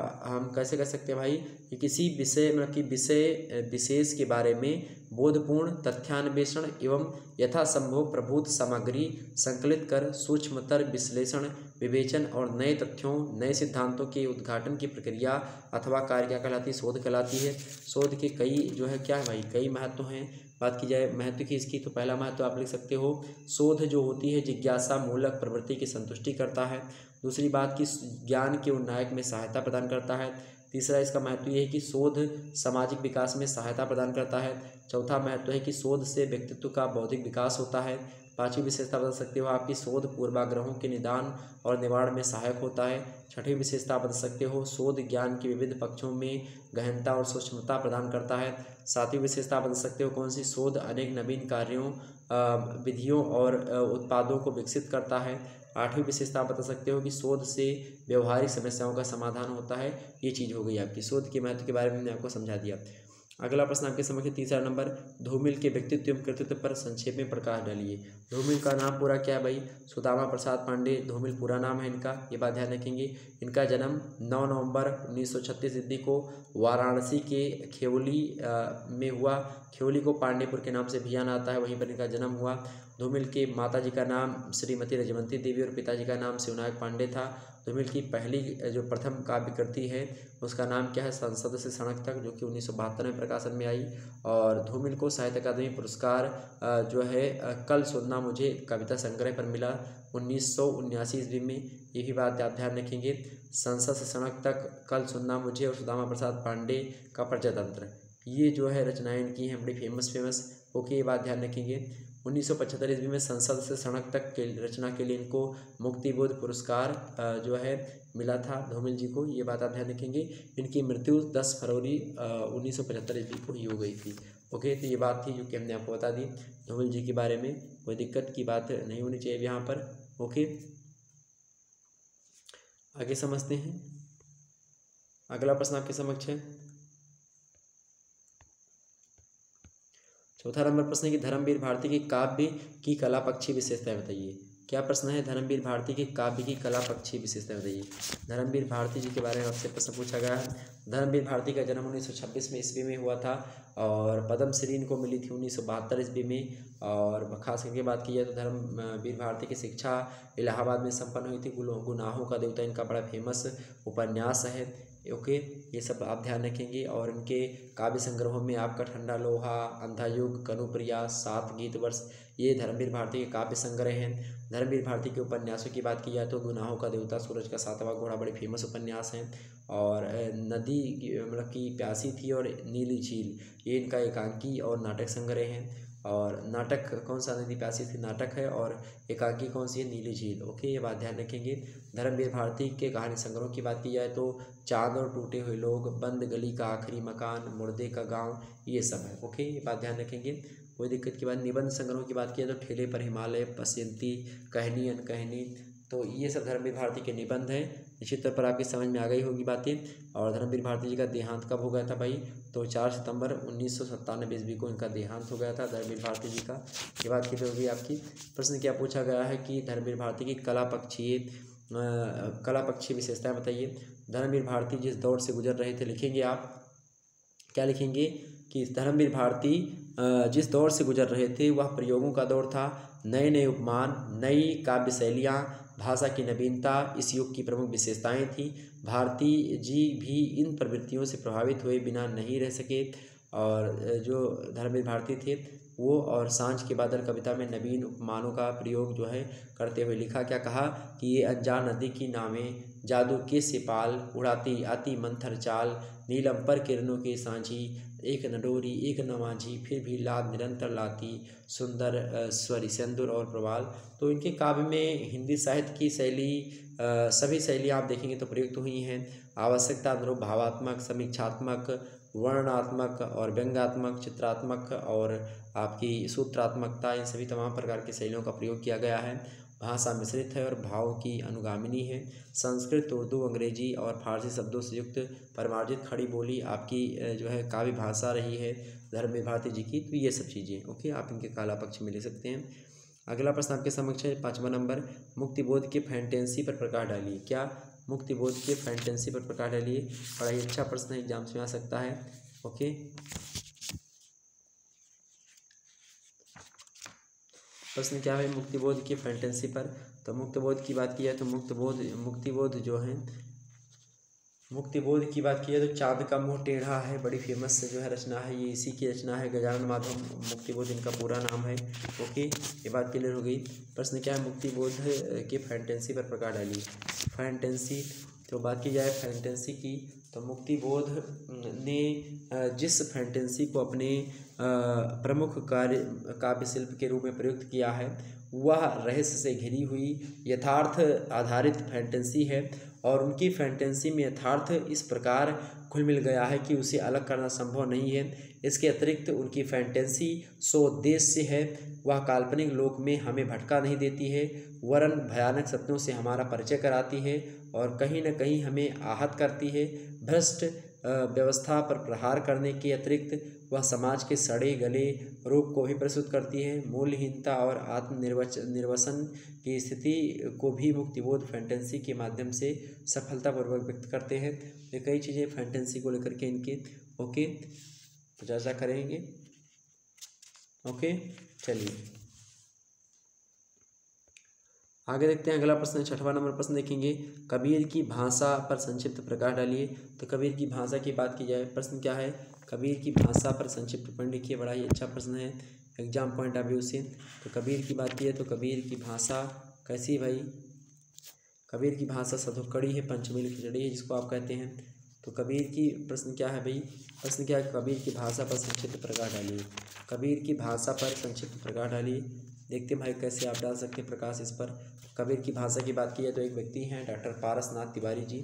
हम कैसे कर सकते हैं भाई, कि किसी विषय मतलब कि विषय विशेष के बारे में बोधपूर्ण तथ्यान्वेषण एवं यथासंभव प्रभूत सामग्री संकलित कर सूक्ष्मतर विश्लेषण, विवेचन और नए तथ्यों नए सिद्धांतों के उद्घाटन की प्रक्रिया अथवा कार्य क्या कहलाती है, शोध कहलाती है। शोध के कई जो है क्या है भाई, कई महत्व हैं। बात की जाए महत्व की इसकी, तो पहला महत्व आप लिख सकते हो, शोध जो होती है जिज्ञासा मूलक प्रवृत्ति की संतुष्टि करता है। दूसरी बात की ज्ञान के उन्नायक में सहायता प्रदान करता है। तीसरा इसका महत्व ये है कि शोध सामाजिक विकास में सहायता प्रदान करता है। चौथा महत्व है कि शोध से व्यक्तित्व का बौद्धिक विकास होता है। पांचवी विशेषता बता सकते हो आपकी, शोध पूर्वाग्रहों के निदान और निवारण में सहायक होता है। छठी विशेषता बता सकते हो, शोध ज्ञान के विविध पक्षों में गहनता और सूक्ष्मता प्रदान करता है। सातवीं विशेषता बता सकते हो कौन सी, शोध अनेक नवीन कार्यों विधियों और उत्पादों को विकसित करता है। आठवीं विशेषता बता सकते हो कि शोध से व्यवहारिक समस्याओं का समाधान होता है। ये चीज़ हो गई आपकी, शोध के महत्व के बारे में मैंने आपको समझा दिया। अगला प्रश्न आपके समझ है तीसरा नंबर, धूमिल के व्यक्तित्व एवं कृतित्व पर संक्षेप में प्रकाश डालिए। धूमिल का नाम पूरा क्या है भाई, सुदामा प्रसाद पांडे धूमिल पूरा नाम है इनका, ये बात ध्यान रखेंगे। इनका जन्म 9 नवंबर 1936 ईस्वी को वाराणसी के खेवली में हुआ। खेवली को पांडेपुर के नाम से अभियान आता है, वहीं पर इनका जन्म हुआ। धूमिल के माता जी का नाम श्रीमती रजवंती देवी और पिताजी का नाम शिवनायक पांडे था। धूमिल की पहली जो प्रथम काव्य कृति है उसका नाम क्या है, संसद से सड़क तक, जो कि 1972 में प्रकाशन में आई। और धूमिल को साहित्य अकादमी पुरस्कार जो है कल सुनना मुझे कविता संग्रह पर मिला 1979 ईस्वी में। ये भी बात आप ध्यान रखेंगे। संसद से सड़क तक, कल सुनना मुझे और सुदामा प्रसाद पांडे का प्रजातंत्र, ये जो है रचनाएं इनकी हैं, बड़ी फेमस। ओके, ये बात ध्यान रखेंगे। 1975 ईस्वी में संसद से सड़क तक के रचना के लिए इनको मुक्तिबोध पुरस्कार जो है मिला था धूमिल जी को, ये बात आप ध्यान रखेंगे। इनकी मृत्यु 10 फरवरी 1975 ईस्वी को ही हो गई थी। ओके, तो ये बात थी जो कि हमने आपको बता दी धूमिल जी के बारे में। कोई दिक्कत की बात नहीं होनी चाहिए यहाँ पर। ओके, आगे समझते हैं। अगला प्रश्न आपके समक्ष है, चौथा नंबर प्रश्न है कि धर्मवीर भारती की काव्य की कला पक्षी विशेषताएं बताइए। क्या प्रश्न है, धर्मवीर भारती की काव्य की कला पक्षी विशेषताएं बताइए। धर्मवीर भारती जी के बारे में आपसे प्रश्न पूछा गया है। धर्मवीर भारती का जन्म 1926 में ईस्वी में हुआ था, और पद्मश्री इनको मिली थी 1972 ईस्वी में। और खास करके बात की जाए तो धर्मवीर भारती की शिक्षा इलाहाबाद में संपन्न हुई थी। गुनाहों का देवता इनका बड़ा फेमस उपन्यास है। ओके, ये सब आप ध्यान रखेंगे। और इनके काव्य संग्रहों में आपका ठंडा लोहा, अंधा युग, कनुप्रिया, 7 गीत वर्ष, ये धर्मवीर भारती के काव्य संग्रह हैं। धर्मवीर भारती के उपन्यासों की बात की जाए तो गुनाहों का देवता, सूरज का 7वां घोड़ा बड़े फेमस उपन्यास हैं। और नदी मतलब कि प्यासी थी और नीली झील, ये इनका एकांकी और नाटक संग्रह हैं। और नाटक कौन सा, नदी प्यासी थी नाटक है, और एकांकी कौन सी है, नीली झील। ओके, ये बात ध्यान रखेंगे। धर्मवीर भारती के कहानी संग्रहों की बात की जाए तो चांद और टूटे हुए लोग, बंद गली का आखिरी मकान, मुर्दे का गांव, ये सब है। ओके, ये बात ध्यान रखेंगे, कोई दिक्कत की बात। निबंध संग्रहों की बात की जाए तो ठेले पर हिमालय, पसंती, कहनी अनकहनी, तो ये सब धर्मवीर भारती के निबंध हैं। निश्चित तौर पर आपकी समझ में आ गई होगी बातें। और धर्मवीर भारती जी का देहांत कब हो गया था भाई, तो 4 सितंबर 1997 ईस्वी को इनका देहांत हो गया था धर्मवीर भारती जी का। ये बात की होगी आपकी। प्रश्न क्या पूछा गया है कि धर्मवीर भारती की कला पक्षी विशेषताएं बताइए। धर्मवीर भारती जिस दौर से गुजर रहे थे, लिखेंगे आप क्या लिखेंगे कि धर्मवीर भारती जिस दौर से गुजर रहे थे वह प्रयोगों का दौर था। नए नए उपमान, नई काव्य शैलियाँ, भाषा की नवीनता इस युग की प्रमुख विशेषताएं थीं। भारती जी भी इन प्रवृत्तियों से प्रभावित हुए बिना नहीं रह सके। और जो धर्मवीर भारती थे वो और सांझ के बादल कविता में नवीन उपमानों का प्रयोग जो है करते हुए लिखा। क्या कहा कि ये अनजान नदी की नावें जादू के सिपाल उड़ाती आती मंथर चाल, नीलम पर किरणों के साँझी एक न डोरी एक न माझी, फिर भी लाद निरंतर लाती सुंदर स्वरी सिंदूर और प्रवाल। तो इनके काव्य में हिंदी साहित्य की शैली सभी शैलियाँ आप देखेंगे तो प्रयुक्त हुई हैं। आवश्यकता अनुरूप भावात्मक, समीक्षात्मक, वर्णनात्मक और व्यंग्यात्मक, चित्रात्मक और आपकी सूत्रात्मकता, इन सभी तमाम प्रकार की शैलियों का प्रयोग किया गया है। भाषा मिश्रित है और भाव की अनुगामिनी है। संस्कृत, उर्दू, अंग्रेजी और फारसी शब्दों से युक्त परिमार्जित खड़ी बोली आपकी जो है काव्य भाषा रही है धर्मवीर भारती जी की। तो ये सब चीज़ें ओके आप इनके काला पक्ष में ले सकते हैं। अगला प्रश्न आपके समक्ष है 5वां नंबर, मुक्तिबोध के फैंटेंसी पर प्रकाश डालिए। क्या मुक्तिबोध के फैंटेंसी पर प्रकाश डालिए। बड़ा ही अच्छा प्रश्न एग्जाम्स में आ सकता है। ओके प्रश्न क्या है मुक्तिबोध के फैंटेंसी पर। तो मुक्तिबोध की बात की जाए तो मुक्तिबोध जो है मुक्तिबोध की बात की जाए तो चाँद का मुँह टेढ़ा है बड़ी फेमस जो है रचना है, ये इसी की रचना है। गजानन माधव मुक्तिबोध इनका पूरा नाम है। ओके ये बात क्लियर हो गई। प्रश्न क्या है मुक्तिबोध के फैंटेंसी पर प्रकाश डालिए। फैंटेंसी तो बात की जाए फैंटेंसी की तो मुक्तिबोध ने जिस फैंटेंसी को अपने प्रमुख काव्य शिल्प के रूप में प्रयुक्त किया है वह रहस्य से घिरी हुई यथार्थ आधारित फैंटेंसी है। और उनकी फैंटेंसी में यथार्थ इस प्रकार घुल मिल गया है कि उसे अलग करना संभव नहीं है। इसके अतिरिक्त उनकी फैंटेंसी सोद्देश्य है। वह काल्पनिक लोक में हमें भटका नहीं देती है, वरन भयानक सत्यों से हमारा परिचय कराती है और कहीं न कहीं हमें आहत करती है। भ्रष्ट व्यवस्था पर प्रहार करने के अतिरिक्त वह समाज के सड़े गले रोग को भी प्रस्तुत करती है। मूल्यहीनता और आत्मनिर्वसन की स्थिति को भी मुक्तिबोध फैंटेंसी के माध्यम से सफलतापूर्वक व्यक्त करते हैं। ये कई चीज़ें फैंटेंसी को लेकर के इनके ओके तो चर्चा करेंगे। ओके चलिए आगे देखते हैं। अगला प्रश्न 6वां नंबर प्रश्न देखेंगे, कबीर की भाषा पर संक्षिप्त प्रकाश डालिए। तो कबीर की भाषा की बात की जाए, प्रश्न क्या है कबीर की भाषा पर संक्षिप्त टिप्पणी लिखिए। बड़ा ही अच्छा प्रश्न है एग्जाम पॉइंट ऑफ व्यू से। तो कबीर की बात की है तो कबीर की भाषा कैसी है भाई। कबीर की भाषा सधुकड़ी है, पंचमील खिचड़ी है जिसको आप कहते हैं। तो कबीर की प्रश्न क्या है भाई, प्रश्न क्या है कबीर की भाषा पर संक्षिप्त प्रकाश डालिए। कबीर की भाषा पर संक्षिप्त प्रकाश डालिए। देखते हैं भाई कैसे आप डाल सकते हैं प्रकाश इस पर। कबीर की भाषा की बात की जाए तो एक व्यक्ति हैं डॉक्टर पारसनाथ तिवारी जी,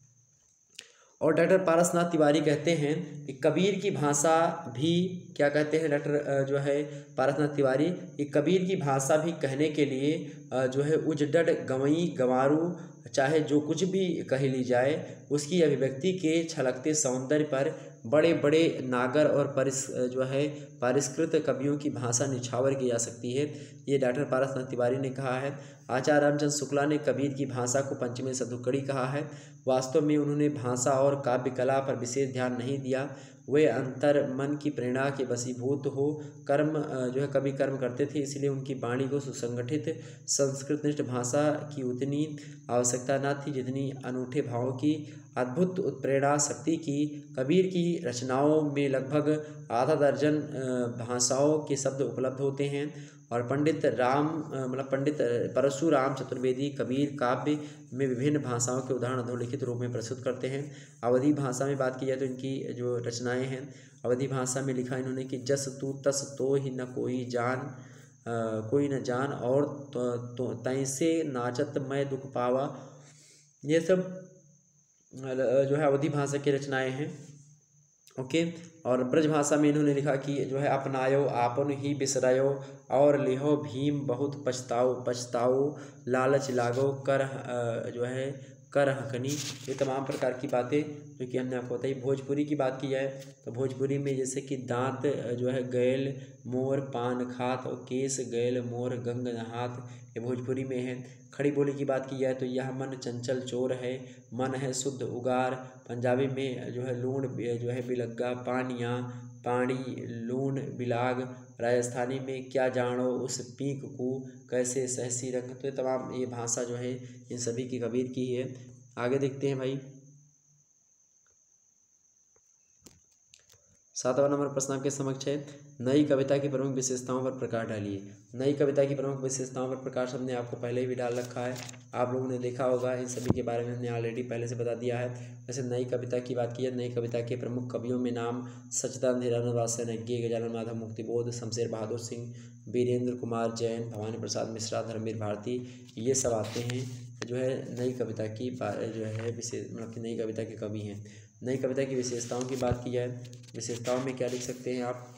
और डॉक्टर पारसनाथ तिवारी कहते हैं कि कबीर की भाषा भी क्या कहते हैं डॉक्टर जो है पारसनाथ तिवारी कि कबीर की भाषा भी कहने के लिए जो है उजडड गंवई गंवारू चाहे जो कुछ भी कह ली जाए उसकी अभिव्यक्ति के छलकते सौंदर्य पर बड़े बड़े नागर और जो है परिष्कृत कवियों की भाषा निछावर की जा सकती है। ये डॉक्टर पारसनाथ तिवारी ने कहा है। आचार्य रामचंद्र शुक्ला ने कबीर की भाषा को पंचमी सधुकड़ी कहा है। वास्तव में उन्होंने भाषा और काव्य कला पर विशेष ध्यान नहीं दिया। वे अंतर मन की प्रेरणा के वशीभूत हो कर्म जो है कभी कर्म करते थे, इसलिए उनकी वाणी को सुसंगठित संस्कृतनिष्ठ भाषा की उतनी आवश्यकता न थी जितनी अनूठे भावों की अद्भुत उत्प्रेरणा शक्ति की। कबीर की रचनाओं में लगभग आधा दर्जन भाषाओं के शब्द उपलब्ध होते हैं और पंडित परशुराम चतुर्वेदी कबीर काव्य में विभिन्न भाषाओं के उदाहरण अधोलिखित रूप में प्रस्तुत करते हैं। अवधी भाषा में बात की जाए तो इनकी जो रचनाएं हैं अवधी भाषा में लिखा इन्होंने कि जस तू तस तो ही न कोई न जान और तो तैसे नाचत मैं दुख पावा। ये सब जो है अवधी भाषा की रचनाएं हैं। ओके और ब्रज भाषा में इन्होंने लिखा कि जो है अपनायो आपन ही बिसरायो और लिहो भीम बहुत पछताओ लालच लागो कर जो है कर हकनी। ये तमाम प्रकार की बातें जो कि हमने आपको बताई। भोजपुरी की बात की जाए तो भोजपुरी में जैसे कि दांत जो है गैल मोर पान खात और केस गैल मोर गंग नहात, ये भोजपुरी में है। खड़ी बोली की बात की जाए तो यह मन चंचल चोर है, मन है शुद्ध उगार। पंजाबी में जो है लूण जो है बिलग्गा पानिया पानी लूण बिलाग। राजस्थानी में क्या जानो उस पीक को कैसे सहसी रंग। तो ये तमाम ये भाषा जो है इन सभी की कबीर की ही है। आगे देखते हैं भाई 7वां नंबर प्रश्न आपके समक्ष है, नई कविता की प्रमुख विशेषताओं पर प्रकाश डालिए। नई कविता की प्रमुख विशेषताओं पर प्रकाश हमने आपको पहले ही भी डाल रखा है, आप लोगों ने देखा होगा, इन सभी के बारे में हमने ऑलरेडी पहले से बता दिया है। जैसे नई कविता की बात की है, नई कविता के प्रमुख कवियों में नाम सच्चिदानंद हिरानंद वात्स्ययज्ञ, गजानन माधव मुक्तिबोध, शमशेर बहादुर सिंह, वीरेंद्र कुमार जैन, भवानी प्रसाद मिश्रा, धर्मवीर भारती, ये सब आते हैं जो है नई कविता की जो है विशेष मतलब कि नई कविता के कवि हैं। नई कविता की विशेषताओं की बात की जाए, विशेषताओं में क्या लिख सकते हैं आप,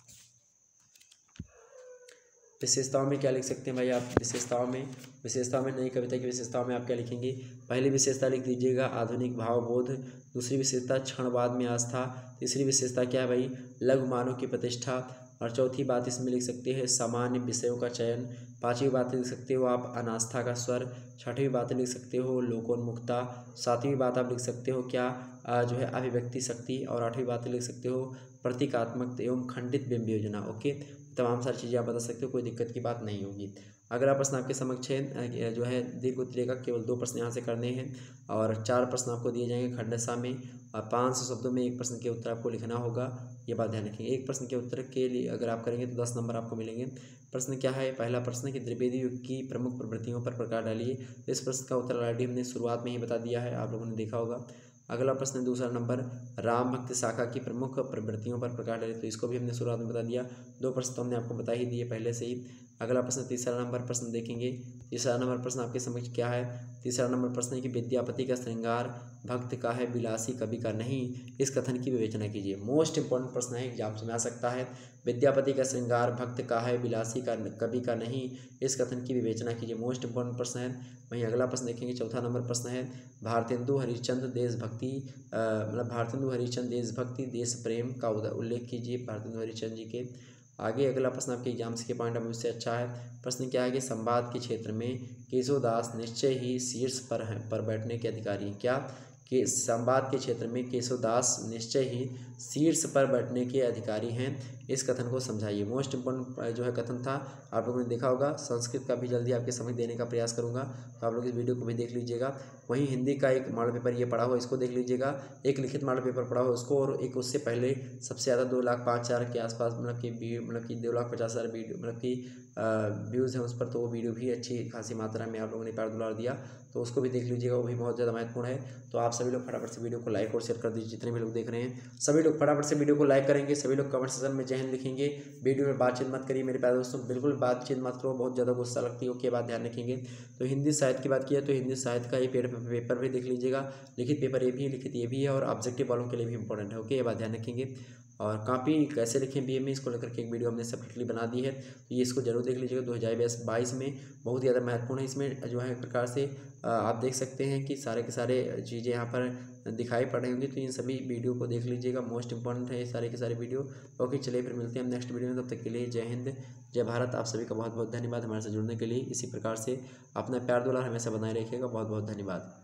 विशेषताओं में क्या लिख सकते हैं भाई आप, विशेषताओं में नई कविता की विशेषताओं में आप क्या लिखेंगे। पहली विशेषता लिख दीजिएगा आधुनिक भावबोध, दूसरी विशेषता क्षणवाद में आस्था, तीसरी विशेषता क्या है भाई, लघु मानव की प्रतिष्ठा, और चौथी बात इसमें लिख सकते हैं सामान्य विषयों का चयन, पांचवी बात लिख सकते हो आप अनास्था का स्वर, छठवीं बात लिख सकते हो लोकोन्मुखता, सातवीं बात आप लिख सकते हो क्या जो है अभिव्यक्ति शक्ति, और आठवीं बात लिख सकते हो प्रतीकात्मक एवं खंडित बिंब योजना। ओके, तमाम सारी चीज़ें आप बता सकते हो, कोई दिक्कत की बात नहीं होगी। अगला प्रश्न आपके समक्ष है जो है दीर्घ उत्तरीय का केवल 2 प्रश्न यहाँ से करने हैं और 4 प्रश्न आपको दिए जाएंगे खंडसा में, और 500 शब्दों में 1 प्रश्न के उत्तर आपको लिखना होगा, ये बात ध्यान रखेंगे। 1 प्रश्न के उत्तर के लिए अगर आप करेंगे तो 10 नंबर आपको मिलेंगे। प्रश्न क्या है, पहला प्रश्न कि द्विवेदी युग की प्रमुख प्रवृत्तियों पर प्रकाश डालिए। इस प्रश्न का उत्तर ऑलरेडी हमने शुरुआत में ही बता दिया है, आप लोगों ने देखा होगा। अगला प्रश्न दूसरा नंबर, राम भक्त शाखा की प्रमुख प्रवृत्तियों पर प्रकाश डालिए, तो इसको भी हमने शुरुआत में बता दिया। 2 प्रश्न तो हमने आपको बता ही दिए पहले से ही। अगला प्रश्न तीसरा नंबर प्रश्न देखेंगे। तीसरा नंबर प्रश्न आपके समक्ष क्या है, तीसरा नंबर प्रश्न है कि विद्यापति का श्रृंगार भक्त का है विलासी कवि का नहीं, इस कथन की विवेचना कीजिए। मोस्ट इंपॉर्टेंट प्रश्न है, एग्जाम में आ सकता है। विद्यापति का श्रृंगार भक्त का है विलासी का कवि का नहीं, इस कथन की विवेचना कीजिए, मोस्ट इंपॉर्टेंट प्रश्न है। वहीं अगला प्रश्न देखेंगे, चौथा नंबर प्रश्न है भारतेंदु हरिश्चंद्र देशभक्ति मतलब भारतेंदु हरिश्चंद्र देशभक्ति देश प्रेम का उल्लेख कीजिए भारतेंदु हरिश्चंद्र जी के। आगे अगला प्रश्न आपके एग्जाम्स के पॉइंट ऑफ व्यू से अच्छा है। प्रश्न क्या है कि संवाद के क्षेत्र में केशवदास निश्चय ही शीर्ष पर बैठने के अधिकारी हैं। क्या कि संवाद के क्षेत्र में केशवदास निश्चय ही शीर्ष पर बैठने के अधिकारी हैं, इस कथन को समझाइए। मोस्ट इंपॉर्टेंट जो है कथन था, आप लोगों ने देखा होगा। संस्कृत का भी जल्दी आपके समझ देने का प्रयास करूंगा, तो आप लोग इस वीडियो को भी देख लीजिएगा। वहीं हिंदी का एक मॉडल पेपर ये पढ़ा हो, इसको देख लीजिएगा। एक लिखित मॉडल पेपर पढ़ा हो उसको, और एक उससे पहले सबसे ज़्यादा 2,05,000 के आसपास मतलब कि 2,50,000 वीडियो मतलब कि व्यूज़ हैं उस पर, तो वो वीडियो भी अच्छी खासी मात्रा में आप लोगों ने $1 दिया, तो उसको भी देख लीजिएगा, वो भी बहुत ज़्यादा महत्वपूर्ण है। तो आप सभी लोग फटाफट से वीडियो को लाइक और शेयर कर दीजिए। जितने भी लोग देख रहे हैं सभी लोग फटाफट से वीडियो को लाइक करेंगे, सभी लोग कमेंट सेक्शन में जय हिंद लिखेंगे। वीडियो में बातचीत मत करिए मेरे प्यारे दोस्तों, बिल्कुल बातचीत मत करो, बहुत ज़्यादा गुस्सा लगती है। ओके, बात ध्यान रखेंगे। तो हिंदी साहित्य की बात की है तो हिंदी साहित्य का ये पेपर भी देख लीजिएगा, लिखित पेपर ये भी लिखित ये भी है, और ऑब्जेक्टिव वालों के लिए भी इंपॉर्टेंट है। ओके, ये बात ध्यान रखेंगे। और कॉपी कैसे लिखें बीए में, इसको लेकर के एक वीडियो हमने सेपरेटली बना दी है, तो ये इसको जरूर देख लीजिएगा। 2022 में बहुत ज़्यादा महत्वपूर्ण है। इसमें जो है एक प्रकार से आप देख सकते हैं कि सारे के सारे चीज़ें यहाँ पर दिखाई पड़ रही होंगी, तो इन सभी वीडियो को देख लीजिएगा, मोस्ट इंपॉर्टेंट है ये सारे के सारे वीडियो। ओके, चलिए फिर मिलते हैं हम नेक्स्ट वीडियो में, तब तक के लिए जय हिंद जय भारत। आप सभी का बहुत बहुत धन्यवाद हमारे साथ जुड़ने के लिए। इसी प्रकार से अपना प्यार दुलार हमेशा बनाए रखिएगा। बहुत बहुत धन्यवाद।